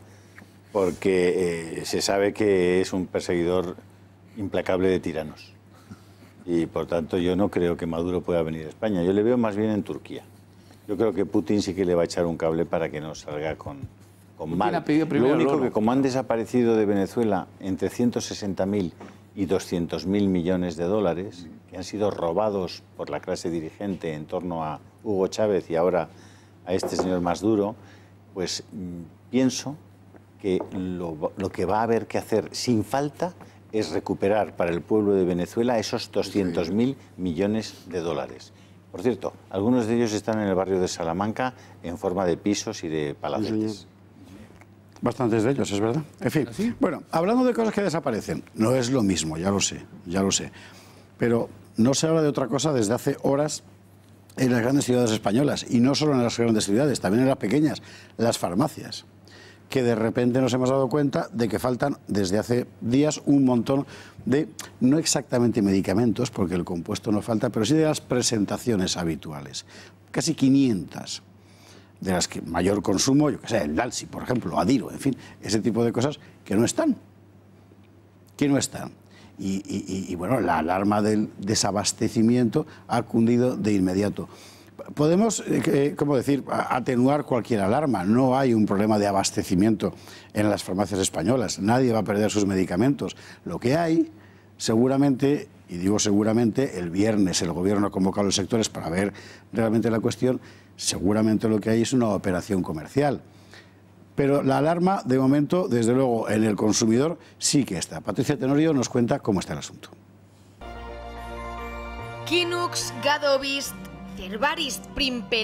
porque eh, se sabe que es un perseguidor implacable de tiranos. Y por tanto yo no creo que Maduro pueda venir a España. Yo le veo más bien en Turquía. Yo creo que Putin sí que le va a echar un cable para que no salga con, con Putin mal. ha pedido Lo primero el único oro. que como han desaparecido de Venezuela entre ciento sesenta mil y doscientos mil millones de dólares, que han sido robados por la clase dirigente en torno a Hugo Chávez y ahora a este señor Maduro, pues mm, pienso que lo, lo que va a haber que hacer sin falta es recuperar para el pueblo de Venezuela esos doscientos mil millones de dólares. Por cierto, algunos de ellos están en el barrio de Salamanca en forma de pisos y de palacetes. Bastantes de ellos, es verdad. En fin, bueno, hablando de cosas que desaparecen, no es lo mismo, ya lo sé, ya lo sé. Pero no se habla de otra cosa desde hace horas en las grandes ciudades españolas, y no solo en las grandes ciudades, también en las pequeñas, las farmacias, que de repente nos hemos dado cuenta de que faltan desde hace días un montón de, no exactamente medicamentos, porque el compuesto no falta, pero sí de las presentaciones habituales. Casi quinientas, de las que mayor consumo, yo que sé, el Dalsi, por ejemplo, Adiro, en fin, ese tipo de cosas que no están, que no están. Y, y, y bueno, la alarma del desabastecimiento ha cundido de inmediato. Podemos, eh, ¿cómo decir?, atenuar cualquier alarma. No hay un problema de abastecimiento en las farmacias españolas. Nadie va a perder sus medicamentos. Lo que hay, seguramente, y digo seguramente, el viernes el Gobierno ha convocado a los sectores para ver realmente la cuestión, seguramente lo que hay es una operación comercial. Pero la alarma, de momento, desde luego, en el consumidor sí que está. Patricia Tenorio nos cuenta cómo está el asunto. Kinux, Gadovist, Cervarist, Primperan,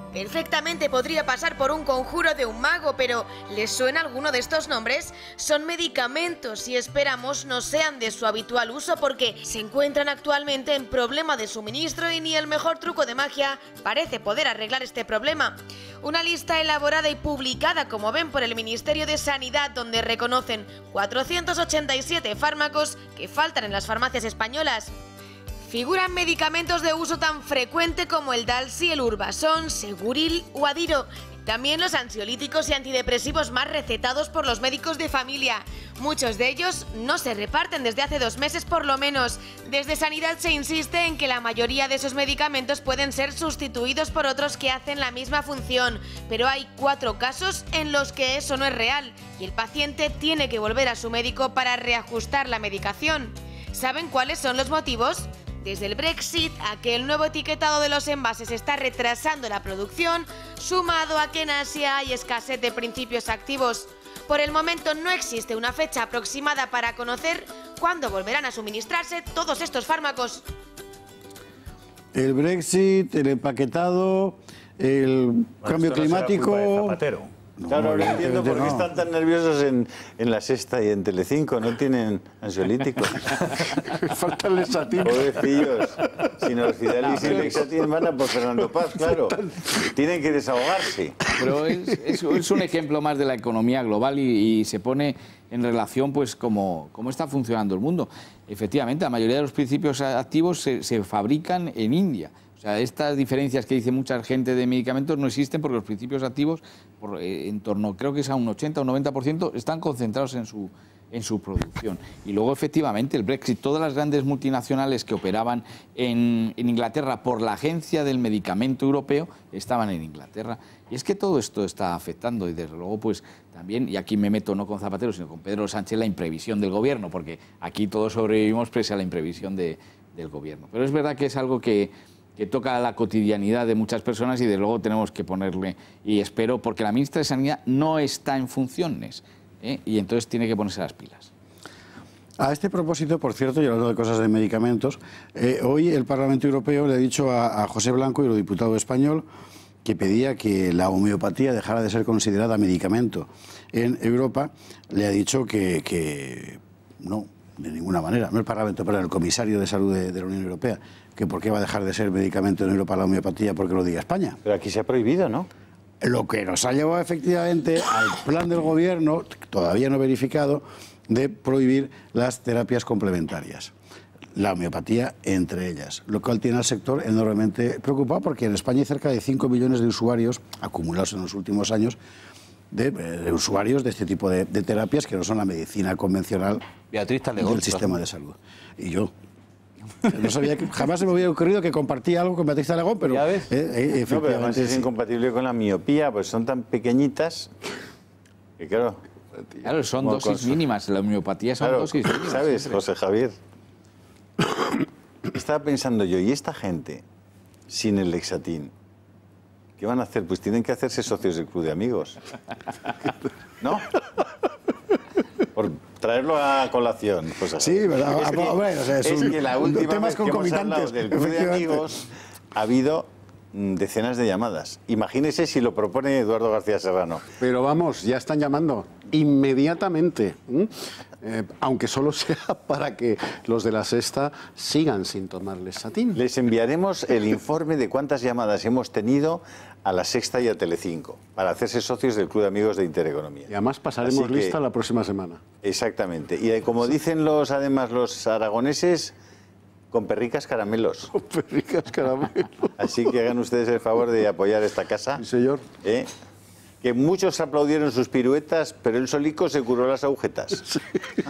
Perfectamente podría pasar por un conjuro de un mago, pero ¿les suena alguno de estos nombres? Son medicamentos y esperamos no sean de su habitual uso porque se encuentran actualmente en problema de suministro y ni el mejor truco de magia parece poder arreglar este problema. Una lista elaborada y publicada, como ven, por el Ministerio de Sanidad, donde reconocen cuatrocientos ochenta y siete fármacos que faltan en las farmacias españolas. Figuran medicamentos de uso tan frecuente como el Dalsi, el Urbasón, Seguril o Adiro. También los ansiolíticos y antidepresivos más recetados por los médicos de familia. Muchos de ellos no se reparten desde hace dos meses por lo menos. Desde Sanidad se insiste en que la mayoría de esos medicamentos pueden ser sustituidos por otros que hacen la misma función. Pero hay cuatro casos en los que eso no es real y el paciente tiene que volver a su médico para reajustar la medicación. ¿Saben cuáles son los motivos? Desde el Brexit a que el nuevo etiquetado de los envases está retrasando la producción, sumado a que en Asia hay escasez de principios activos. Por el momento no existe una fecha aproximada para conocer cuándo volverán a suministrarse todos estos fármacos. El Brexit, el empaquetado, el Bueno, cambio esto no será climático... culpa de Zapatero. Claro, ahora entiendo por qué no. están tan nerviosos en, en La Sexta y en Telecinco. No tienen ansiolíticos. Falta el Lexatin. Pobrecillos. Si Norcidalis y Lexatin van a por Fernando Paz, claro. Tienen que desahogarse. Pero es, es- es un ejemplo más de la economía global y, y se pone en relación pues cómo, cómo está funcionando el mundo. Efectivamente, la mayoría de los principios activos se, se fabrican en India. O sea, estas diferencias que dice mucha gente de medicamentos no existen porque los principios activos, por, eh, en torno, creo que es a un ochenta o noventa por ciento, están concentrados en su, en su producción. Y luego, efectivamente, el Brexit, todas las grandes multinacionales que operaban en, en Inglaterra por la Agencia del Medicamento Europeo estaban en Inglaterra. Y es que todo esto está afectando y, desde luego, pues también, y aquí me meto no con Zapatero, sino con Pedro Sánchez, la imprevisión del gobierno, porque aquí todos sobrevivimos pese a la imprevisión de, del gobierno. Pero es verdad que es algo que... que toca la cotidianidad de muchas personas y de luego tenemos que ponerle, y espero, porque la ministra de Sanidad no está en funciones, ¿eh? Y entonces tiene que ponerse las pilas. A este propósito, por cierto, y hablando de cosas de medicamentos, eh, hoy el Parlamento Europeo le ha dicho a, a José Blanco, eurodiputado español, que pedía que la homeopatía dejara de ser considerada medicamento en Europa, le ha dicho que, que no, de ninguna manera, no el Parlamento, pero el comisario de Salud de, de la Unión Europea, que por qué va a dejar de ser medicamento en Europa la homeopatía porque lo diga España. Pero aquí se ha prohibido, ¿no? Lo que nos ha llevado efectivamente al plan del gobierno, todavía no verificado, de prohibir las terapias complementarias. La homeopatía entre ellas, lo cual tiene al sector enormemente preocupado porque en España hay cerca de cinco millones de usuarios acumulados en los últimos años de, de usuarios de este tipo de, de terapias que no son la medicina convencional Beatriz Talegón, del sistema de salud. Y yo. No sabía que, jamás se me hubiera ocurrido que compartía algo con Beatriz Talegón, pero eh, eh, No, pero además efectivamente es sí. incompatible con la miopía, pues son tan pequeñitas que claro... Claro, son como dosis con- mínimas, la homeopatía son Claro, dosis mínimas. ¿sabes, siempre. José Javier? Estaba pensando yo, ¿y esta gente sin el Lexatin? ¿Qué van a hacer? Pues tienen que hacerse socios del Club de Amigos. ¿No? Por traerlo a colación. Pues, Sí, ¿verdad? Es que, Hombre, o sea, es es un- que la un- última temas vez que hemos concomitantes, hablado del Club de efectivamente. Amigos ha habido mm, decenas de llamadas. Imagínese si lo propone Eduardo García Serrano. Pero vamos, ya están llamando inmediatamente, ¿m? Eh, aunque solo sea para que los de la Sexta sigan sin tomar Lexatin. Les enviaremos el informe de cuántas llamadas hemos tenido a La Sexta y a Telecinco para hacerse socios del Club de Amigos de Intereconomía. Y además pasaremos Así que- lista la próxima semana. Exactamente. Y eh, como dicen los además los aragoneses, con perricas caramelos. Con perricas caramelos. Así que hagan ustedes el favor de apoyar esta casa. Sí, señor. ¿Eh? Que muchos aplaudieron sus piruetas, pero él solico se curó las agujetas.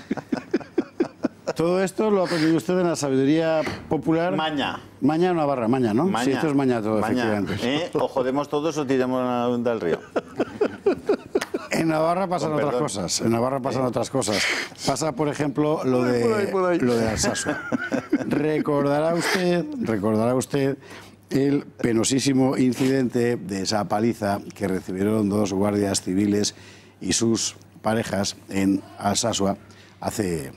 Todo esto lo ha aprendido usted en la sabiduría popular. Maña. Maña Navarra, maña, ¿no? Maña. Sí, esto es maña todo, Maña. efectivamente. ¿Eh? O jodemos todos o tiramos a la del río. En Navarra pasan Con otras perdón. cosas. En Navarra pasan otras cosas. Pasa, por ejemplo, lo de, Por ahí, por ahí. lo de Alsasua. Recordará usted, recordará usted el penosísimo incidente de esa paliza que recibieron dos guardias civiles y sus parejas en Alsasua hace,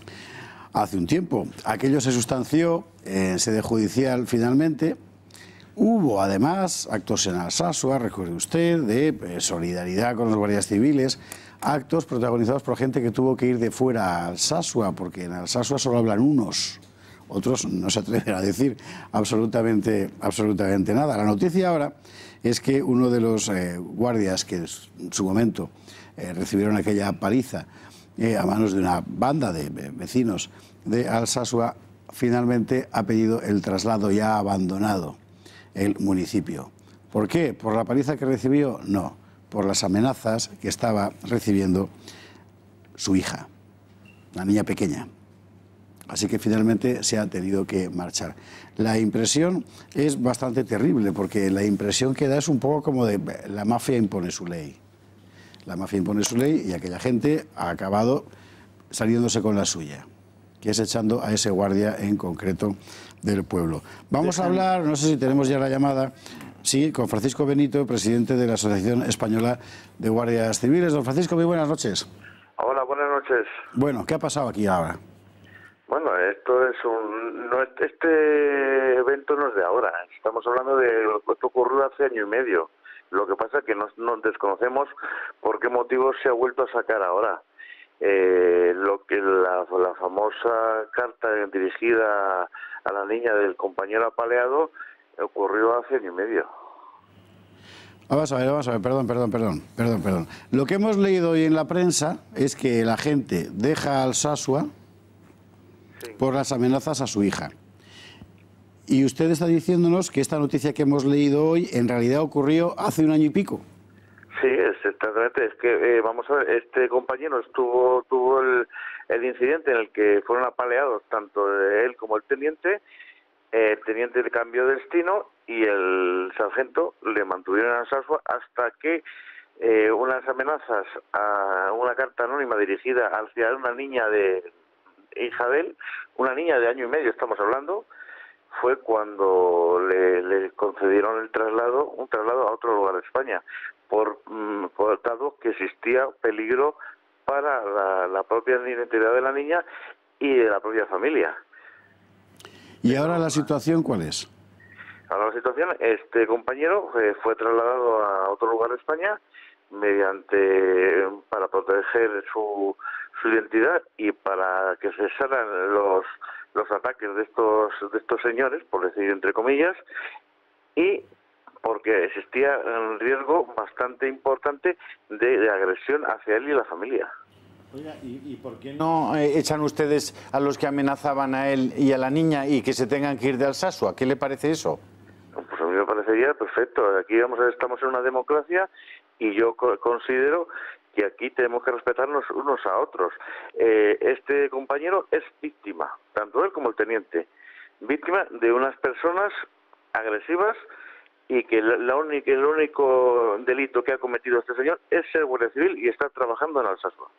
hace un tiempo. Aquello se sustanció en sede judicial finalmente. Hubo además actos en Alsasua, recuerde usted, de eh, solidaridad con los guardias civiles, actos protagonizados por gente que tuvo que ir de fuera a Alsasua, porque en Alsasua solo hablan unos, otros no se atreven a decir absolutamente, absolutamente nada. La noticia ahora es que uno de los eh, guardias que en su momento eh, recibieron aquella paliza eh, a manos de una banda de eh, vecinos de Alsasua, finalmente ha pedido el traslado, ya ha abandonado el municipio. ¿Por qué? ¿Por la paliza que recibió? No, por las amenazas que estaba recibiendo su hija, la niña pequeña. Así que finalmente se ha tenido que marchar. La impresión es bastante terrible, porque la impresión que da es un poco como de la mafia impone su ley. La mafia impone su ley y aquella gente ha acabado saliéndose con la suya, que es echando a ese guardia en concreto del pueblo. Vamos a hablar, no sé si tenemos ya la llamada, sí, con Francisco Benito, presidente de la Asociación Española de Guardias Civiles. Don Francisco, muy buenas noches. Hola, buenas noches. Bueno, ¿qué ha pasado aquí ahora? Bueno, esto es un... No, este evento no es de ahora. Estamos hablando de lo que ocurrió hace año y medio. Lo que pasa es que no, no desconocemos por qué motivos se ha vuelto a sacar ahora. Eh, lo que la, la famosa carta dirigida a la niña del compañero apaleado ocurrió hace año y medio. Vamos a ver, vamos a ver, perdón, perdón, perdón, perdón, perdón. Lo que hemos leído hoy en la prensa es que la gente deja Alsasua sí. por las amenazas a su hija. Y usted está diciéndonos que esta noticia que hemos leído hoy en realidad ocurrió hace un año y pico. Sí, exactamente. Es que, eh, vamos a ver, este compañero estuvo tuvo el, el incidente en el que fueron apaleados tanto él como el teniente. Eh, el teniente le cambió de destino y el sargento le mantuvieron en Alsasua hasta que eh, unas amenazas a una carta anónima dirigida hacia una niña de hija de él, una niña de año y medio estamos hablando, fue cuando le, le concedieron el traslado, un traslado a otro lugar de España, por, por dado que existía peligro para la, la propia identidad de la niña y de la propia familia. ¿Y ahora la situación cuál es? Ahora la situación, este compañero eh, fue trasladado a otro lugar de España mediante para proteger su, su identidad y para que cesaran los los ataques de estos de estos señores, por decir entre comillas, y porque existía un riesgo bastante importante de, de agresión hacia él y la familia. Oiga, ¿y, y por qué no eh, echan ustedes a los que amenazaban a él y a la niña y que se tengan que ir de Alsasua? ¿Qué le parece eso? Pues a mí me parecería perfecto. Aquí vamos a, estamos en una democracia y yo co considero que aquí tenemos que respetarnos unos a otros. Eh, este compañero es víctima, tanto él como el teniente, víctima de unas personas agresivas y que la, la única, el único delito que ha cometido este señor es ser guardia civil y estar trabajando en Alsasua.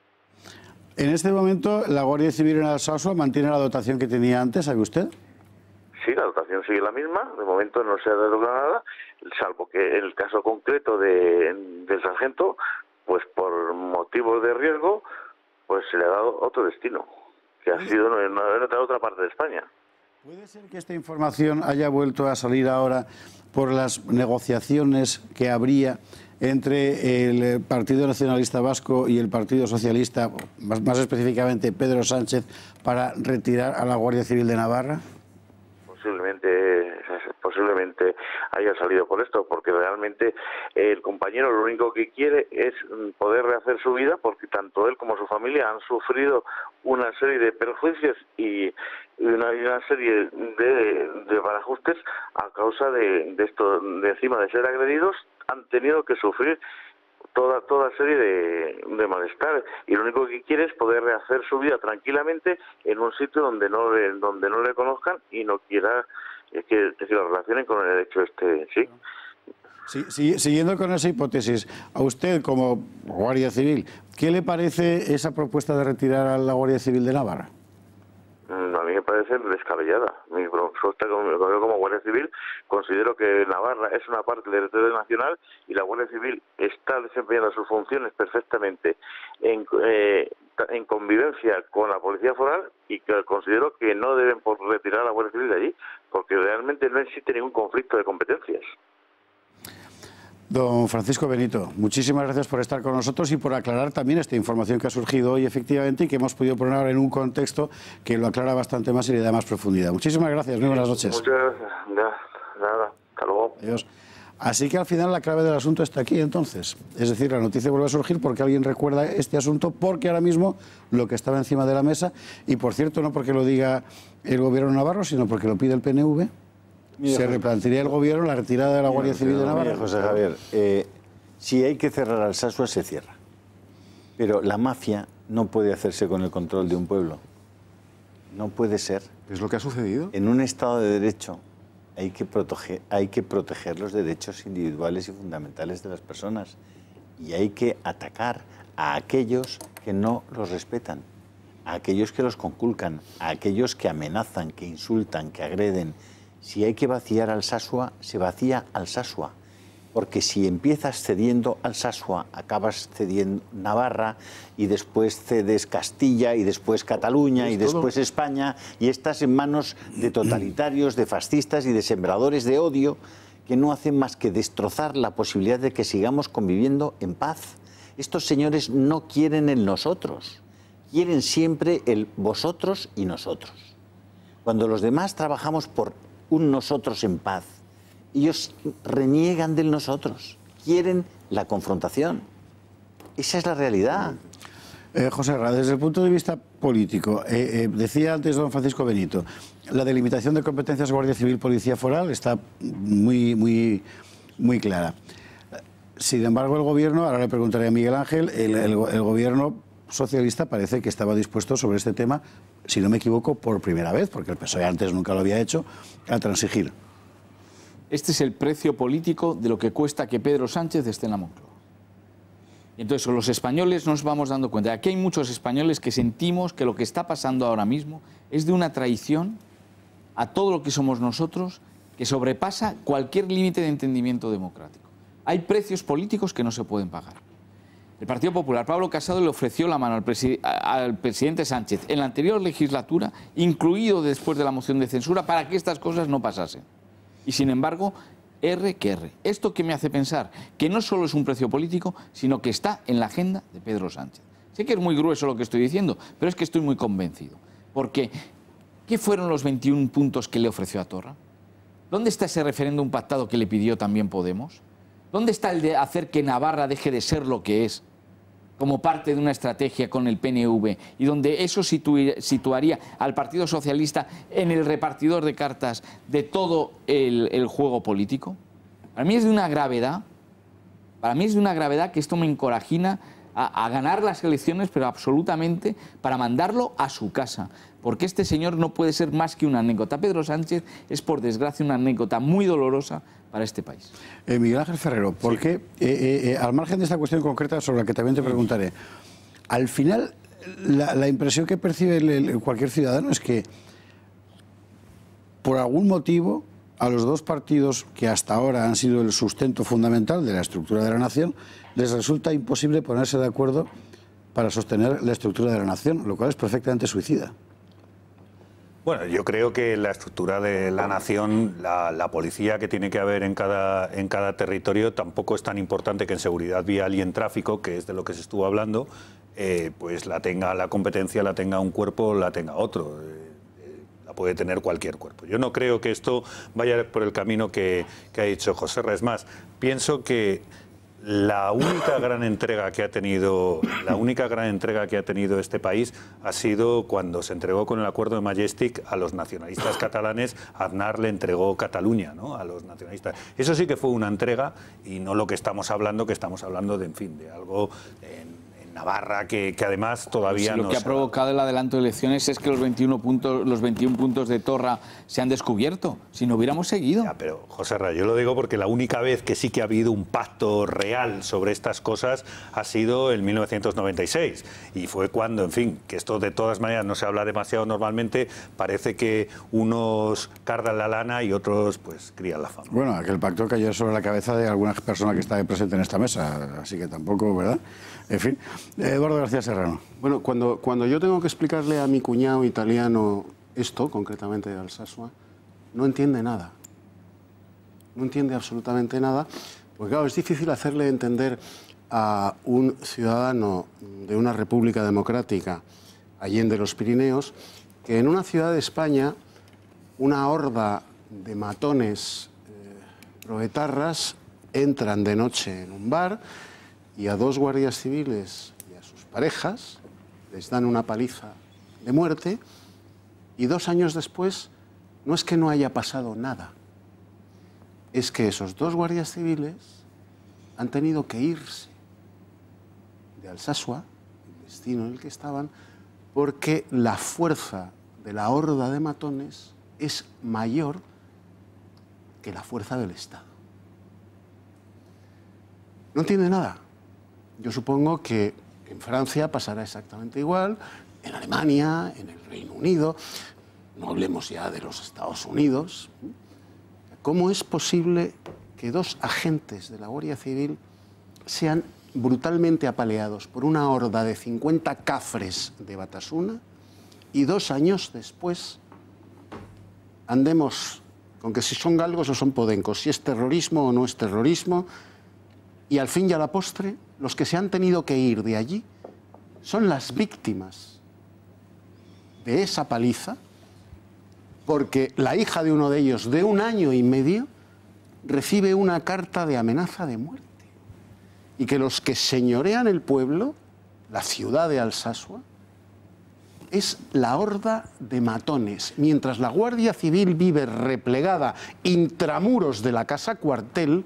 En este momento, la Guardia Civil en Alsasua mantiene la dotación que tenía antes, ¿sabe usted? Sí, la dotación sigue la misma, de momento no se ha dado nada, salvo que en el caso concreto de, del sargento, pues por motivos de riesgo, pues se le ha dado otro destino, que ha sido en, en otra, otra parte de España. ¿Puede ser que esta información haya vuelto a salir ahora por las negociaciones que habría entre el Partido Nacionalista Vasco y el Partido Socialista, más, más específicamente Pedro Sánchez, para retirar a la Guardia Civil de Navarra? Posiblemente, posiblemente haya salido por esto, porque realmente el compañero lo único que quiere es poder rehacer su vida, porque tanto él como su familia han sufrido una serie de perjuicios y una, una serie de, de parajustes a causa de, de esto, de encima de ser agredidos, han tenido que sufrir toda toda serie de, de malestar, y lo único que quiere es poder rehacer su vida tranquilamente en un sitio donde no le, donde no le conozcan y no quiera eh, que, que se lo relacionen con el hecho este, sí. Sí, sí. Siguiendo con esa hipótesis, a usted como Guardia Civil, ¿qué le parece esa propuesta de retirar a la Guardia Civil de Navarra? A mí me parece descabellada. Mi propuesta como, como Guardia Civil, considero que Navarra es una parte del territorio nacional y la Guardia Civil está desempeñando sus funciones perfectamente en, eh, en convivencia con la Policía Foral y que considero que no deben por retirar a la Guardia Civil de allí, porque realmente no existe ningún conflicto de competencias. Don Francisco Benito, muchísimas gracias por estar con nosotros y por aclarar también esta información que ha surgido hoy efectivamente y que hemos podido poner ahora en un contexto que lo aclara bastante más y le da más profundidad. Muchísimas gracias, muy buenas noches. Muchas gracias. Nada, nada. Hasta luego. Adiós. Así que al final la clave del asunto está aquí entonces. Es decir, la noticia vuelve a surgir porque alguien recuerda este asunto, porque ahora mismo lo que estaba encima de la mesa, y por cierto no porque lo diga el gobierno navarro, sino porque lo pide el P N V, mira, se replantearía el gobierno la retirada de la Guardia Civil de Navarra. Mira, José Javier, eh, si hay que cerrar Alsasua, se cierra. Pero la mafia no puede hacerse con el control de un pueblo. No puede ser. ¿Es lo que ha sucedido? En un Estado de Derecho hay que proteger, hay que proteger los derechos individuales y fundamentales de las personas. Y hay que atacar a aquellos que no los respetan, a aquellos que los conculcan, a aquellos que amenazan, que insultan, que agreden. Si hay que vaciar Alsasua, se vacía Alsasua. Porque si empiezas cediendo Alsasua, acabas cediendo Navarra y después cedes Castilla y después Cataluña y después España, y estás en manos de totalitarios, de fascistas y de sembradores de odio que no hacen más que destrozar la posibilidad de que sigamos conviviendo en paz. Estos señores no quieren el nosotros, quieren siempre el vosotros y nosotros. Cuando los demás trabajamos por un nosotros en paz, ellos reniegan del nosotros, quieren la confrontación. Esa es la realidad. Eh, José Ra, desde el punto de vista político, eh, eh, decía antes don Francisco Benito, la delimitación de competencias Guardia Civil, Policía Foral está muy, muy, muy clara. Sin embargo, el gobierno, ahora le preguntaré a Miguel Ángel, el, el, el gobierno socialista parece que estaba dispuesto sobre este tema, si no me equivoco, por primera vez, porque el P S O E antes nunca lo había hecho, a transigir. Este es el precio político de lo que cuesta que Pedro Sánchez esté en la Moncloa. Y entonces los españoles nos vamos dando cuenta. Aquí hay muchos españoles que sentimos que lo que está pasando ahora mismo es de una traición a todo lo que somos nosotros, que sobrepasa cualquier límite de entendimiento democrático. Hay precios políticos que no se pueden pagar. El Partido Popular, Pablo Casado, le ofreció la mano al, presi al presidente Sánchez en la anterior legislatura, incluido después de la moción de censura, para que estas cosas no pasasen. Y sin embargo, R que R. Esto que me hace pensar que no solo es un precio político, sino que está en la agenda de Pedro Sánchez. Sé que es muy grueso lo que estoy diciendo, pero es que estoy muy convencido. Porque, ¿qué fueron los veintiún puntos que le ofreció a Torra? ¿Dónde está ese referéndum pactado que le pidió también Podemos? ¿Dónde está el de hacer que Navarra deje de ser lo que es, como parte de una estrategia con el P N V, y donde eso situaría al Partido Socialista en el repartidor de cartas de todo el, el juego político? Para mí es de una gravedad, para mí es de una gravedad que esto me encorajina a, a ganar las elecciones, pero absolutamente para mandarlo a su casa, porque este señor no puede ser más que una anécdota. Pedro Sánchez es, por desgracia, una anécdota muy dolorosa para este país. Eh, Miguel Ángel Ferrero, porque eh, eh, al margen de esta cuestión concreta sobre la que también te preguntaré, al final la, la impresión que percibe el, el, cualquier ciudadano es que por algún motivo a los dos partidos que hasta ahora han sido el sustento fundamental de la estructura de la nación les resulta imposible ponerse de acuerdo para sostener la estructura de la nación, lo cual es perfectamente suicida. Bueno, yo creo que la estructura de la nación, la, la policía que tiene que haber en cada, en cada territorio, tampoco es tan importante que en seguridad vial y en tráfico, que es de lo que se estuvo hablando, eh, pues la tenga la competencia, la tenga un cuerpo, la tenga otro. Eh, la puede tener cualquier cuerpo. Yo no creo que esto vaya por el camino que, que ha dicho José Ra. Es más, pienso que la única gran entrega que ha tenido la única gran entrega que ha tenido este país ha sido cuando se entregó con el acuerdo de Majestic a los nacionalistas catalanes. Aznar le entregó Cataluña, ¿no?, a los nacionalistas. Eso sí que fue una entrega y no lo que estamos hablando, que estamos hablando de, en fin, de algo en, en Navarra que, que además todavía sí, lo no que ha provocado el adelanto de elecciones es que los veintiún puntos, los veintiún puntos de Torra se han descubierto. Si no hubiéramos seguido. Ya, pero José Ra, yo lo digo porque la única vez que sí que ha habido un pacto real sobre estas cosas ha sido en mil novecientos noventa y seis, y fue cuando, en fin, que esto de todas maneras no se habla demasiado normalmente, parece que unos cardan la lana y otros pues crían la fama. Bueno, aquel pacto cayó sobre la cabeza de alguna persona que está presente en esta mesa, así que tampoco, ¿verdad? En fin. Eduardo García Serrano. Bueno, cuando, cuando yo tengo que explicarle a mi cuñado italiano esto, concretamente de Alsasua, no entiende nada. No entiende absolutamente nada, porque claro, es difícil hacerle entender a un ciudadano de una república democrática allende los Pirineos que en una ciudad de España una horda de matones eh, proetarras entran de noche en un bar y a dos guardias civiles y a sus parejas les dan una paliza de muerte y dos años después no es que no haya pasado nada, es que esos dos guardias civiles han tenido que irse de Alsasua, el destino en el que estaban, porque la fuerza de la horda de matones es mayor que la fuerza del Estado. No entiende nada. Yo supongo que en Francia pasará exactamente igual, en Alemania, en el Reino Unido, no hablemos ya de los Estados Unidos. ¿Cómo es posible que dos agentes de la Guardia Civil sean brutalmente apaleados por una horda de cincuenta cafres de Batasuna y dos años después andemos con que si son galgos o son podencos, si es terrorismo o no es terrorismo, y al fin y a la postre los que se han tenido que ir de allí son las víctimas de esa paliza, porque la hija de uno de ellos, de un año y medio, recibe una carta de amenaza de muerte. Y que los que señorean el pueblo, la ciudad de Alsasua, es la horda de matones, mientras la Guardia Civil vive replegada intramuros de la casa cuartel,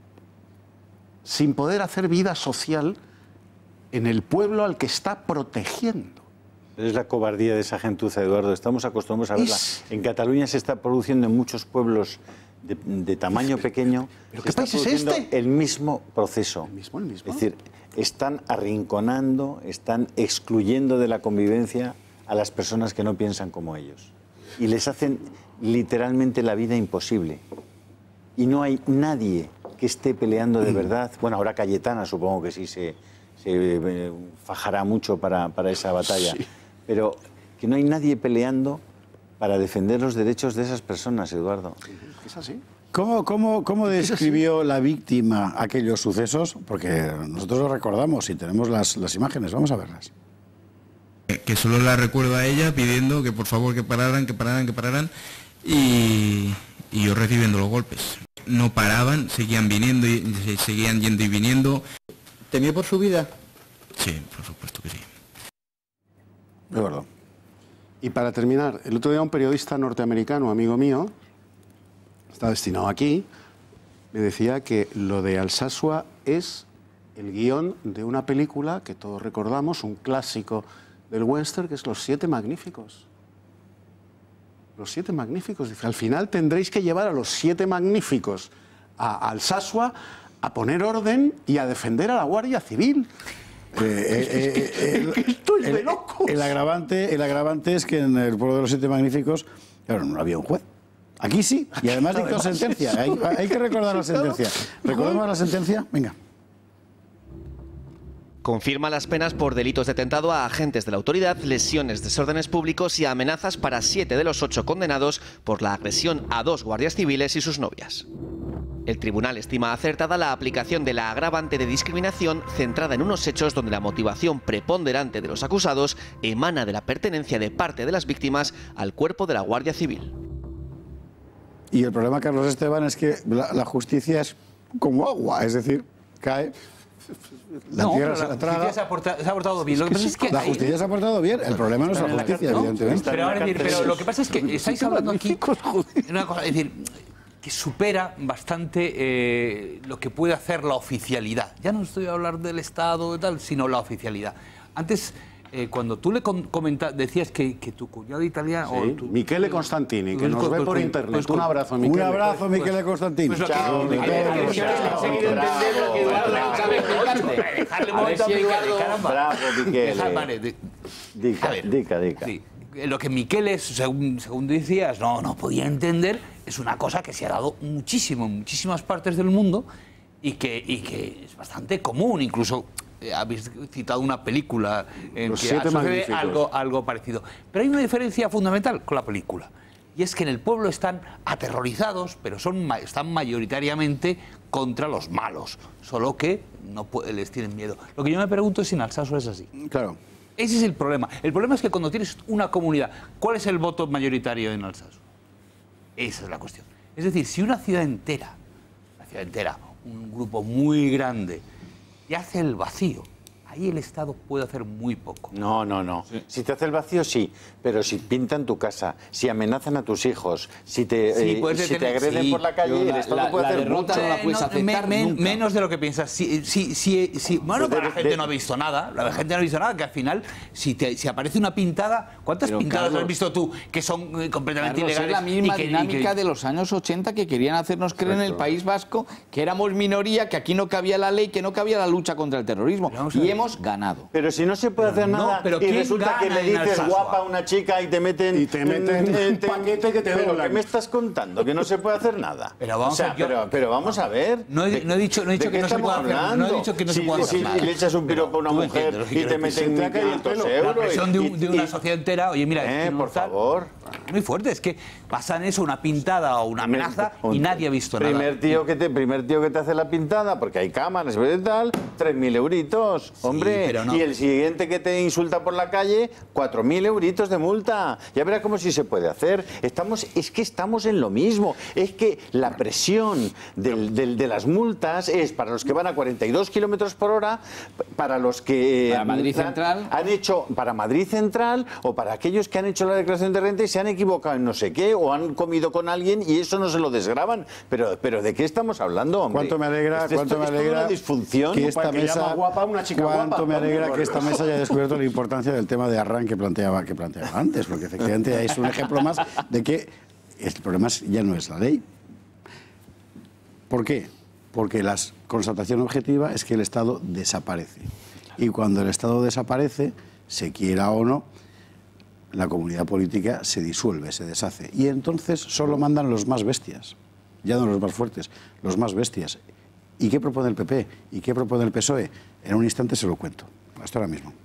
sin poder hacer vida social en el pueblo al que está protegiendo. Es la cobardía de esa gentuza, Eduardo. Estamos acostumbrados a verla. Es... En Cataluña se está produciendo en muchos pueblos de, de tamaño pequeño. ¿Pero qué país es este? El mismo proceso. ¿El mismo, el mismo? Es decir, están arrinconando, están excluyendo de la convivencia a las personas que no piensan como ellos. Y les hacen literalmente la vida imposible. Y no hay nadie que esté peleando de verdad. Bueno, ahora Cayetana supongo que sí se, se eh, fajará mucho para, para esa batalla. Sí. Pero que no hay nadie peleando para defender los derechos de esas personas, Eduardo. ¿Es así? ¿Cómo, cómo, cómo describió la víctima aquellos sucesos? Porque nosotros lo recordamos y tenemos las, las imágenes. Vamos a verlas. Que solo la recuerdo a ella pidiendo que por favor que pararan, que pararan, que pararan y, y yo recibiendo los golpes. No paraban, seguían viniendo y seguían yendo y viniendo. ¿Temió por su vida? Sí, por supuesto que sí. De verdad. Y para terminar, el otro día un periodista norteamericano, amigo mío, está destinado aquí, me decía que lo de Alsasua es el guión de una película que todos recordamos, un clásico del western, que es Los Siete Magníficos. Los Siete Magníficos. Dice, al final tendréis que llevar a los Siete Magníficos a Alsasua a poner orden y a defender a la Guardia Civil. Eh, eh, eh, el, estoy el, de locos. El agravante, el agravante es que en el pueblo de los Siete Magníficos, claro, no había un juez. Aquí sí, y además dictó sentencia. Hay, hay que recordar la sentencia. ¿Recordamos la sentencia? Venga. Confirma las penas por delitos de atentado a agentes de la autoridad, lesiones, desórdenes públicos y amenazas para siete de los ocho condenados por la agresión a dos guardias civiles y sus novias. El tribunal estima acertada la aplicación de la agravante de discriminación centrada en unos hechos donde la motivación preponderante de los acusados emana de la pertenencia de parte de las víctimas al cuerpo de la Guardia Civil. Y el problema, Carlos Esteban, es que la, la justicia es como agua, es decir, cae... La no, tierra la, se la la traga. justicia se ha, portado, se ha portado bien. Lo que pasa es que la hay... justicia se ha portado bien. El problema no es la justicia, no, evidentemente. Pero, ahora decir, pero lo que pasa es que estáis hablando aquí de una cosa, es decir, que supera bastante eh, lo que puede hacer la oficialidad. Ya no estoy a hablar del Estado y tal, sino la oficialidad. Antes, eh, cuando tú le comentas, decías que, que tu cuñado italiano... Sí, o tu, Michele Constantini, que pues, nos pues, ve pues, por pues, internet. pues, Un abrazo, Michele. Un abrazo, pues, Michele Constantini. Pues, chao, que, Michele. hay versiones que han seguido entendiendo que Eduardo no sabe explicarte. Dejarle un momento a Michele, caramba. Bravo, Michele. Deja, vale, de, dica, a ver, dica, dica. Sí, lo que Michele, según, según decías, no, no podía entender, es una cosa que se ha dado muchísimo en muchísimas partes del mundo y que, y que es bastante común, incluso... eh, habéis citado una película en Los que siete sucede magníficos. algo, algo parecido. Pero hay una diferencia fundamental con la película. Y es que en el pueblo están aterrorizados, pero son, están mayoritariamente contra los malos. Solo que no puede, les tienen miedo. Lo que yo me pregunto es si en Alsasua es así. Claro. Ese es el problema. El problema es que cuando tienes una comunidad, ¿cuál es el voto mayoritario en Alsasua? Esa es la cuestión. Es decir, si una ciudad entera, una ciudad entera, un grupo muy grande, y hace el vacío, ahí el Estado puede hacer muy poco. No, no, no. Sí. Si te hace el vacío, sí. Pero si pintan tu casa, si amenazan a tus hijos, si te, Sí, eh, puedes si te detener- agreden sí, por la calle, yo el la- Estado la- puede la hacer derrota mucho. no la puedes No, aceptar me- nunca. Menos de lo que piensas. Si, si, si, si- bueno, Pero para la de- gente de- no ha visto nada. La gente no ha visto nada, que al final, si, te, si aparece una pintada, ¿cuántas Pero, pintadas Carlos, has visto tú que son eh, completamente Carlos, ilegales? es la misma y que- y dinámica que- de los años ochenta que querían hacernos creer en el País Vasco que éramos minoría, que aquí no cabía la ley, que no cabía la lucha contra el terrorismo. Y hemos ganado. Pero si no se puede hacer no, nada pero y ¿quién resulta que gana le en dices Alsasua? guapa a una chica y te meten... Y te meten un paquete que te ¿Pero doblan. qué me estás contando? Que no se puede hacer nada. Pero vamos O sea, a ver, yo- pero, pero vamos a ver. No he- no he dicho- no he dicho ¿de que qué no se estamos pueda hacer- no he hablando? dicho que no se Si- pueda hacer si nada. le echas un piropo a una Tú me mujer entiendes lo que y quiero te decir. meten Se te ha caído el quinientos pelo. euros... La presión de, un- de y- una y- sociedad entera, oye, mira, Eh, es que por tal- favor. muy fuerte, es que pasan eso, una pintada o una amenaza y nadie ha visto nada. Primer tío, que te, primer tío que te hace la pintada, porque hay cámaras y tal, tres mil euritos, hombre. pero no. Y el siguiente que te insulta por la calle, cuatro mil euritos de multa. Ya verás cómo sí se puede hacer. Estamos, es que estamos en lo mismo. Es que la presión del- del- de las multas es para los que van a cuarenta y dos kilómetros por hora, para los que Para Madrid han- Central. han hecho, para Madrid Central, o para aquellos que han hecho la declaración de renta y se han equivocado en no sé qué, o han comido con alguien y eso no se lo desgravan. Pero, pero ¿de qué estamos hablando, hombre? Cuánto me alegra, Esto- cuánto me esto es toda alegra una disfunción. que esta Para que mesa, llama guapa a una chica cuánto guapa. me alegra Hombre, que esta mesa haya descubierto la importancia del tema de Arran que planteaba, que planteaba antes, porque efectivamente es un ejemplo más de que el problema es- ya no es la ley. ¿Por qué? Porque la constatación objetiva es que el Estado desaparece. Y cuando el Estado desaparece, se quiera o no, la comunidad política se disuelve, se deshace. Y entonces solo mandan los más bestias, ya no los más fuertes, los más bestias. ¿Y qué propone el P P? ¿Y qué propone el P S O E? En un instante se lo cuento. Hasta ahora mismo.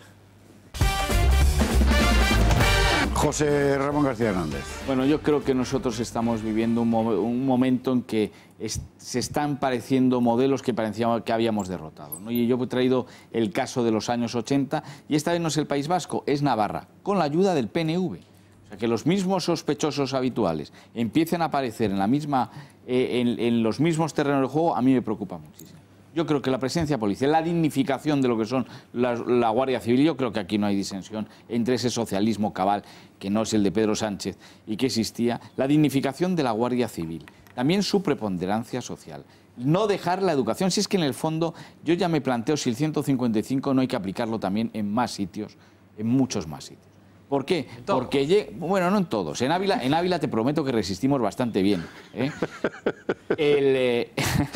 José Ramón García Hernández. Bueno, yo creo que nosotros estamos viviendo un, mo- un momento en que es- se están pareciendo modelos que parecía que habíamos derrotado, ¿no? Y yo he traído el caso de los años ochenta, y esta vez no es el País Vasco, es Navarra, con la ayuda del P N V. O sea, que los mismos sospechosos habituales empiecen a aparecer en, la misma, eh, en, en los mismos terrenos de juego, a mí me preocupa muchísimo. Yo creo que la presencia policial, la dignificación de lo que son la, la Guardia Civil, yo creo que aquí no hay disensión entre ese socialismo cabal, que no es el de Pedro Sánchez y que existía, la dignificación de la Guardia Civil, también su preponderancia social. No dejar la educación, si es que en el fondo yo ya me planteo si el ciento cincuenta y cinco no hay que aplicarlo también en más sitios, en muchos más sitios. ¿Por qué? Porque, lle- bueno, no en todos. En Ávila, en Ávila te prometo que resistimos bastante bien, ¿eh? El, eh,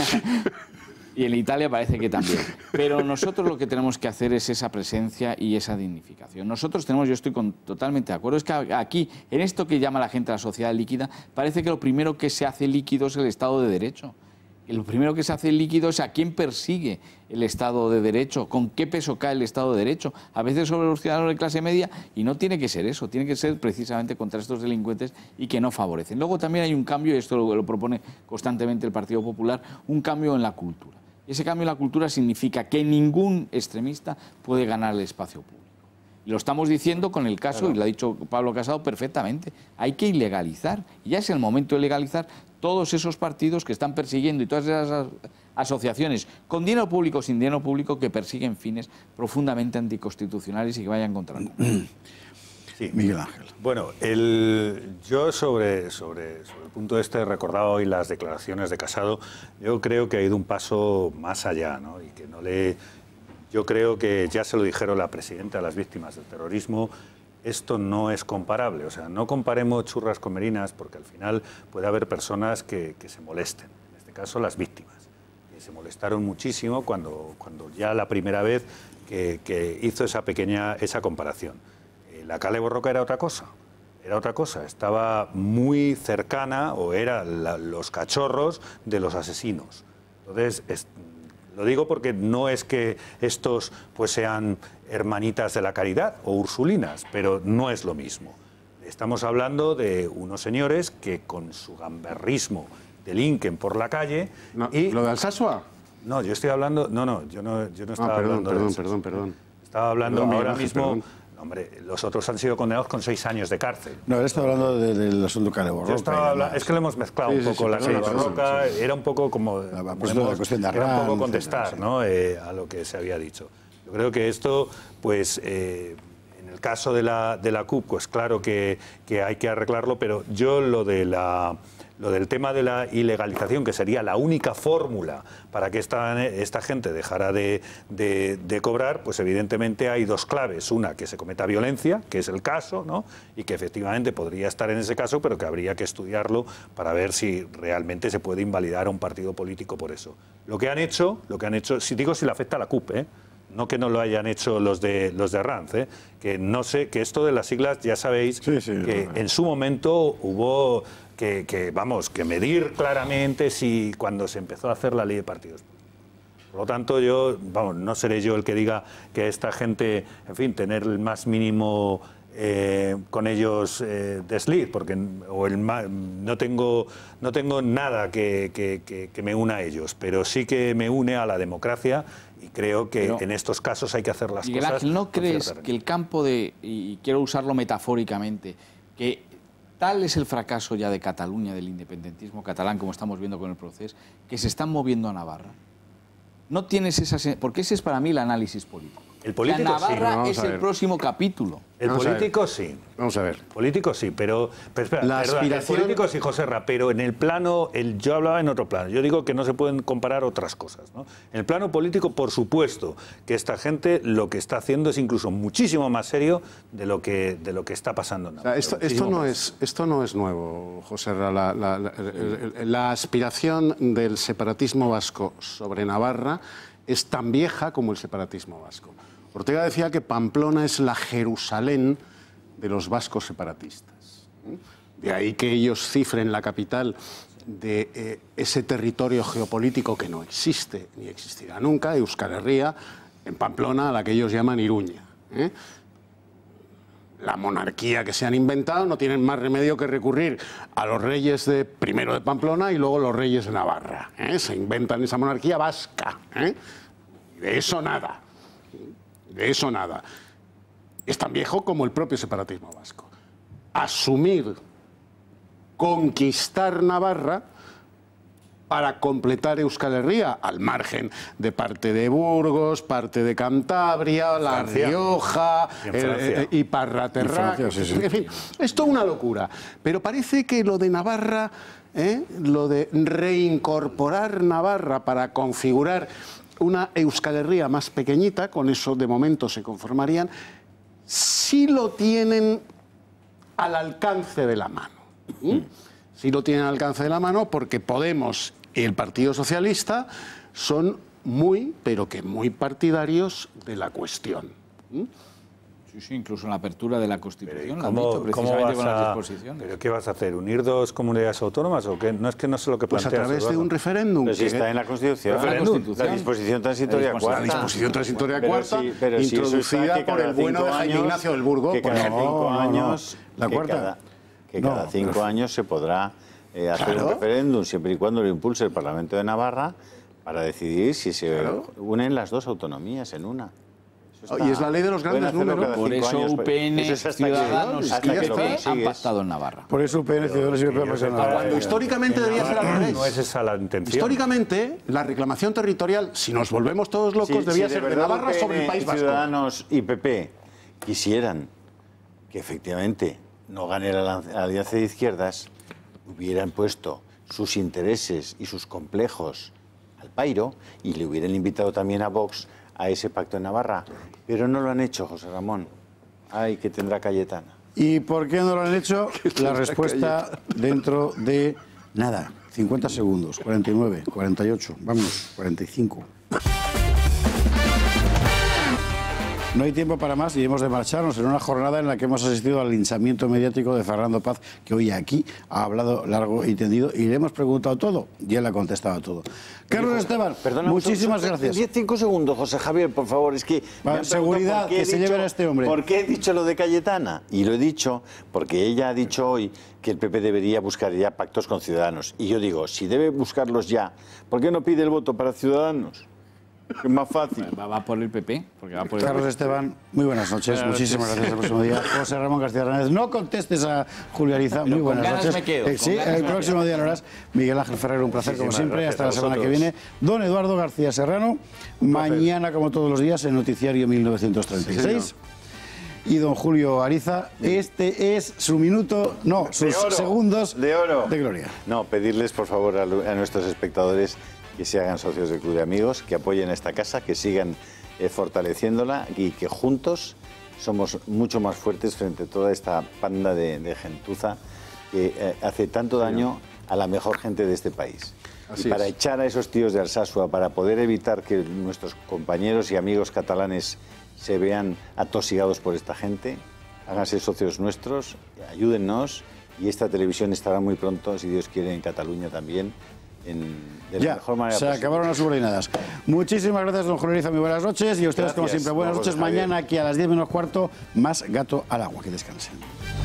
y en Italia parece que también. Pero nosotros lo que tenemos que hacer es esa presencia y esa dignificación. Nosotros tenemos, yo estoy con- totalmente de acuerdo, es que aquí, en esto que llama la gente la sociedad líquida, parece que lo primero que se hace líquido es el Estado de Derecho. Y lo primero que se hace líquido es a quién persigue el Estado de Derecho, con qué peso cae el Estado de Derecho, a veces sobre los ciudadanos de clase media, y no tiene que ser eso, tiene que ser precisamente contra estos delincuentes y que no favorecen. Luego también hay un cambio, y esto lo, lo propone constantemente el Partido Popular, un cambio en la cultura. Y ese cambio en la cultura significa que ningún extremista puede ganar el espacio público. Y lo estamos diciendo con el caso, y lo ha dicho Pablo Casado perfectamente, hay que ilegalizar, y ya es el momento de legalizar todos esos partidos que están persiguiendo y todas esas as- asociaciones con dinero público o sin dinero público que persiguen fines profundamente anticonstitucionales y que vayan contra el mundo. Sí. Miguel Ángel. Bueno, el, yo sobre, sobre, sobre el punto este recordaba hoy las declaraciones de Casado, yo creo que ha ido un paso más allá, ¿no? Y que no le, yo creo que ya se lo dijeron la presidenta a las víctimas del terrorismo, esto no es comparable, o sea, no comparemos churras con merinas porque al final puede haber personas que, que se molesten, en este caso las víctimas, que se molestaron muchísimo cuando, cuando ya la primera vez que, que hizo esa pequeña, esa comparación. Eh, La Cale Borroca era otra cosa, era otra cosa, estaba muy cercana o eran los cachorros de los asesinos. Entonces, es, Lo digo porque no es que estos pues sean hermanitas de la caridad o ursulinas, pero no es lo mismo. Estamos hablando de unos señores que con su gamberrismo delinquen por la calle. No, y... ¿Lo de Alsasua? No, yo estoy hablando... No, no, yo no, yo no estaba ah, perdón, hablando perdón, de eso. perdón, perdón. Estaba hablando Perdón, ahora Miguel Ángel, mismo... perdón. Hombre, los otros han sido condenados con seis años de cárcel. No, él está hablando de- del asunto Caleborroca. Yo estaba hablando, es que lo hemos mezclado Sí, un sí, poco sí, la perdona, calle Barroca, perdona, sí, sí. era un poco como, pues como la cuestión de era un Arranz, poco contestar, etcétera, ¿no? Eh, a lo que se había dicho. Yo creo que esto, pues, eh, en el caso de la de la C U P, pues claro que, que hay que arreglarlo, pero yo lo de la lo del tema de la ilegalización, que sería la única fórmula para que esta, esta gente dejara de, de, de cobrar, pues evidentemente hay dos claves. Una, que se cometa violencia, que es el caso, ¿no? Y que efectivamente podría estar en ese caso, pero que habría que estudiarlo para ver si realmente se puede invalidar a un partido político por eso. Lo que han hecho, lo que han hecho, si digo si le afecta a la C U P, ¿eh? No que no lo hayan hecho los de los de Arranz, ¿eh? Que no sé, que esto de las siglas ya sabéis sí, sí, que en su momento hubo que, que, vamos, que medir claramente si cuando se empezó a hacer la ley de partidos. Por lo tanto, yo, vamos, no seré yo el que diga que esta gente, en fin, tener el más mínimo eh, con ellos eh, desliz, porque o el más, no tengo no tengo nada que, que, que, que me una a ellos, pero sí que me une a la democracia. Y creo que Pero, en estos casos hay que hacer las Miguel cosas. Ángel, ¿no con crees cierta que el campo de, y quiero usarlo metafóricamente, que tal es el fracaso ya de Cataluña, del independentismo catalán, como estamos viendo con el proceso, que se están moviendo a Navarra? No tienes esa... Porque ese es para mí el análisis político. El político la Navarra sí. es el próximo capítulo. El Vamos político sí. Vamos a ver. Político sí, pero, pero espera, La perdona, aspiración- el político sí, José Ra, pero en el plano, el, yo hablaba en otro plano. Yo digo que no se pueden comparar otras cosas, ¿no? En el plano político, por supuesto, que esta gente lo que está haciendo es incluso muchísimo más serio de lo que de lo que está pasando en O sea, Navarra. esto, esto, Muchísimo no más. es, esto no es nuevo, José Ra. La, la- la- el- el- la aspiración del separatismo vasco sobre Navarra es tan vieja como el separatismo vasco. Ortega decía que Pamplona es la Jerusalén de los vascos separatistas. De ahí que ellos cifren la capital de eh, ese territorio geopolítico que no existe ni existirá nunca, Euskal Herria, en Pamplona, a la que ellos llaman Iruña. ¿eh? La monarquía que se han inventado no tienen más remedio que recurrir a los reyes de primero de Pamplona y luego los reyes de Navarra. ¿eh? Se inventan esa monarquía vasca. ¿eh? Y de eso nada. De eso nada. Es tan viejo como el propio separatismo vasco. Asumir, conquistar Navarra para completar Euskal Herria, al margen de parte de Burgos, parte de Cantabria, La Francia. Rioja, Y en eh, Francia. eh, y Parraterra. Y Francia, sí, sí. En fin, es toda una locura. Pero parece que lo de Navarra, ¿eh? lo de reincorporar Navarra para configurar una Euskal Herria más pequeñita, con eso de momento se conformarían, sí lo tienen al alcance de la mano. ¿Mm? Sí lo tienen al alcance de la mano porque Podemos y el Partido Socialista son muy, pero que muy partidarios de la cuestión. ¿Mm? Sí, sí, incluso en la apertura de la Constitución, lo han ¿Cómo, dicho cómo precisamente vas con las a, disposiciones. ¿Pero qué vas a hacer? ¿Unir dos comunidades autónomas o qué? No es que no sé lo que Pues a planteas, través de Eduardo. un referéndum. Pero si que- está en la Constitución. Referéndum. La disposición transitoria La cuarta. disposición transitoria Pero cuarta, sí, pero si eso está introducida que por cada el bueno cinco de Jaime años- Ignacio del Burgo. Que pues cada no, cinco no, no. años, La que cuarta. cada, que No, cada cinco pero- años se podrá eh, hacer Claro. un referéndum, siempre y cuando lo impulse el Parlamento de Navarra, para decidir si se Claro. unen las dos autonomías en una. Eso Y es la ley de los pueden grandes hacerlo números. cada Por cinco eso años, U P N, eso es hasta que- Ciudadanos hasta y que P lo P han consigues. pactado en Navarra. Por eso U P N, Ciudadanos y P P Que yo pasan sepa, a la- Cuando históricamente debía ser al revés. No es esa la intención. Históricamente, la reclamación territorial, si nos volvemos todos locos, Si- debía si ser de verdad Navarra U P N, sobre el País Vasco. Ciudadanos y P P quisieran que efectivamente no gane la la alianza de izquierdas, hubieran puesto sus intereses y sus complejos al pairo y le hubieran invitado también a Vox a ese pacto en Navarra. Pero no lo han hecho, José Ramón. Ay, que tendrá Cayetana. ¿Y por qué no lo han hecho? La respuesta dentro de nada, cincuenta segundos, cuarenta y nueve, cuarenta y ocho, vamos, cuarenta y cinco. No hay tiempo para más y hemos de marcharnos en una jornada en la que hemos asistido al linchamiento mediático de Fernando Paz, que hoy aquí ha hablado largo y tendido y le hemos preguntado todo y él ha contestado todo. Carlos Esteban, Perdona, muchísimas son- son gracias. diez, cinco segundos, José Javier, por favor. Es que me Va, han seguridad, preguntado por qué he que se dicho- lleven a este hombre. ¿Por qué he dicho lo de Cayetana? Y lo he dicho porque ella ha dicho hoy que el P P debería buscar ya pactos con Ciudadanos. Y yo digo, si debe buscarlos ya, ¿por qué no pide el voto para Ciudadanos? Es más fácil. Va, va por el P P. Porque va por el Carlos P P. Esteban, muy buenas noches. Buenas Muchísimas noches. gracias. El próximo día. José Ramón García Hernández. No contestes a Julio Ariza. Pero Muy con buenas ganas noches. me quedo, Eh, con sí, ganas el me próximo quedo. día lo harás. Miguel Ángel Ferrero, un placer como Muchísimas siempre. gracias Hasta a la semana que vosotros. viene. Don Eduardo García Serrano. Mañana, como todos los días, en Noticiario mil novecientos treinta y seis. Y don Julio Ariza, este es su minuto, no, sus De oro, segundos de oro. de gloria. No, pedirles por favor a, lo- a nuestros espectadores que se hagan socios del Club de Amigos, que apoyen esta casa, que sigan eh, fortaleciéndola y que juntos somos mucho más fuertes frente a toda esta panda de, de gentuza que eh, hace tanto daño a la mejor gente de este país. Así y para es. echar a esos tíos de Alsasua, para poder evitar que nuestros compañeros y amigos catalanes se vean atosigados por esta gente, háganse socios nuestros, ayúdennos y esta televisión estará muy pronto, si Dios quiere, en Cataluña también, en, de la Ya, mejor manera se posible. acabaron las subordinadas. Muchísimas gracias, don Julio Ariza, muy buenas noches. Y a ustedes, como Gracias, siempre, buenas don noches. José Javier. Mañana, aquí a las diez menos cuarto, más Gato al Agua. Que descansen.